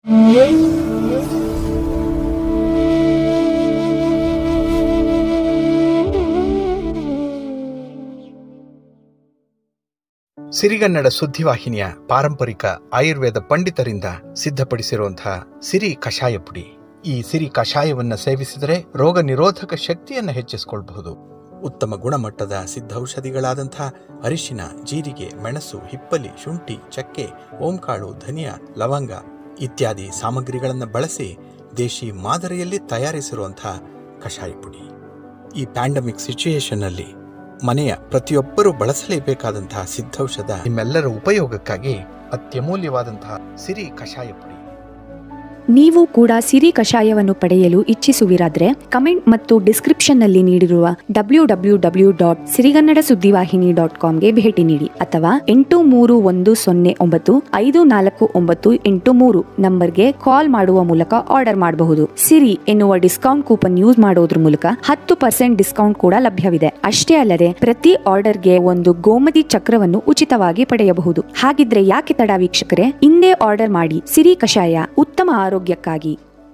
ಸಿರಿಗನ್ನಡ ಸುದ್ದಿವಾಹಿನಿಯ ಪಾರಂಪರಿಕ ಆಯುರ್ವೇದ ಪಂಡಿತರಿಂದ ಸಿದ್ಧಪಡಿಸಿರುವಂತಹ ಸಿರಿ ಕಷಾಯ ಪುಡಿ. ಈ ಸಿರಿ ಕಷಾಯವನ್ನ ಸೇವಿಸಿದರೆ ರೋಗ ನಿರೋಧಕ ಶಕ್ತಿಯನ್ನು ಹೆಚ್ಚಿಸಿಕೊಳ್ಳಬಹುದು. ಉತ್ತಮ ಗುಣಮಟ್ಟದ ಸಿದ್ಧೌಷಧಿಗಳಾದಂಥ ಅರಿಶಿನ, ಜೀರಿಗೆ, ಮೆಣಸು, ಹಿಪ್ಪಲಿ, ಶುಂಠಿ, ಚಕ್ಕೆ, ಓಂಕಾಳು, ಧನಿಯಾ, ಲವಂಗ ಇತ್ಯಾದಿ ಸಾಮಗ್ರಿಗಳನ್ನು ಬಳಸಿ ದೇಶಿ ಮಾದರಿಯಲ್ಲಿ ತಯಾರಿಸಿರುವಂತಹ ಕಷಾಯ ಪುಡಿ. ಈ ಪ್ಯಾಂಡಮಿಕ್ ಸಿಚುಯೇಷನ್ ಅಲ್ಲಿ ಮನೆಯ ಪ್ರತಿಯೊಬ್ಬರೂ ಬಳಸಲೇಬೇಕಾದಂತಹ ಸಿದ್ಧೌಷಧ ನಿಮ್ಮೆಲ್ಲರ ಉಪಯೋಗಕ್ಕಾಗಿ ಅತ್ಯಮೂಲ್ಯವಾದಂತಹ ಸಿರಿ ಕಷಾಯ ಪುಡಿ. ನೀವು ಕೂಡ ಸಿರಿ ಕಷಾಯವನ್ನು ಪಡೆಯಲು ಇಚ್ಛಿಸುವಿರಾದ್ರೆ ಕಮೆಂಟ್ ಮತ್ತು ಡಿಸ್ಕ್ರಿಪ್ಷನ್ನಲ್ಲಿ ನೀಡಿರುವ www.sirigannadasuddivahini.comಗೆ ಭೇಟಿ ನೀಡಿ ಅಥವಾ 8310954983 ನಂಬರ್ಗೆ ಕಾಲ್ ಮಾಡುವ ಮೂಲಕ ಆರ್ಡರ್ ಮಾಡಬಹುದು. ಸಿರಿ ಎನ್ನುವ ಡಿಸ್ಕೌಂಟ್ ಕೂಪನ್ ಯೂಸ್ ಮಾಡೋದ್ರ ಮೂಲಕ 10% ಡಿಸ್ಕೌಂಟ್ ಕೂಡ ಲಭ್ಯವಿದೆ. ಅಷ್ಟೇ ಅಲ್ಲದೆ ಪ್ರತಿ ಆರ್ಡರ್ಗೆ ಒಂದು ಗೋಮತಿ ಚಕ್ರವನ್ನು ಉಚಿತವಾಗಿ ಪಡೆಯಬಹುದು. ಹಾಗಿದ್ರೆ ಯಾಕೆ ತಡ ವೀಕ್ಷಕರೇ, ಇಂದೇ ಆರ್ಡರ್ ಮಾಡಿ. ಸಿರಿ ಕಷಾಯ ಉತ್ತಮ ಆರೋಗ್ಯಕ್ಕಾಗಿ.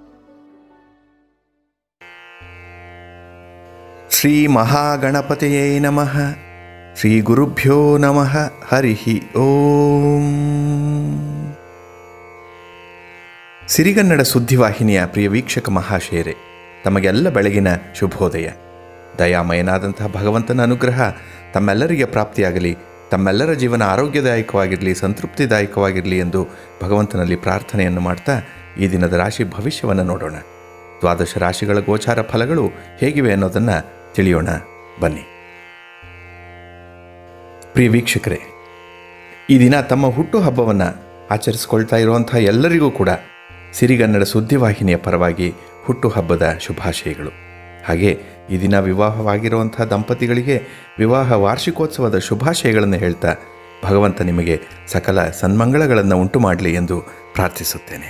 ಶ್ರೀ ಮಹಾಗಣಪತಿಯೇ ನಮಃ. ಶ್ರೀ ಗುರುಭ್ಯೋ ನಮಃ. ಹರಿ ಓಂ. ಸಿರಿಗನ್ನಡ ಸುದ್ದಿವಾಹಿನಿಯ ಪ್ರಿಯ ವೀಕ್ಷಕ ಮಹಾಶಯರೇ, ತಮಗೆಲ್ಲ ಬೆಳಗಿನ ಶುಭೋದಯ. ದಯಾಮಯನಾದಂತಹ ಭಗವಂತನ ಅನುಗ್ರಹ ತಮ್ಮೆಲ್ಲರಿಗೆ ಪ್ರಾಪ್ತಿಯಾಗಲಿ, ತಮ್ಮೆಲ್ಲರ ಜೀವನ ಆರೋಗ್ಯದಾಯಕವಾಗಿರಲಿ, ಸಂತೃಪ್ತಿದಾಯಕವಾಗಿರಲಿ ಎಂದು ಭಗವಂತನಲ್ಲಿ ಪ್ರಾರ್ಥನೆಯನ್ನು ಮಾಡ್ತಾ ಈ ದಿನದ ರಾಶಿ ಭವಿಷ್ಯವನ್ನು ನೋಡೋಣ. ದ್ವಾದಶ ರಾಶಿಗಳ ಗೋಚಾರ ಫಲಗಳು ಹೇಗಿವೆ ಅನ್ನೋದನ್ನು ತಿಳಿಯೋಣ ಬನ್ನಿ. ಪ್ರಿಯ ವೀಕ್ಷಕರೇ, ಈ ದಿನ ತಮ್ಮ ಹುಟ್ಟುಹಬ್ಬವನ್ನು ಆಚರಿಸಿಕೊಳ್ತಾ ಇರುವಂಥ ಎಲ್ಲರಿಗೂ ಕೂಡ ಸಿರಿಗನ್ನಡ ಸುದ್ದಿವಾಹಿನಿಯ ಪರವಾಗಿ ಹುಟ್ಟುಹಬ್ಬದ ಶುಭಾಶಯಗಳು. ಹಾಗೆ ಈ ದಿನ ವಿವಾಹವಾಗಿರುವಂಥ ದಂಪತಿಗಳಿಗೆ ವಿವಾಹ ವಾರ್ಷಿಕೋತ್ಸವದ ಶುಭಾಶಯಗಳನ್ನು ಹೇಳ್ತಾ ಭಗವಂತ ನಿಮಗೆ ಸಕಲ ಸನ್ಮಂಗಳಗಳನ್ನು ಉಂಟು ಮಾಡಲಿ ಎಂದು ಪ್ರಾರ್ಥಿಸುತ್ತೇನೆ.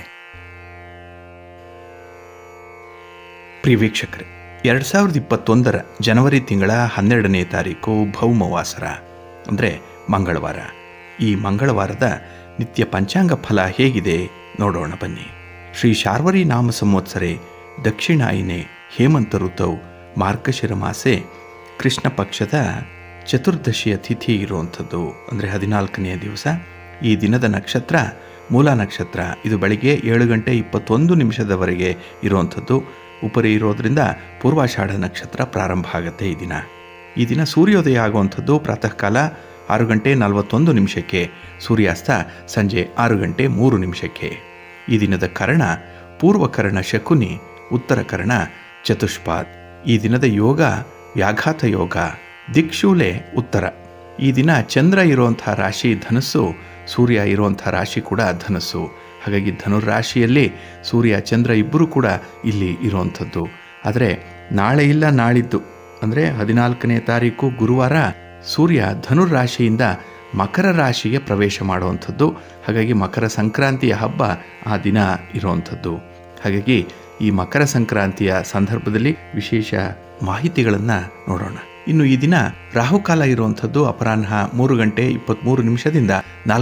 ಪ್ರಿಯ ವೀಕ್ಷಕರೇ, 2021 ಜನವರಿ ತಿಂಗಳ 12ನೇ ತಾರೀಕು ಭೌಮವಾಸರ ಅಂದರೆ ಮಂಗಳವಾರ. ಈ ಮಂಗಳವಾರದ ನಿತ್ಯ ಪಂಚಾಂಗ ಫಲ ಹೇಗಿದೆ ನೋಡೋಣ ಬನ್ನಿ. ಶ್ರೀ ಶಾರ್ವರಿ ನಾಮ ಸಂವತ್ಸರೆ ದಕ್ಷಿಣಾಯಿನೆ ಹೇಮಂತ ಋತೌ ಮಾರ್ಗಶಿರ ಮಾಸೆ ಕೃಷ್ಣ ಪಕ್ಷದ ಚತುರ್ದಶಿಯ ತಿಥಿ ಇರುವಂಥದ್ದು, ಅಂದರೆ 14ನೇ ದಿವಸ. ಈ ದಿನದ ನಕ್ಷತ್ರ ಮೂಲ ನಕ್ಷತ್ರ. ಇದು ಬೆಳಿಗ್ಗೆ 7:21 ಇರುವಂಥದ್ದು. ಉಪರಿ ಇರೋದ್ರಿಂದ ಪೂರ್ವಾಷಾಢ ನಕ್ಷತ್ರ ಪ್ರಾರಂಭ ಆಗುತ್ತೆ ಈ ದಿನ ಸೂರ್ಯೋದಯ ಆಗುವಂಥದ್ದು ಪ್ರಾತಃ ಕಾಲ 6:41, ಸೂರ್ಯಾಸ್ತ ಸಂಜೆ 6:03. ಈ ದಿನದ ಕರ್ಣ ಪೂರ್ವಕರ್ಣ ಶಕುನಿ, ಉತ್ತರ ಕರ್ಣ ಚತುಷ್ಪಾದ್. ಈ ದಿನದ ಯೋಗ ವ್ಯಾಘಾತ ಯೋಗ, ದಿಕ್ಷೂಲೆ ಉತ್ತರ. ಈ ದಿನ ಚಂದ್ರ ಇರುವಂಥ ರಾಶಿ ಧನಸ್ಸು, ಸೂರ್ಯ ಇರುವಂಥ ರಾಶಿ ಕೂಡ ಧನಸ್ಸು. ಹಾಗಾಗಿ ಧನುರಾಶಿಯಲ್ಲಿ ಸೂರ್ಯ ಚಂದ್ರ ಇಬ್ಬರು ಕೂಡ ಇಲ್ಲಿ ಇರುವಂಥದ್ದು. ಆದರೆ ನಾಳೆ ಇಲ್ಲ ನಾಳಿದ್ದು ಅಂದರೆ 14ನೇ ತಾರೀಕು ಗುರುವಾರ ಸೂರ್ಯ ಧನುರಾಶಿಯಿಂದ ಮಕರ ರಾಶಿಗೆ ಪ್ರವೇಶ ಮಾಡುವಂಥದ್ದು. ಹಾಗಾಗಿ ಮಕರ ಸಂಕ್ರಾಂತಿಯ ಹಬ್ಬ ಆ ದಿನ ಇರುವಂಥದ್ದು. ಹಾಗಾಗಿ ಈ ಮಕರ ಸಂಕ್ರಾಂತಿಯ ಸಂದರ್ಭದಲ್ಲಿ ವಿಶೇಷ ಮಾಹಿತಿಗಳನ್ನು ನೋಡೋಣ. ಇನ್ನು ಈ ದಿನ ರಾಹುಕಾಲ ಇರುವಂಥದ್ದು ಅಪರಾಹ್ನ 3:23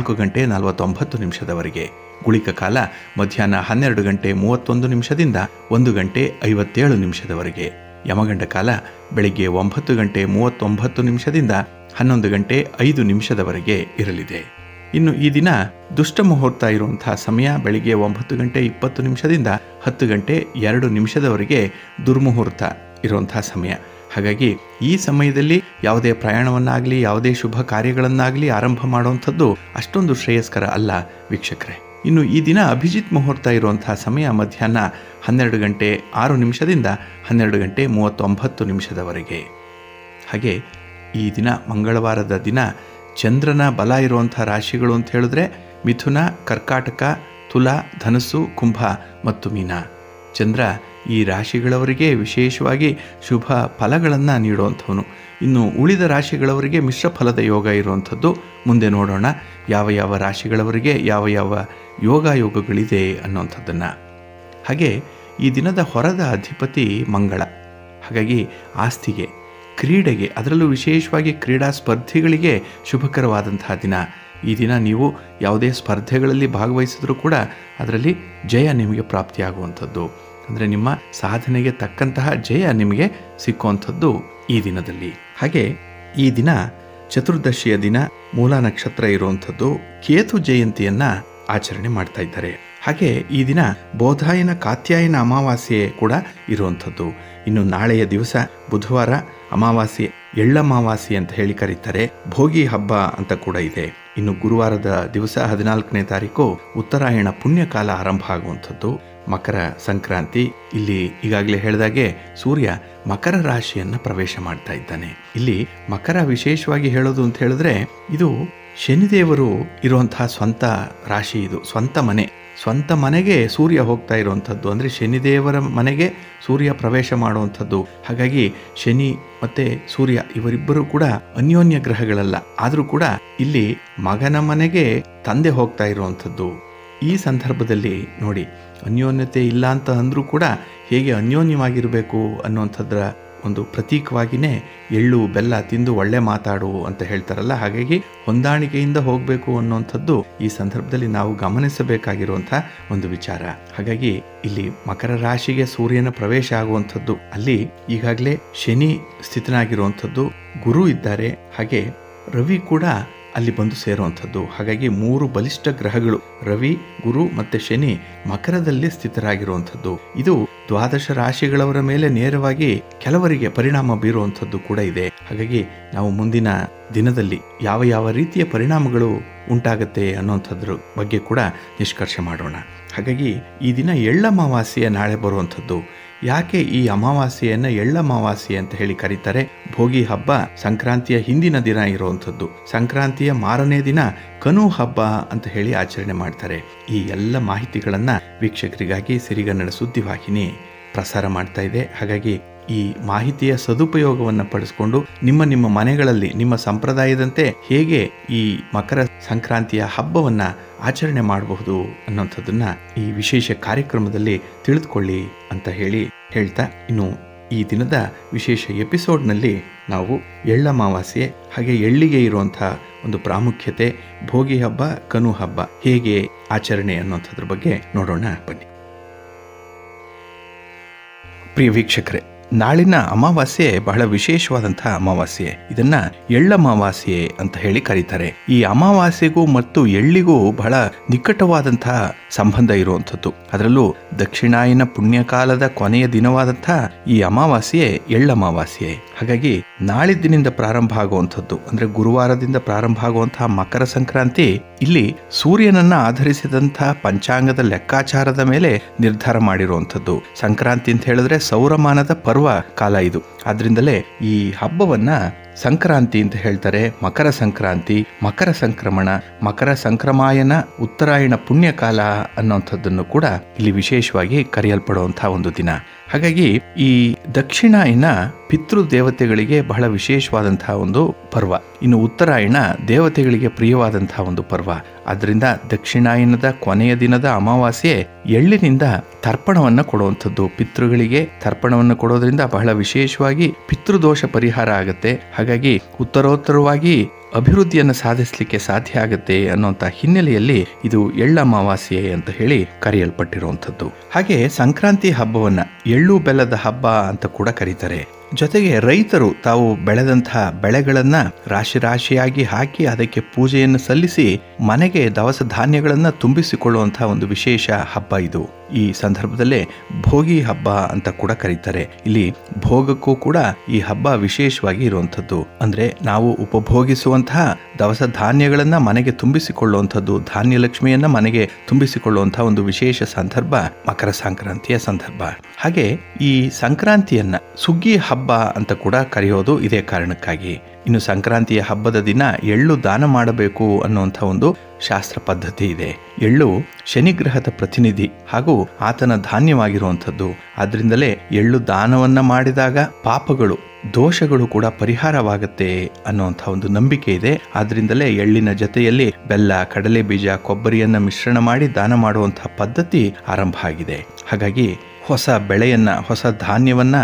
4:49 ಗುಳಿಕ ಕಾಲ ಮಧ್ಯಾಹ್ನ 12:31 1:57 ಯಮಗಂಡ ಕಾಲ ಬೆಳಿಗ್ಗೆ 9:39 11:05 ಇರಲಿದೆ. ಇನ್ನು ಈ ದಿನ ದುಷ್ಟ ಮುಹೂರ್ತ ಇರುವಂತಹ ಸಮಯ ಬೆಳಿಗ್ಗೆ 9:20 10:02 ದುರ್ಮುಹೂರ್ತ ಇರುವಂತಹ ಸಮಯ. ಹಾಗಾಗಿ ಈ ಸಮಯದಲ್ಲಿ ಯಾವುದೇ ಪ್ರಯಾಣವನ್ನಾಗಲಿ ಯಾವುದೇ ಶುಭ ಕಾರ್ಯಗಳನ್ನಾಗಲಿ ಆರಂಭ ಮಾಡುವಂಥದ್ದು ಅಷ್ಟೊಂದು ಶ್ರೇಯಸ್ಕರ ಅಲ್ಲ ವೀಕ್ಷಕರೇ. ಇನ್ನು ಈ ದಿನ ಅಭಿಜಿತ್ ಮುಹೂರ್ತ ಇರುವಂತಹ ಸಮಯ ಮಧ್ಯಾಹ್ನ 12:06 12:39. ಹಾಗೆ ಈ ದಿನ ಮಂಗಳವಾರದ ದಿನ ಚಂದ್ರನ ಬಲ ಇರುವಂಥ ರಾಶಿಗಳು ಅಂತ ಹೇಳಿದ್ರೆ ಮಿಥುನ, ಕರ್ಕಾಟಕ, ತುಲಾ, ಧನಸ್ಸು, ಕುಂಭ ಮತ್ತು ಮೀನ. ಚಂದ್ರ ಈ ರಾಶಿಗಳವರಿಗೆ ವಿಶೇಷವಾಗಿ ಶುಭ ಫಲಗಳನ್ನು ನೀಡುವಂಥವನು. ಇನ್ನು ಉಳಿದ ರಾಶಿಗಳವರಿಗೆ ಮಿಶ್ರ ಫಲದ ಯೋಗ ಇರುವಂಥದ್ದು. ಮುಂದೆ ನೋಡೋಣ ಯಾವ ಯಾವ ರಾಶಿಗಳವರಿಗೆ ಯಾವ ಯಾವ ಯೋಗಗಳಿದೆ ಅನ್ನುವಂಥದ್ದನ್ನು. ಹಾಗೆ ಈ ದಿನದ ಹೊರದ ಅಧಿಪತಿ ಮಂಗಳ. ಹಾಗಾಗಿ ಆಸ್ತಿಗೆ, ಕ್ರೀಡೆಗೆ, ಅದರಲ್ಲೂ ವಿಶೇಷವಾಗಿ ಕ್ರೀಡಾ ಸ್ಪರ್ಧಿಗಳಿಗೆ ಶುಭಕರವಾದಂತಹ ದಿನ. ಈ ದಿನ ನೀವು ಯಾವುದೇ ಸ್ಪರ್ಧೆಗಳಲ್ಲಿ ಭಾಗವಹಿಸಿದ್ರೂ ಕೂಡ ಅದರಲ್ಲಿ ಜಯ ನಿಮಗೆ ಪ್ರಾಪ್ತಿಯಾಗುವಂಥದ್ದು, ಅಂದರೆ ನಿಮ್ಮ ಸಾಧನೆಗೆ ತಕ್ಕಂತಹ ಜಯ ನಿಮಗೆ ಸಿಕ್ಕುವಂಥದ್ದು ಈ ದಿನದಲ್ಲಿ. ಹಾಗೆ ಈ ದಿನ ಚತುರ್ದಶಿಯ ದಿನ, ಮೂಲ ನಕ್ಷತ್ರ ಇರುವಂಥದ್ದು, ಕೇತು ಜಯಂತಿಯನ್ನ ಆಚರಣೆ ಮಾಡ್ತಾ ಇದ್ದಾರೆ. ಹಾಗೆ ಈ ದಿನ ಬೋಧಾಯನ ಕಾತ್ಯಾಯನ ಅಮಾವಾಸ್ಯೆ ಕೂಡ ಇರುವಂಥದ್ದು. ಇನ್ನು ನಾಳೆಯ ದಿವಸ ಬುಧವಾರ ಅಮಾವಾಸ್ಯೆ, ಎಳ್ಳಮಾವಾಸ್ಯೆ ಅಂತ ಹೇಳಿ ಕರೀತಾರೆ. ಭೋಗಿ ಹಬ್ಬ ಅಂತ ಕೂಡ ಇದೆ. ಇನ್ನು ಗುರುವಾರದ ದಿವಸ 14ನೇ ತಾರೀಕು ಉತ್ತರಾಯಣ ಪುಣ್ಯಕಾಲ ಆರಂಭ ಆಗುವಂಥದ್ದು. ಮಕರ ಸಂಕ್ರಾಂತಿ, ಇಲ್ಲಿ ಈಗಾಗಲೇ ಹೇಳಿದಾಗೆ ಸೂರ್ಯ ಮಕರ ರಾಶಿಯನ್ನ ಪ್ರವೇಶ ಮಾಡ್ತಾ ಇದ್ದಾನೆ. ಇಲ್ಲಿ ಮಕರ ವಿಶೇಷವಾಗಿ ಹೇಳೋದು ಅಂತ ಹೇಳಿದ್ರೆ, ಇದು ಶನಿದೇವರು ಇರುವಂತಹ ಸ್ವಂತ ರಾಶಿ, ಇದು ಸ್ವಂತ ಮನೆಗೆ ಸೂರ್ಯ ಹೋಗ್ತಾ ಇರುವಂಥದ್ದು, ಅಂದರೆ ಶನಿದೇವರ ಮನೆಗೆ ಸೂರ್ಯ ಪ್ರವೇಶ ಮಾಡುವಂಥದ್ದು. ಹಾಗಾಗಿ ಶನಿ ಮತ್ತೆ ಸೂರ್ಯ ಇವರಿಬ್ಬರು ಕೂಡ ಅನ್ಯೋನ್ಯ ಗ್ರಹಗಳಲ್ಲ, ಆದರೂ ಕೂಡ ಇಲ್ಲಿ ಮಗನ ಮನೆಗೆ ತಂದೆ ಹೋಗ್ತಾ ಇರುವಂಥದ್ದು. ಈ ಸಂದರ್ಭದಲ್ಲಿ ನೋಡಿ, ಅನ್ಯೋನ್ಯತೆ ಇಲ್ಲ ಅಂತ ಅಂದರೂ ಕೂಡ ಹೇಗೆ ಅನ್ಯೋನ್ಯವಾಗಿರಬೇಕು ಅನ್ನುವಂಥದ್ರ ಒಂದು ಪ್ರತೀಕವಾಗಿಯೇ ಎಳ್ಳು ಬೆಲ್ಲ ತಿಂದು ಒಳ್ಳೆ ಮಾತಾಡು ಅಂತ ಹೇಳ್ತಾರಲ್ಲ, ಹಾಗಾಗಿ ಹೊಂದಾಣಿಕೆಯಿಂದ ಹೋಗಬೇಕು ಅನ್ನುವಂಥದ್ದು ಈ ಸಂದರ್ಭದಲ್ಲಿ ನಾವು ಗಮನಿಸಬೇಕಾಗಿರುವಂಥ ಒಂದು ವಿಚಾರ. ಹಾಗಾಗಿ ಇಲ್ಲಿ ಮಕರ ರಾಶಿಗೆ ಸೂರ್ಯನ ಪ್ರವೇಶ ಆಗುವಂಥದ್ದು, ಅಲ್ಲಿ ಈಗಾಗಲೇ ಶನಿ ಸ್ಥಿತನಾಗಿರುವಂಥದ್ದು, ಗುರು ಇದ್ದಾರೆ, ಹಾಗೆ ರವಿ ಕೂಡ ಅಲ್ಲಿ ಬಂದು ಸೇರುವಂಥದ್ದು. ಹಾಗಾಗಿ 3 ಬಲಿಷ್ಠ ಗ್ರಹಗಳು ರವಿ, ಗುರು ಮತ್ತೆ ಶನಿ ಮಕರದಲ್ಲಿ ಸ್ಥಿತರಾಗಿರುವಂಥದ್ದು. ಇದು ದ್ವಾದಶ ರಾಶಿಗಳವರ ಮೇಲೆ ನೇರವಾಗಿ ಕೆಲವರಿಗೆ ಪರಿಣಾಮ ಬೀರುವಂಥದ್ದು ಕೂಡ ಇದೆ. ಹಾಗಾಗಿ ನಾವು ಮುಂದಿನ ದಿನದಲ್ಲಿ ಯಾವ ರೀತಿಯ ಪರಿಣಾಮಗಳು ಉಂಟಾಗತ್ತೆ ಅನ್ನುವಂಥದ್ರ ಬಗ್ಗೆ ಕೂಡ ನಿಷ್ಕರ್ಷೆ ಮಾಡೋಣ. ಹಾಗಾಗಿ ಈ ದಿನ ಎಳ್ಳಮಾವಾಸ್ಯೆ ನಾಳೆ ಬರುವಂಥದ್ದು. ಯಾಕೆ ಈ ಅಮಾವಾಸ್ಯೆಯನ್ನ ಎಳ್ಳಮಾವಾಸ್ಯೆ ಅಂತ ಹೇಳಿ ಕರೀತಾರೆ? ಭೋಗಿ ಹಬ್ಬ ಸಂಕ್ರಾಂತಿಯ ಹಿಂದಿನ ದಿನ ಇರುವಂಥದ್ದು. ಸಂಕ್ರಾಂತಿಯ ಮಾರನೇ ದಿನ ಕನು ಹಬ್ಬ ಅಂತ ಹೇಳಿ ಆಚರಣೆ ಮಾಡ್ತಾರೆ. ಈ ಎಲ್ಲ ಮಾಹಿತಿಗಳನ್ನ ವೀಕ್ಷಕರಿಗಾಗಿ ಸಿರಿಗನ್ನಡ ಸುದ್ದಿ ವಾಹಿನಿ ಪ್ರಸಾರ ಮಾಡ್ತಾ ಇದೆ. ಹಾಗಾಗಿ ಈ ಮಾಹಿತಿಯ ಸದುಪಯೋಗವನ್ನು ಪಡಿಸ್ಕೊಂಡು ನಿಮ್ಮ ಮನೆಗಳಲ್ಲಿ ನಿಮ್ಮ ಸಂಪ್ರದಾಯದಂತೆ ಹೇಗೆ ಈ ಮಕರ ಸಂಕ್ರಾಂತಿಯ ಹಬ್ಬವನ್ನ ಆಚರಣೆ ಮಾಡಬಹುದು ಅನ್ನೋಂಥದ್ದನ್ನ ಈ ವಿಶೇಷ ಕಾರ್ಯಕ್ರಮದಲ್ಲಿ ತಿಳಿದುಕೊಳ್ಳಿ ಅಂತ ಹೇಳ್ತಾ, ಇನ್ನು ಈ ದಿನದ ವಿಶೇಷ ಎಪಿಸೋಡ್ನಲ್ಲಿ ನಾವು ಎಳ್ಳಮಾವಾಸ್ಯೆ ಹಾಗೆ ಎಳ್ಳಿಗೆ ಇರುವಂತಹ ಒಂದು ಪ್ರಾಮುಖ್ಯತೆ, ಭೋಗಿ ಹಬ್ಬ, ಕನು ಹಬ್ಬ ಹೇಗೆ ಆಚರಣೆ ಅನ್ನೋಂಥದ್ರ ಬಗ್ಗೆ ನೋಡೋಣ ಬನ್ನಿ. ಪ್ರಿಯ ವೀಕ್ಷಕರೇ, ನಾಳಿನ ಅಮಾವಾಸ್ಯೆ ಬಹಳ ವಿಶೇಷವಾದಂತಹ ಅಮಾವಾಸ್ಯೆ. ಇದನ್ನ ಎಳ್ಳಮಾವಾಸ್ಯೆ ಅಂತ ಹೇಳಿ ಕರೀತಾರೆ. ಈ ಅಮಾವಾಸ್ಯೆಗೂ ಮತ್ತು ಎಳ್ಳಿಗೂ ಬಹಳ ನಿಕಟವಾದಂತಹ ಸಂಬಂಧ ಇರುವಂಥದ್ದು. ಅದರಲ್ಲೂ ದಕ್ಷಿಣಾಯನ ಪುಣ್ಯಕಾಲದ ಕೊನೆಯ ದಿನವಾದಂತಹ ಈ ಅಮಾವಾಸ್ಯೆ ಎಳ್ಳಮಾವಾಸ್ಯೆ. ಹಾಗಾಗಿ ನಾಳಿದ್ದಿನಿಂದ ಪ್ರಾರಂಭ ಆಗುವಂಥದ್ದು, ಅಂದ್ರೆ ಗುರುವಾರದಿಂದ ಪ್ರಾರಂಭ ಆಗುವಂತಹ ಮಕರ ಸಂಕ್ರಾಂತಿ ಇಲ್ಲಿ ಸೂರ್ಯನನ್ನ ಆಧರಿಸಿದಂತಹ ಪಂಚಾಂಗದ ಲೆಕ್ಕಾಚಾರದ ಮೇಲೆ ನಿರ್ಧಾರ ಮಾಡಿರುವಂಥದ್ದು. ಸಂಕ್ರಾಂತಿ ಅಂತ ಹೇಳಿದ್ರೆ ಸೌರಮಾನದ ಪರ್ವ ಕಾಲ ಇದು. ಆದ್ರಿಂದಲೇ ಈ ಹಬ್ಬವನ್ನ ಸಂಕ್ರಾಂತಿ ಅಂತ ಹೇಳ್ತಾರೆ. ಮಕರ ಸಂಕ್ರಾಂತಿ, ಮಕರ ಸಂಕ್ರಮಣ, ಮಕರ ಸಂಕ್ರಮಾಯನ, ಉತ್ತರಾಯಣ ಪುಣ್ಯಕಾಲ ಅನ್ನುವಂಥದ್ದನ್ನು ಕೂಡ ಇಲ್ಲಿ ವಿಶೇಷವಾಗಿ ಕರೆಯಲ್ಪಡುವಂತಹ ಒಂದು ದಿನ. ಹಾಗಾಗಿ ಈ ದಕ್ಷಿಣಾಯನ ಪಿತೃ ದೇವತೆಗಳಿಗೆ ಬಹಳ ವಿಶೇಷವಾದಂತಹ ಒಂದು ಪರ್ವ. ಇನ್ನು ಉತ್ತರಾಯಣ ದೇವತೆಗಳಿಗೆ ಪ್ರಿಯವಾದಂತಹ ಒಂದು ಪರ್ವ. ಆದ್ರಿಂದ ದಕ್ಷಿಣಾಯನದ ಕೊನೆಯ ದಿನದ ಅಮಾವಾಸ್ಯೆ ಎಳ್ಳಿನಿಂದ ತರ್ಪಣವನ್ನು ಕೊಡುವಂಥದ್ದು. ಪಿತೃಗಳಿಗೆ ತರ್ಪಣವನ್ನು ಕೊಡೋದ್ರಿಂದ ಬಹಳ ವಿಶೇಷವಾಗಿ ಪಿತೃದೋಷ ಪರಿಹಾರ ಆಗತ್ತೆ. ಹಾಗಾಗಿ ಉತ್ತರೋತ್ತರವಾಗಿ ಅಭಿವೃದ್ಧಿಯನ್ನು ಸಾಧಿಸಲಿಕ್ಕೆ ಸಾಧ್ಯ ಆಗುತ್ತೆ ಅನ್ನುವಂಥ ಹಿನ್ನೆಲೆಯಲ್ಲಿ ಇದು ಎಳ್ಳಮಾವಾಸ್ಯೆ ಅಂತ ಹೇಳಿ ಕರೆಯಲ್ಪಟ್ಟಿರುವಂಥದ್ದು. ಹಾಗೆ ಸಂಕ್ರಾಂತಿ ಹಬ್ಬವನ್ನ ಎಳ್ಳು ಬೆಲ್ಲದ ಹಬ್ಬ ಅಂತ ಕೂಡ ಕರೀತಾರೆ. ಜೊತೆಗೆ ರೈತರು ತಾವು ಬೆಳೆದಂತಹ ಬೆಳೆಗಳನ್ನ ರಾಶಿ ರಾಶಿಯಾಗಿ ಹಾಕಿ ಅದಕ್ಕೆ ಪೂಜೆಯನ್ನು ಸಲ್ಲಿಸಿ ಮನೆಗೆ ದವಸ ಧಾನ್ಯಗಳನ್ನ ತುಂಬಿಸಿಕೊಳ್ಳುವಂತಹ ಒಂದು ವಿಶೇಷ ಹಬ್ಬ ಇದು. ಈ ಸಂದರ್ಭದಲ್ಲೇ ಭೋಗಿ ಹಬ್ಬ ಅಂತ ಕೂಡ ಕರೀತಾರೆ. ಇಲ್ಲಿ ಭೋಗಕ್ಕೂ ಕೂಡ ಈ ಹಬ್ಬ ವಿಶೇಷವಾಗಿ ಇರುವಂಥದ್ದು. ಅಂದ್ರೆ ನಾವು ಉಪಭೋಗಿಸುವಂತಹ ದವಸ ಧಾನ್ಯಗಳನ್ನ ಮನೆಗೆ ತುಂಬಿಸಿಕೊಳ್ಳುವಂಥದ್ದು, ಧಾನ್ಯ ಲಕ್ಷ್ಮಿಯನ್ನ ಮನೆಗೆ ತುಂಬಿಸಿಕೊಳ್ಳುವಂತಹ ಒಂದು ವಿಶೇಷ ಸಂದರ್ಭ ಮಕರ ಸಂಕ್ರಾಂತಿಯ ಸಂದರ್ಭ. ಹಾಗೆ ಈ ಸಂಕ್ರಾಂತಿಯನ್ನ ಸುಗ್ಗಿ ಹಬ್ಬ ಅಂತ ಕೂಡ ಕರೆಯೋದು ಇದೇ ಕಾರಣಕ್ಕಾಗಿ. ಇನ್ನು ಸಂಕ್ರಾಂತಿಯ ಹಬ್ಬದ ದಿನ ಎಳ್ಳು ದಾನ ಮಾಡಬೇಕು ಅನ್ನುವಂಥ ಒಂದು ಶಾಸ್ತ್ರ ಪದ್ಧತಿ ಇದೆ. ಎಳ್ಳು ಶನಿಗ್ರಹದ ಪ್ರತಿನಿಧಿ ಹಾಗೂ ಆತನ ಧಾನ್ಯವಾಗಿರುವಂಥದ್ದು. ಆದ್ರಿಂದಲೇ ಎಳ್ಳು ದಾನವನ್ನ ಮಾಡಿದಾಗ ಪಾಪಗಳು, ದೋಷಗಳು ಕೂಡ ಪರಿಹಾರವಾಗುತ್ತೆ ಅನ್ನುವಂಥ ಒಂದು ನಂಬಿಕೆ ಇದೆ. ಆದ್ರಿಂದಲೇ ಎಳ್ಳಿನ ಜೊತೆಯಲ್ಲಿ ಬೆಲ್ಲ, ಕಡಲೆ ಬೀಜ, ಕೊಬ್ಬರಿಯನ್ನ ಮಿಶ್ರಣ ಮಾಡಿ ದಾನ ಮಾಡುವಂತಹ ಪದ್ಧತಿ ಆರಂಭ ಆಗಿದೆ. ಹಾಗಾಗಿ ಹೊಸ ಬೆಳೆಯನ್ನ, ಹೊಸ ಧಾನ್ಯವನ್ನ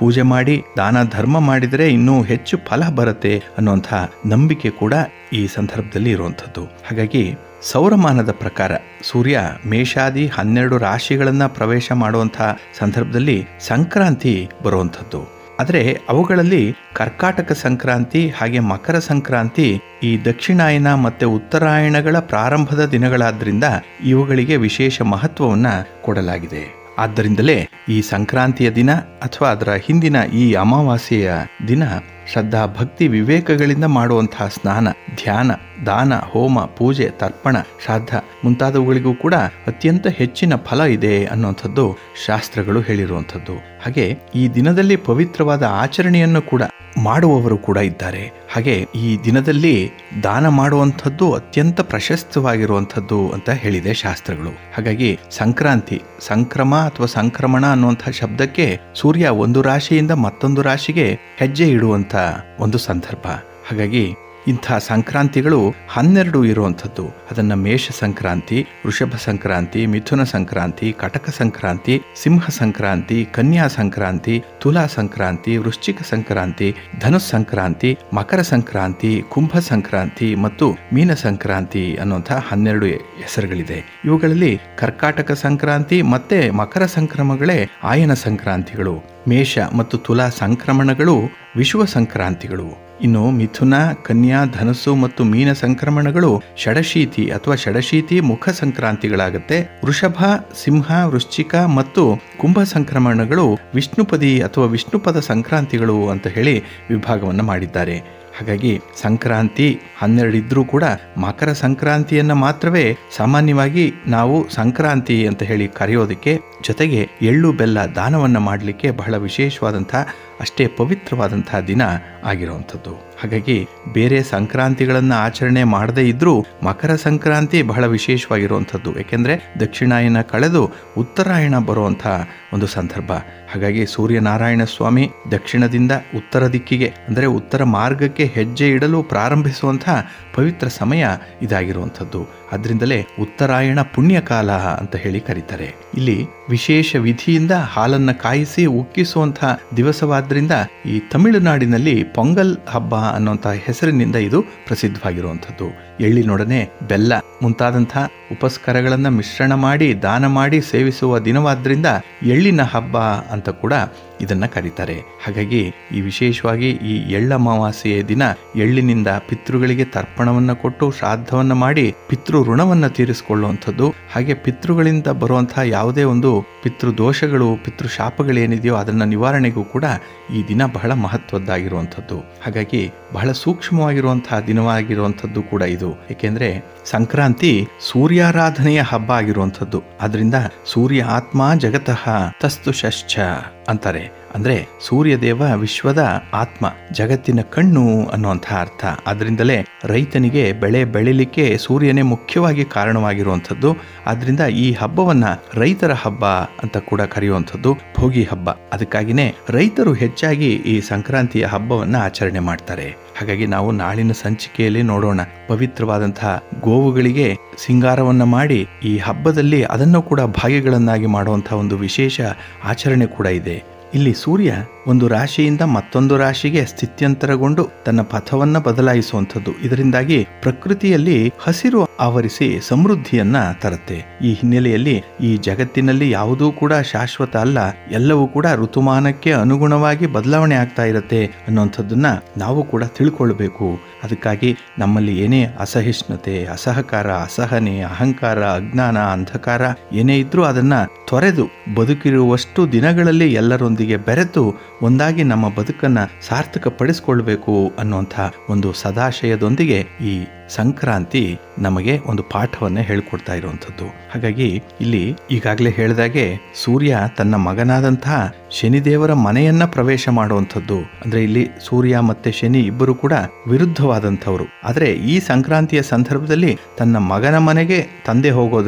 ಪೂಜೆ ಮಾಡಿ ದಾನ ಧರ್ಮ ಮಾಡಿದರೆ ಇನ್ನೂ ಹೆಚ್ಚು ಫಲ ಬರುತ್ತೆ ಅನ್ನುವಂಥ ನಂಬಿಕೆ ಕೂಡ ಈ ಸಂದರ್ಭದಲ್ಲಿ ಇರುವಂಥದ್ದು. ಹಾಗಾಗಿ ಸೌರಮಾನದ ಪ್ರಕಾರ ಸೂರ್ಯ ಮೇಷಾದಿ 12 ರಾಶಿಗಳನ್ನ ಪ್ರವೇಶ ಮಾಡುವಂಥ ಸಂದರ್ಭದಲ್ಲಿ ಸಂಕ್ರಾಂತಿ ಬರುವಂಥದ್ದು. ಆದರೆ ಅವುಗಳಲ್ಲಿ ಕರ್ಕಾಟಕ ಸಂಕ್ರಾಂತಿ ಹಾಗೆ ಮಕರ ಸಂಕ್ರಾಂತಿ ಈ ದಕ್ಷಿಣಾಯನ ಮತ್ತೆ ಉತ್ತರಾಯಣಗಳ ಪ್ರಾರಂಭದ ದಿನಗಳಾದ್ರಿಂದ ಇವುಗಳಿಗೆ ವಿಶೇಷ ಮಹತ್ವವನ್ನ ಕೊಡಲಾಗಿದೆ. ಆದ್ದರಿಂದಲೇ ಈ ಸಂಕ್ರಾಂತಿಯ ದಿನ ಅಥವಾ ಅದರ ಹಿಂದಿನ ಈ ಅಮಾವಾಸ್ಯೆಯ ದಿನ ಶ್ರದ್ಧಾ ಭಕ್ತಿ ವಿವೇಕಗಳಿಂದ ಮಾಡುವಂತಹ ಸ್ನಾನ, ಧ್ಯಾನ, ದಾನ, ಹೋಮ, ಪೂಜೆ, ತರ್ಪಣ, ಶ್ರಾದ್ದ ಮುಂತಾದವುಗಳಿಗೂ ಕೂಡ ಅತ್ಯಂತ ಹೆಚ್ಚಿನ ಫಲ ಇದೆ ಅನ್ನುವಂಥದ್ದು ಶಾಸ್ತ್ರಗಳು ಹೇಳಿರುವಂಥದ್ದು. ಹಾಗೆ ಈ ದಿನದಲ್ಲಿ ಪವಿತ್ರವಾದ ಆಚರಣೆಯನ್ನು ಕೂಡ ಮಾಡುವವರು ಕೂಡ ಇದ್ದಾರೆ. ಹಾಗೆ ಈ ದಿನದಲ್ಲಿ ದಾನ ಮಾಡುವಂಥದ್ದು ಅತ್ಯಂತ ಪ್ರಶಸ್ತವಾಗಿರುವಂಥದ್ದು ಅಂತ ಹೇಳಿದೆ ಶಾಸ್ತ್ರಗಳು. ಹಾಗಾಗಿ ಸಂಕ್ರಾಂತಿ, ಸಂಕ್ರಮ ಅಥವಾ ಸಂಕ್ರಮಣ ಅನ್ನುವಂಥ ಶಬ್ದಕ್ಕೆ ಸೂರ್ಯ ಒಂದು ರಾಶಿಯಿಂದ ಮತ್ತೊಂದು ರಾಶಿಗೆ ಹೆಜ್ಜೆ ಇಡುವಂಥ ಒಂದು ಸಂದರ್ಭ. ಹಾಗಾಗಿ ಇಂಥ ಸಂಕ್ರಾಂತಿಗಳು 12 ಇರುವಂಥದ್ದು. ಅದನ್ನು ಮೇಷ ಸಂಕ್ರಾಂತಿ, ವೃಷಭ ಸಂಕ್ರಾಂತಿ, ಮಿಥುನ ಸಂಕ್ರಾಂತಿ, ಕಟಕ ಸಂಕ್ರಾಂತಿ, ಸಿಂಹ ಸಂಕ್ರಾಂತಿ, ಕನ್ಯಾ ಸಂಕ್ರಾಂತಿ, ತುಲಾ ಸಂಕ್ರಾಂತಿ, ವೃಶ್ಚಿಕ ಸಂಕ್ರಾಂತಿ, ಧನುಸ್ ಸಂಕ್ರಾಂತಿ, ಮಕರ ಸಂಕ್ರಾಂತಿ, ಕುಂಭ ಸಂಕ್ರಾಂತಿ ಮತ್ತು ಮೀನ ಸಂಕ್ರಾಂತಿ ಅನ್ನುವಂಥ 12 ಹೆಸರುಗಳಿದೆ. ಇವುಗಳಲ್ಲಿ ಕರ್ಕಾಟಕ ಸಂಕ್ರಾಂತಿ ಮತ್ತೆ ಮಕರ ಸಂಕ್ರಮಗಳೇ ಆಯನ ಸಂಕ್ರಾಂತಿಗಳು. ಮೇಷ ಮತ್ತು ತುಲಾ ಸಂಕ್ರಮಣಗಳು ವಿಶ್ವ ಸಂಕ್ರಾಂತಿಗಳು. ಇನ್ನು ಮಿಥುನ, ಕನ್ಯಾ, ಧನಸ್ಸು ಮತ್ತು ಮೀನ ಸಂಕ್ರಮಣಗಳು ಷಡಶೀತಿ ಅಥವಾ ಷಡಶೀತಿ ಮುಖ ಸಂಕ್ರಾಂತಿಗಳಾಗುತ್ತೆ. ವೃಷಭ, ಸಿಂಹ, ವೃಶ್ಚಿಕ ಮತ್ತು ಕುಂಭ ಸಂಕ್ರಮಣಗಳು ವಿಷ್ಣುಪದಿ ಅಥವಾ ವಿಷ್ಣುಪದ ಸಂಕ್ರಾಂತಿಗಳು ಅಂತ ಹೇಳಿ ವಿಭಾಗವನ್ನು ಮಾಡಿದ್ದಾರೆ. ಹಾಗಾಗಿ ಸಂಕ್ರಾಂತಿ 12 ಇದ್ರೂ ಕೂಡ ಮಕರ ಸಂಕ್ರಾಂತಿಯನ್ನು ಮಾತ್ರವೇ ಸಾಮಾನ್ಯವಾಗಿ ನಾವು ಸಂಕ್ರಾಂತಿ ಅಂತ ಹೇಳಿ ಕರೆಯೋದಕ್ಕೆ, ಜೊತೆಗೆ ಎಳ್ಳು ಬೆಲ್ಲ ದಾನವನ್ನು ಮಾಡಲಿಕ್ಕೆ ಬಹಳ ವಿಶೇಷವಾದಂಥ ಅಷ್ಟೇ ಪವಿತ್ರವಾದಂತಹ ದಿನ ಆಗಿರುವಂಥದ್ದು. ಹಾಗಾಗಿ ಬೇರೆ ಸಂಕ್ರಾಂತಿಗಳನ್ನು ಆಚರಣೆ ಮಾಡದೇ ಇದ್ರೂ ಮಕರ ಸಂಕ್ರಾಂತಿ ಬಹಳ ವಿಶೇಷವಾಗಿರುವಂಥದ್ದು. ಏಕೆಂದರೆ ದಕ್ಷಿಣಾಯನ ಕಳೆದು ಉತ್ತರಾಯಣ ಬರುವಂಥ ಒಂದು ಸಂದರ್ಭ. ಹಾಗಾಗಿ ಸೂರ್ಯನಾರಾಯಣ ಸ್ವಾಮಿ ದಕ್ಷಿಣದಿಂದ ಉತ್ತರ ದಿಕ್ಕಿಗೆ ಅಂದರೆ ಉತ್ತರ ಮಾರ್ಗಕ್ಕೆ ಹೆಜ್ಜೆ ಇಡಲು ಪ್ರಾರಂಭಿಸುವಂಥ ಪವಿತ್ರ ಸಮಯ ಇದಾಗಿರುವಂಥದ್ದು. ಅದರಿಂದಲೇ ಉತ್ತರಾಯಣ ಪುಣ್ಯಕಾಲ ಅಂತ ಹೇಳಿ ಕರೀತಾರೆ. ಇಲ್ಲಿ ವಿಶೇಷ ವಿಧಿಯಿಂದ ಹಾಲನ್ನು ಕಾಯಿಸಿ ಉಕ್ಕಿಸುವಂಥ ದಿವಸವಾದ್ರಿಂದ ಈ ತಮಿಳುನಾಡಿನಲ್ಲಿ ಪೊಂಗಲ್ ಹಬ್ಬ ಅನ್ನುವಂಥ ಹೆಸರಿನಿಂದ ಇದು ಪ್ರಸಿದ್ಧವಾಗಿರುವಂಥದ್ದು. ಎಳ್ಳಿನೊಡನೆ ಬೆಲ್ಲ ಮುಂತಾದಂಥ ಉಪಸ್ಕರಗಳನ್ನು ಮಿಶ್ರಣ ಮಾಡಿ ದಾನ ಮಾಡಿ ಸೇವಿಸುವ ದಿನವಾದ್ರಿಂದ ಎಳ್ಳಿನ ಹಬ್ಬ ಅಂತ ಕೂಡ ಇದನ್ನ ಕರೀತಾರೆ. ಹಾಗಾಗಿ ಈ ವಿಶೇಷವಾಗಿ ಈ ಎಳ್ಳಮಾವಾಸ್ಯೆಯ ದಿನ ಎಳ್ಳಿನಿಂದ ಪಿತೃಗಳಿಗೆ ತರ್ಪಣವನ್ನು ಕೊಟ್ಟು ಶ್ರಾದ್ದವನ್ನು ಮಾಡಿ ಪಿತೃ ಋಣವನ್ನು ತೀರಿಸಿಕೊಳ್ಳುವಂಥದ್ದು. ಹಾಗೆ ಪಿತೃಗಳಿಂದ ಬರುವಂತಹ ಯಾವುದೇ ಒಂದು ಪಿತೃ ದೋಷಗಳು, ಪಿತೃ ಶಾಪಗಳೇನಿದೆಯೋ ಅದನ್ನ ನಿವಾರಣೆಗೂ ಕೂಡ ಈ ದಿನ ಬಹಳ ಮಹತ್ವದ್ದಾಗಿರುವಂಥದ್ದು. ಹಾಗಾಗಿ ಬಹಳ ಸೂಕ್ಷ್ಮವಾಗಿರುವಂತಹ ದಿನವಾಗಿರುವಂಥದ್ದು ಕೂಡ ಇದು. ಏಕೆಂದ್ರೆ ಸಂಕ್ರಾಂತಿ ಸೂರ್ಯಾರಾಧನೆಯ ಹಬ್ಬ ಆಗಿರುವಂಥದ್ದು. ಆದ್ರಿಂದ ಸೂರ್ಯ ಆತ್ಮ ಜಗತಃ ತಸ್ತು ಷಶ್ಚ ಅಂತಾರೆ. ಅಂದ್ರೆ ಸೂರ್ಯದೇವ ವಿಶ್ವದ ಆತ್ಮ, ಜಗತ್ತಿನ ಕಣ್ಣು ಅನ್ನುವಂಥ ಅರ್ಥ. ಆದ್ರಿಂದಲೇ ರೈತನಿಗೆ ಬೆಳೆ ಬೆಳಿಲಿಕ್ಕೆ ಸೂರ್ಯನೇ ಮುಖ್ಯವಾಗಿ ಕಾರಣವಾಗಿರುವಂಥದ್ದು. ಆದ್ರಿಂದ ಈ ಹಬ್ಬವನ್ನ ರೈತರ ಹಬ್ಬ ಅಂತ ಕೂಡ ಕರೆಯುವಂಥದ್ದು, ಭೋಗಿ ಹಬ್ಬ. ಅದಕ್ಕಾಗಿನೇ ರೈತರು ಹೆಚ್ಚಾಗಿ ಈ ಸಂಕ್ರಾಂತಿಯ ಹಬ್ಬವನ್ನ ಆಚರಣೆ ಮಾಡ್ತಾರೆ. ಹಾಗಾಗಿ ನಾವು ನಾಳಿನ ಸಂಚಿಕೆಯಲ್ಲಿ ನೋಡೋಣ. ಪವಿತ್ರವಾದಂತಹ ಗೋವುಗಳಿಗೆ ಸಿಂಗಾರವನ್ನ ಮಾಡಿ ಈ ಹಬ್ಬದಲ್ಲಿ ಅದನ್ನು ಕೂಡ ಭಾಗ್ಯಗಳನ್ನಾಗಿ ಮಾಡುವಂತಹ ಒಂದು ವಿಶೇಷ ಆಚರಣೆ ಕೂಡ ಇದೆ. ಇಲ್ಲಿ ಸೂರ್ಯ ಒಂದು ರಾಶಿಯಿಂದ ಮತ್ತೊಂದು ರಾಶಿಗೆ ಸ್ಥಿತ್ಯಂತರಗೊಂಡು ತನ್ನ ಪಥವನ್ನ ಬದಲಾಯಿಸುವಂಥದ್ದು. ಇದರಿಂದಾಗಿ ಪ್ರಕೃತಿಯಲ್ಲಿ ಹಸಿರು ಆವರಿಸಿ ಸಮೃದ್ಧಿಯನ್ನ ತರುತ್ತೆ. ಈ ಹಿನ್ನೆಲೆಯಲ್ಲಿ ಈ ಜಗತ್ತಿನಲ್ಲಿ ಯಾವುದೂ ಕೂಡ ಶಾಶ್ವತ ಅಲ್ಲ, ಎಲ್ಲವೂ ಕೂಡ ಋತುಮಾನಕ್ಕೆ ಅನುಗುಣವಾಗಿ ಬದಲಾವಣೆ ಆಗ್ತಾ ಇರುತ್ತೆ ಅನ್ನುವಂಥದ್ದನ್ನ ನಾವು ಕೂಡ ತಿಳ್ಕೊಳ್ಬೇಕು. ಅದಕ್ಕಾಗಿ ನಮ್ಮಲ್ಲಿ ಏನೇ ಅಸಹಿಷ್ಣುತೆ, ಅಸಹಕಾರ, ಅಸಹನೆ, ಅಹಂಕಾರ, ಅಜ್ಞಾನ, ಅಂಧಕಾರ ಏನೇ ಇದ್ರೂ ಅದನ್ನ ತೊರೆದು ಬದುಕಿರುವಷ್ಟು ದಿನಗಳಲ್ಲಿ ಎಲ್ಲರೊಂದಿಗೆ ಬೆರೆತು ಒಂದಾಗಿ ನಮ್ಮ ಬದುಕನ್ನ ಸಾರ್ಥಕ ಪಡಿಸ್ಕೊಳ್ಬೇಕು ಅನ್ನುವಂಥ ಒಂದು ಸದಾಶಯದೊಂದಿಗೆ ಈ ಸಂಕ್ರಾಂತಿ ನಮಗೆ ಒಂದು ಪಾಠವನ್ನ ಹೇಳ್ಕೊಡ್ತಾ ಇರುವಂಥದ್ದು. ಹಾಗಾಗಿ ಇಲ್ಲಿ ಈಗಾಗಲೇ ಹೇಳಿದಾಗೆ ಸೂರ್ಯ ತನ್ನ ಮಗನಾದಂತಹ ಶನಿದೇವರ ಮನೆಯನ್ನ ಪ್ರವೇಶ ಮಾಡುವಂಥದ್ದು. ಅಂದ್ರೆ ಇಲ್ಲಿ ಸೂರ್ಯ ಮತ್ತೆ ಶನಿ ಇಬ್ಬರು ಕೂಡ ವಿರುದ್ಧವಾದಂಥವ್ರು. ಆದ್ರೆ ಈ ಸಂಕ್ರಾಂತಿಯ ಸಂದರ್ಭದಲ್ಲಿ ತನ್ನ ಮಗನ ಮನೆಗೆ ತಂದೆ ಹೋಗೋದ್ರಿಂದ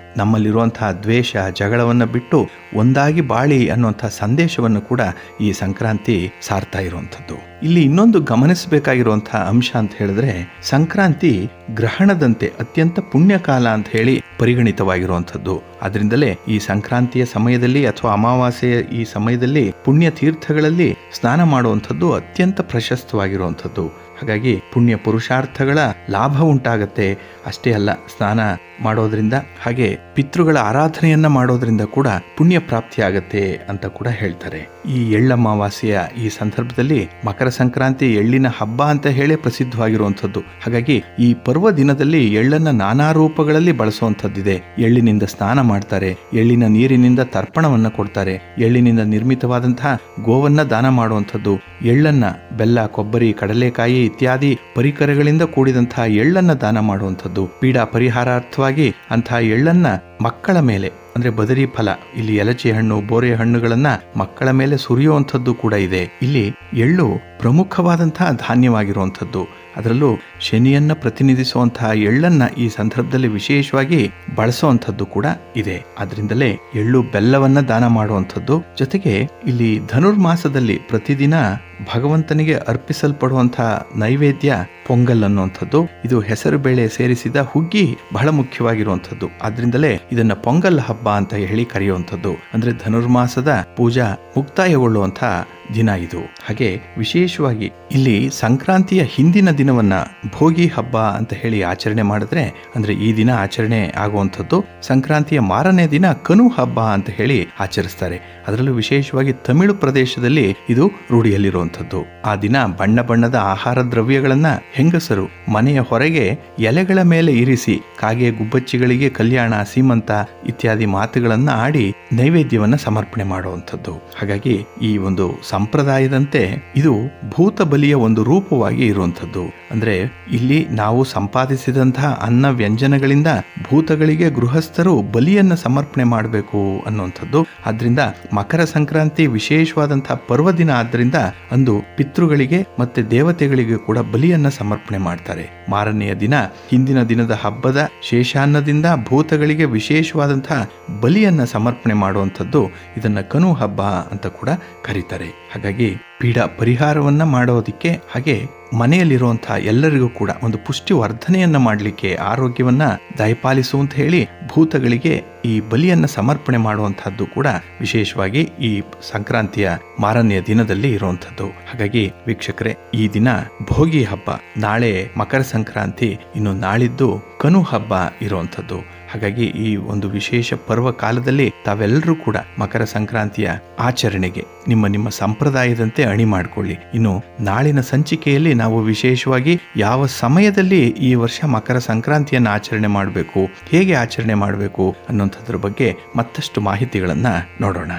ನಮ್ಮಲ್ಲಿರುವಂತಹ ದ್ವೇಷ ಜಗಳವನ್ನು ಬಿಟ್ಟು ಒಂದಾಗಿ ಬಾಳಿ ಅನ್ನುವಂಥ ಸಂದೇಶವನ್ನು ಕೂಡ ಈ ಸಂಕ್ರಾಂತಿ ಸಾರ್ತಾ ಇರುವಂಥದ್ದು. ಇಲ್ಲಿ ಇನ್ನೊಂದು ಗಮನಿಸಬೇಕಾಗಿರುವಂತಹ ಅಂಶ ಅಂತ ಹೇಳಿದ್ರೆ, ಸಂಕ್ರಾಂತಿ ಗ್ರಹಣದಂತೆ ಅತ್ಯಂತ ಪುಣ್ಯಕಾಲ ಅಂತ ಹೇಳಿ ಪರಿಗಣಿತವಾಗಿರುವಂಥದ್ದು. ಅದರಿಂದಲೇ ಈ ಸಂಕ್ರಾಂತಿಯ ಸಮಯದಲ್ಲಿ ಅಥವಾ ಅಮಾವಾಸ್ಯೆಯ ಈ ಸಮಯದಲ್ಲಿ ಪುಣ್ಯ ತೀರ್ಥಗಳಲ್ಲಿ ಸ್ನಾನ ಮಾಡುವಂಥದ್ದು ಅತ್ಯಂತ ಪ್ರಶಸ್ತವಾಗಿರುವಂಥದ್ದು. ಹಾಗಾಗಿ ಪುಣ್ಯ ಪುರುಷಾರ್ಥಗಳ ಲಾಭ ಉಂಟಾಗತ್ತೆ. ಅಷ್ಟೇ ಅಲ್ಲ, ಸ್ನಾನ ಮಾಡೋದ್ರಿಂದ ಹಾಗೆ ಪಿತೃಗಳ ಆರಾಧನೆಯನ್ನ ಮಾಡೋದ್ರಿಂದ ಕೂಡ ಪುಣ್ಯ ಪ್ರಾಪ್ತಿಯಾಗತ್ತೆ ಅಂತ ಕೂಡ ಹೇಳ್ತಾರೆ. ಈ ಎಳ್ಳಮಾವಾಸ್ಯೆಯ ಈ ಸಂದರ್ಭದಲ್ಲಿ ಮಕರ ಸಂಕ್ರಾಂತಿ ಎಳ್ಳಿನ ಹಬ್ಬ ಅಂತ ಹೇಳಿ ಪ್ರಸಿದ್ಧವಾಗಿರುವಂಥದ್ದು. ಹಾಗಾಗಿ ಈ ಪರ್ವ ದಿನದಲ್ಲಿ ಎಳ್ಳನ್ನ ನಾನಾ ರೂಪಗಳಲ್ಲಿ ಬಳಸುವಂಥದ್ದಿದೆ. ಎಳ್ಳಿನಿಂದ ಸ್ನಾನ ಮಾಡ್ತಾರೆ, ಎಳ್ಳಿನ ನೀರಿನಿಂದ ತರ್ಪಣವನ್ನ ಕೊಡ್ತಾರೆ, ಎಳ್ಳಿನಿಂದ ನಿರ್ಮಿತವಾದಂತಹ ಗೋವನ್ನ ದಾನ ಮಾಡುವಂಥದ್ದು, ಎಳ್ಳನ್ನ ಬೆಲ್ಲ, ಕೊಬ್ಬರಿ, ಕಡಲೆಕಾಯಿ ಇತ್ಯಾದಿ ಪರಿಕರಗಳಿಂದ ಕೂಡಿದಂತಹ ಎಳ್ಳನ್ನ ದಾನ ಮಾಡುವಂಥದ್ದು, ಪೀಡಾ ಪರಿಹಾರಾರ್ಥವಾಗಿ ಅಂತಹ ಎಳ್ಳನ್ನ ಮಕ್ಕಳ ಮೇಲೆ ಅಂದ್ರೆ ಬದರಿ ಫಲ, ಇಲ್ಲಿ ಎಲಚಿ ಹಣ್ಣು, ಬೋರೆ ಹಣ್ಣುಗಳನ್ನ ಮಕ್ಕಳ ಮೇಲೆ ಸುರಿಯುವಂಥದ್ದು ಕೂಡ ಇದೆ. ಇಲ್ಲಿ ಎಳ್ಳು ಪ್ರಮುಖವಾದಂತಹ ಧಾನ್ಯವಾಗಿರುವಂಥದ್ದು. ಅದರಲ್ಲೂ ಶನಿಯನ್ನ ಪ್ರತಿನಿಧಿಸುವಂತಹ ಎಳ್ಳನ್ನ ಈ ಸಂದರ್ಭದಲ್ಲಿ ವಿಶೇಷವಾಗಿ ಬಳಸುವಂಥದ್ದು ಕೂಡ ಇದೆ. ಅದರಿಂದಲೇ ಎಳ್ಳು ಬೆಲ್ಲವನ್ನ ದಾನ ಮಾಡುವಂಥದ್ದು. ಜೊತೆಗೆ ಇಲ್ಲಿ ಧನುರ್ಮಾಸದಲ್ಲಿ ಪ್ರತಿದಿನ ಭಗವಂತನಿಗೆ ಅರ್ಪಿಸಲ್ಪಡುವಂತಹ ನೈವೇದ್ಯ ಪೊಂಗಲ್ ಅನ್ನುವಂಥದ್ದು. ಇದು ಹೆಸರು ಬೇಳೆ ಸೇರಿಸಿದ ಹುಗ್ಗಿ ಬಹಳ ಮುಖ್ಯವಾಗಿರುವಂಥದ್ದು. ಆದ್ರಿಂದಲೇ ಇದನ್ನ ಪೊಂಗಲ್ ಹಬ್ಬ ಅಂತ ಹೇಳಿ ಕರೆಯುವಂಥದ್ದು. ಅಂದ್ರೆ ಧನುರ್ಮಾಸದ ಪೂಜಾ ಮುಕ್ತಾಯಗೊಳ್ಳುವಂತಹ ದಿನ ಇದು. ಹಾಗೆ ವಿಶೇಷವಾಗಿ ಇಲ್ಲಿ ಸಂಕ್ರಾಂತಿಯ ಹಿಂದಿನ ದಿನವನ್ನ ಭೋಗಿ ಹಬ್ಬ ಅಂತ ಹೇಳಿ ಆಚರಣೆ ಮಾಡಿದ್ರೆ, ಅಂದ್ರೆ ಈ ದಿನ ಆಚರಣೆ ಆಗುವಂಥದ್ದು. ಸಂಕ್ರಾಂತಿಯ ಮಾರನೇ ದಿನ ಕನು ಹಬ್ಬ ಅಂತ ಹೇಳಿ ಆಚರಿಸ್ತಾರೆ. ಅದರಲ್ಲೂ ವಿಶೇಷವಾಗಿ ತಮಿಳು ಪ್ರದೇಶದಲ್ಲಿ ಇದು ರೂಢಿಯಲ್ಲಿರುವಂಥದ್ದು. ಆ ದಿನ ಬಣ್ಣ ಬಣ್ಣದ ಆಹಾರ ದ್ರವ್ಯಗಳನ್ನ ಹೆಂಗಸರು ಮನೆಯ ಹೊರಗೆ ಎಲೆಗಳ ಮೇಲೆ ಇರಿಸಿ ಕಾಗೆ ಗುಬ್ಬಚ್ಚಿಗಳಿಗೆ ಕಲ್ಯಾಣ, ಸೀಮಂತ ಇತ್ಯಾದಿ ಮಾತುಗಳನ್ನ ಆಡಿ ನೈವೇದ್ಯವನ್ನ ಸಮರ್ಪಣೆ ಮಾಡುವಂಥದ್ದು. ಹಾಗಾಗಿ ಈ ಒಂದು ಸಂಪ್ರದಾಯದಂತೆ ಇದು ಭೂತ ಬಲಿಯ ಒಂದು ರೂಪವಾಗಿ ಇರುವಂಥದ್ದು. ಅಂದ್ರೆ ಇಲ್ಲಿ ನಾವು ಸಂಪಾದಿಸಿದಂತಹ ಅನ್ನ ವ್ಯಂಜನಗಳಿಂದ ಭೂತಗಳಿಗೆ ಗೃಹಸ್ಥರು ಬಲಿಯನ್ನ ಸಮರ್ಪಣೆ ಮಾಡಬೇಕು ಅನ್ನುವಂಥದ್ದು. ಆದ್ರಿಂದ ಮಕರ ಸಂಕ್ರಾಂತಿ ವಿಶೇಷವಾದಂತಹ ಪರ್ವದಿನ ಆದ್ರಿಂದ ಅಂದು ಪಿತೃಗಳಿಗೆ ಮತ್ತೆ ದೇವತೆಗಳಿಗೆ ಕೂಡ ಬಲಿಯನ್ನ ಸಮರ್ಪಣೆ ಮಾಡ್ತಾರೆ. ಮಾರನೆಯ ದಿನ ಹಿಂದಿನ ದಿನದ ಹಬ್ಬದ ಶೇಷಾನ್ನದಿಂದ ಭೂತಗಳಿಗೆ ವಿಶೇಷವಾದಂತಹ ಬಲಿಯನ್ನ ಸಮರ್ಪಣೆ ಮಾಡುವಂಥದ್ದು. ಇದನ್ನ ಕನು ಹಬ್ಬ ಅಂತ ಕೂಡ ಕರೀತಾರೆ. ಹಾಗಾಗಿ ಪೀಡಾ ಪರಿಹಾರವನ್ನ ಮಾಡೋದಿಕ್ಕೆ, ಹಾಗೆ ಮನೆಯಲ್ಲಿರುವಂತಹ ಎಲ್ಲರಿಗೂ ಕೂಡ ಒಂದು ಪುಷ್ಟಿ ವರ್ಧನೆಯನ್ನ ಮಾಡಲಿಕ್ಕೆ, ಆರೋಗ್ಯವನ್ನ ದಯಪಾಲಿಸುವಂತ ಹೇಳಿ ಭೂತಗಳಿಗೆ ಈ ಬಲಿಯನ್ನ ಸಮರ್ಪಣೆ ಮಾಡುವಂತಹದ್ದು ಕೂಡ ವಿಶೇಷವಾಗಿ ಈ ಸಂಕ್ರಾಂತಿಯ ಮಾರನೆಯ ದಿನದಲ್ಲಿ ಇರುವಂತದ್ದು. ಹಾಗಾಗಿ ವೀಕ್ಷಕರೇ, ಈ ದಿನ ಭೋಗಿ ಹಬ್ಬ, ನಾಳೆ ಮಕರ ಸಂಕ್ರಾಂತಿ, ಇನ್ನು ನಾಳಿದ್ದು ಕನು ಹಬ್ಬ ಇರುವಂತದ್ದು. ಹಾಗಾಗಿ ಈ ಒಂದು ವಿಶೇಷ ಪರ್ವ ಕಾಲದಲ್ಲಿ ತಾವೆಲ್ಲರೂ ಕೂಡ ಮಕರ ಸಂಕ್ರಾಂತಿಯ ಆಚರಣೆಗೆ ನಿಮ್ಮ ನಿಮ್ಮ ಸಂಪ್ರದಾಯದಂತೆ ಅಣಿ ಮಾಡಿಕೊಳ್ಳಿ. ಇನ್ನು ನಾಳಿನ ಸಂಚಿಕೆಯಲ್ಲಿ ನಾವು ವಿಶೇಷವಾಗಿ ಯಾವ ಸಮಯದಲ್ಲಿ ಈ ವರ್ಷ ಮಕರ ಸಂಕ್ರಾಂತಿಯನ್ನು ಆಚರಣೆ ಮಾಡಬೇಕು, ಹೇಗೆ ಆಚರಣೆ ಮಾಡಬೇಕು ಅನ್ನುವಂಥದ್ರ ಬಗ್ಗೆ ಮತ್ತಷ್ಟು ಮಾಹಿತಿಗಳನ್ನ ನೋಡೋಣ.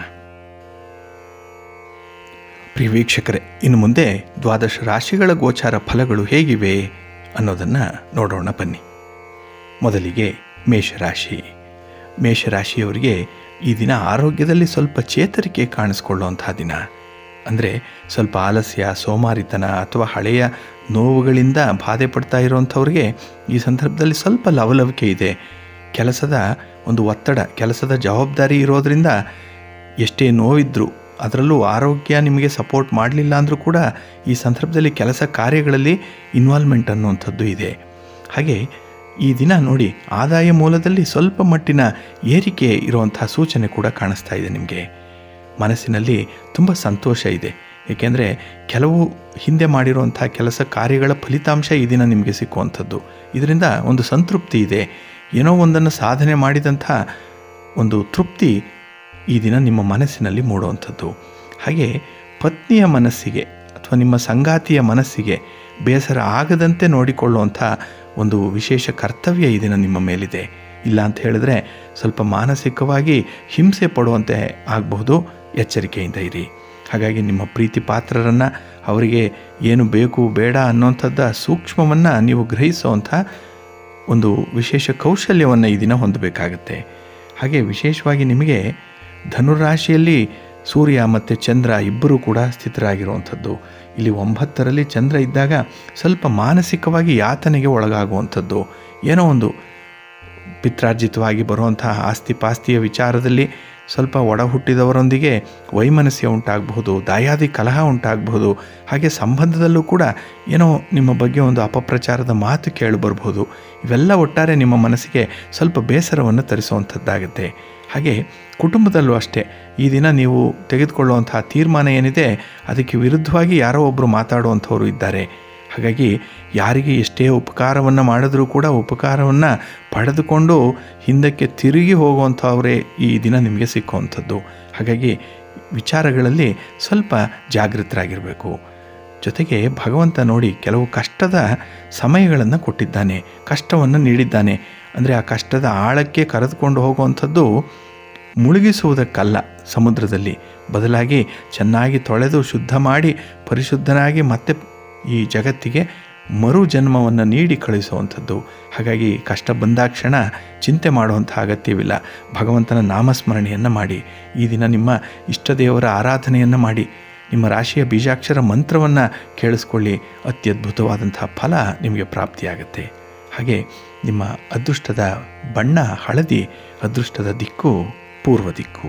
ಪ್ರಿಯ ವೀಕ್ಷಕರೇ, ಇನ್ನು ಮುಂದೆ ದ್ವಾದಶ ರಾಶಿಗಳ ಗೋಚಾರ ಫಲಗಳು ಹೇಗಿವೆ ಅನ್ನೋದನ್ನ ನೋಡೋಣ ಬನ್ನಿ. ಮೊದಲಿಗೆ ಮೇಷರಾಶಿ. ಮೇಷರಾಶಿಯವರಿಗೆ ಈ ದಿನ ಆರೋಗ್ಯದಲ್ಲಿ ಸ್ವಲ್ಪ ಚೇತರಿಕೆ ಕಾಣಿಸ್ಕೊಳ್ಳುವಂತಹ ದಿನ. ಅಂದರೆ ಸ್ವಲ್ಪ ಆಲಸ್ಯ, ಸೋಮಾರಿತನ ಅಥವಾ ಹಳೆಯ ನೋವುಗಳಿಂದ ಬಾಧೆ ಪಡ್ತಾ ಇರುವಂಥವ್ರಿಗೆ ಈ ಸಂದರ್ಭದಲ್ಲಿ ಸ್ವಲ್ಪ ಲವಲವಿಕೆ ಇದೆ. ಕೆಲಸದ ಒಂದು ಒತ್ತಡ, ಕೆಲಸದ ಜವಾಬ್ದಾರಿ ಇರೋದರಿಂದ ಎಷ್ಟೇ ನೋವಿದ್ರೂ, ಅದರಲ್ಲೂ ಆರೋಗ್ಯ ನಿಮಗೆ ಸಪೋರ್ಟ್ ಮಾಡಲಿಲ್ಲ ಅಂದರೂ ಕೂಡ ಈ ಸಂದರ್ಭದಲ್ಲಿ ಕೆಲಸ ಕಾರ್ಯಗಳಲ್ಲಿ ಇನ್ವಾಲ್ವ್ಮೆಂಟ್ ಅನ್ನುವಂಥದ್ದು ಇದೆ. ಹಾಗೆ ಈ ದಿನ ನೋಡಿ, ಆದಾಯ ಮೂಲದಲ್ಲಿ ಸ್ವಲ್ಪ ಮಟ್ಟಿನ ಏರಿಕೆ ಇರುವಂತಹ ಸೂಚನೆ ಕೂಡ ಕಾಣಿಸ್ತಾ ಇದೆ. ನಿಮಗೆ ಮನಸ್ಸಿನಲ್ಲಿ ತುಂಬ ಸಂತೋಷ ಇದೆ. ಏಕೆಂದರೆ ಕೆಲವು ಹಿಂದೆ ಮಾಡಿರುವಂಥ ಕೆಲಸ ಕಾರ್ಯಗಳ ಫಲಿತಾಂಶ ಈ ದಿನ ನಿಮಗೆ ಸಿಕ್ಕುವಂಥದ್ದು. ಇದರಿಂದ ಒಂದು ಸಂತೃಪ್ತಿ ಇದೆ. ಏನೋ ಒಂದನ್ನು ಸಾಧನೆ ಮಾಡಿದಂಥ ಒಂದು ತೃಪ್ತಿ ಈ ದಿನ ನಿಮ್ಮ ಮನಸ್ಸಿನಲ್ಲಿ ಮೂಡುವಂಥದ್ದು. ಹಾಗೆ ಪತ್ನಿಯ ಮನಸ್ಸಿಗೆ ಅಥವಾ ನಿಮ್ಮ ಸಂಗಾತಿಯ ಮನಸ್ಸಿಗೆ ಬೇಸರ ಆಗದಂತೆ ನೋಡಿಕೊಳ್ಳುವಂಥ ಒಂದು ವಿಶೇಷ ಕರ್ತವ್ಯ ಈ ದಿನ ನಿಮ್ಮ ಮೇಲಿದೆ. ಇಲ್ಲ ಅಂತ ಹೇಳಿದ್ರೆ ಸ್ವಲ್ಪ ಮಾನಸಿಕವಾಗಿ ಹಿಂಸೆ ಪಡುವಂತೆ ಆಗಬಹುದು. ಎಚ್ಚರಿಕೆಯಿಂದ ಇರಿ. ಹಾಗಾಗಿ ನಿಮ್ಮ ಪ್ರೀತಿ ಪಾತ್ರರನ್ನು, ಅವರಿಗೆ ಏನು ಬೇಕು ಬೇಡ ಅನ್ನೋಂಥದ್ದು ಸೂಕ್ಷ್ಮವನ್ನು ನೀವು ಗ್ರಹಿಸುವಂಥ ಒಂದು ವಿಶೇಷ ಕೌಶಲ್ಯವನ್ನು ಈ ದಿನ ಹೊಂದಬೇಕಾಗತ್ತೆ. ಹಾಗೆ ವಿಶೇಷವಾಗಿ ನಿಮಗೆ ಧನುರಾಶಿಯಲ್ಲಿ ಸೂರ್ಯ ಮತ್ತು ಚಂದ್ರ ಇಬ್ಬರೂ ಕೂಡ ಸ್ಥಿತರಾಗಿರುವಂಥದ್ದು. ಇಲ್ಲಿ 9ರಲ್ಲಿ ಚಂದ್ರ ಇದ್ದಾಗ ಸ್ವಲ್ಪ ಮಾನಸಿಕವಾಗಿ ಯಾತನೆಗೆ ಒಳಗಾಗುವಂಥದ್ದು, ಏನೋ ಒಂದು ಪಿತ್ರಾರ್ಜಿತವಾಗಿ ಬರುವಂತಹ ಆಸ್ತಿ ಪಾಸ್ತಿಯ ವಿಚಾರದಲ್ಲಿ ಸ್ವಲ್ಪ ಒಡ ಹುಟ್ಟಿದವರೊಂದಿಗೆ ವೈಮನಸ್ಯ ಉಂಟಾಗಬಹುದು, ದಾಯಾದಿ ಕಲಹ ಉಂಟಾಗಬಹುದು. ಹಾಗೆ ಸಂಬಂಧದಲ್ಲೂ ಕೂಡ ಏನೋ ನಿಮ್ಮ ಬಗ್ಗೆ ಒಂದು ಅಪಪ್ರಚಾರದ ಮಾತು ಕೇಳಿಬರ್ಬೋದು. ಇವೆಲ್ಲ ಒಟ್ಟಾರೆ ನಿಮ್ಮ ಮನಸ್ಸಿಗೆ ಸ್ವಲ್ಪ ಬೇಸರವನ್ನು ತರಿಸುವಂಥದ್ದಾಗುತ್ತೆ. ಹಾಗೆ ಕುಟುಂಬದಲ್ಲೂ ಅಷ್ಟೇ, ಈ ದಿನ ನೀವು ತೆಗೆದುಕೊಳ್ಳುವಂತಹ ತೀರ್ಮಾನ ಏನಿದೆ ಅದಕ್ಕೆ ವಿರುದ್ಧವಾಗಿ ಯಾರೋ ಒಬ್ಬರು ಮಾತಾಡುವಂಥವ್ರು ಇದ್ದಾರೆ. ಹಾಗಾಗಿ ಯಾರಿಗೆ ಎಷ್ಟೇ ಉಪಕಾರವನ್ನು ಮಾಡಿದ್ರೂ ಕೂಡ ಉಪಕಾರವನ್ನು ಪಡೆದುಕೊಂಡು ಹಿಂದಕ್ಕೆ ತಿರುಗಿ ಹೋಗುವಂಥವರೇ ಈ ದಿನ ನಿಮಗೆ ಸಿಕ್ಕುವಂಥದ್ದು. ಹಾಗಾಗಿ ವಿಚಾರಗಳಲ್ಲಿ ಸ್ವಲ್ಪ ಜಾಗೃತರಾಗಿರಬೇಕು. ಜೊತೆಗೆ ಭಗವಂತ ನೋಡಿ ಕೆಲವು ಕಷ್ಟದ ಸಮಯಗಳನ್ನು ಕೊಟ್ಟಿದ್ದಾನೆ, ಕಷ್ಟವನ್ನು ನೀಡಿದ್ದಾನೆ. ಅಂದರೆ ಆ ಕಷ್ಟದ ಆಳಕ್ಕೆ ಕರೆದುಕೊಂಡು ಹೋಗುವಂಥದ್ದು ಮುಳುಗಿಸುವುದಕ್ಕಲ್ಲ ಸಮುದ್ರದಲ್ಲಿ, ಬದಲಾಗಿ ಚೆನ್ನಾಗಿ ತೊಳೆದು ಶುದ್ಧ ಮಾಡಿ ಪರಿಶುದ್ಧನಾಗಿ ಮತ್ತೆ ಈ ಜಗತ್ತಿಗೆ ಮರು ಜನ್ಮವನ್ನು ನೀಡಿ ಕಳಿಸುವಂಥದ್ದು. ಹಾಗಾಗಿ ಕಷ್ಟ ಬಂದಾಕ್ಷಣ ಚಿಂತೆ ಮಾಡುವಂಥ ಅಗತ್ಯವಿಲ್ಲ. ಭಗವಂತನ ನಾಮಸ್ಮರಣೆಯನ್ನು ಮಾಡಿ, ಈ ದಿನ ನಿಮ್ಮ ಇಷ್ಟ ದೇವರ ಆರಾಧನೆಯನ್ನು ಮಾಡಿ, ನಿಮ್ಮ ರಾಶಿಯ ಬೀಜಾಕ್ಷರ ಮಂತ್ರವನ್ನು ಕೇಳಿಸ್ಕೊಳ್ಳಿ. ಅತ್ಯದ್ಭುತವಾದಂಥ ಫಲ ನಿಮಗೆ ಪ್ರಾಪ್ತಿಯಾಗುತ್ತೆ. ಹಾಗೆ ನಿಮ್ಮ ಅದೃಷ್ಟದ ಬಣ್ಣ ಹಳದಿ, ಅದೃಷ್ಟದ ದಿಕ್ಕು ಪೂರ್ವ ದಿಕ್ಕು.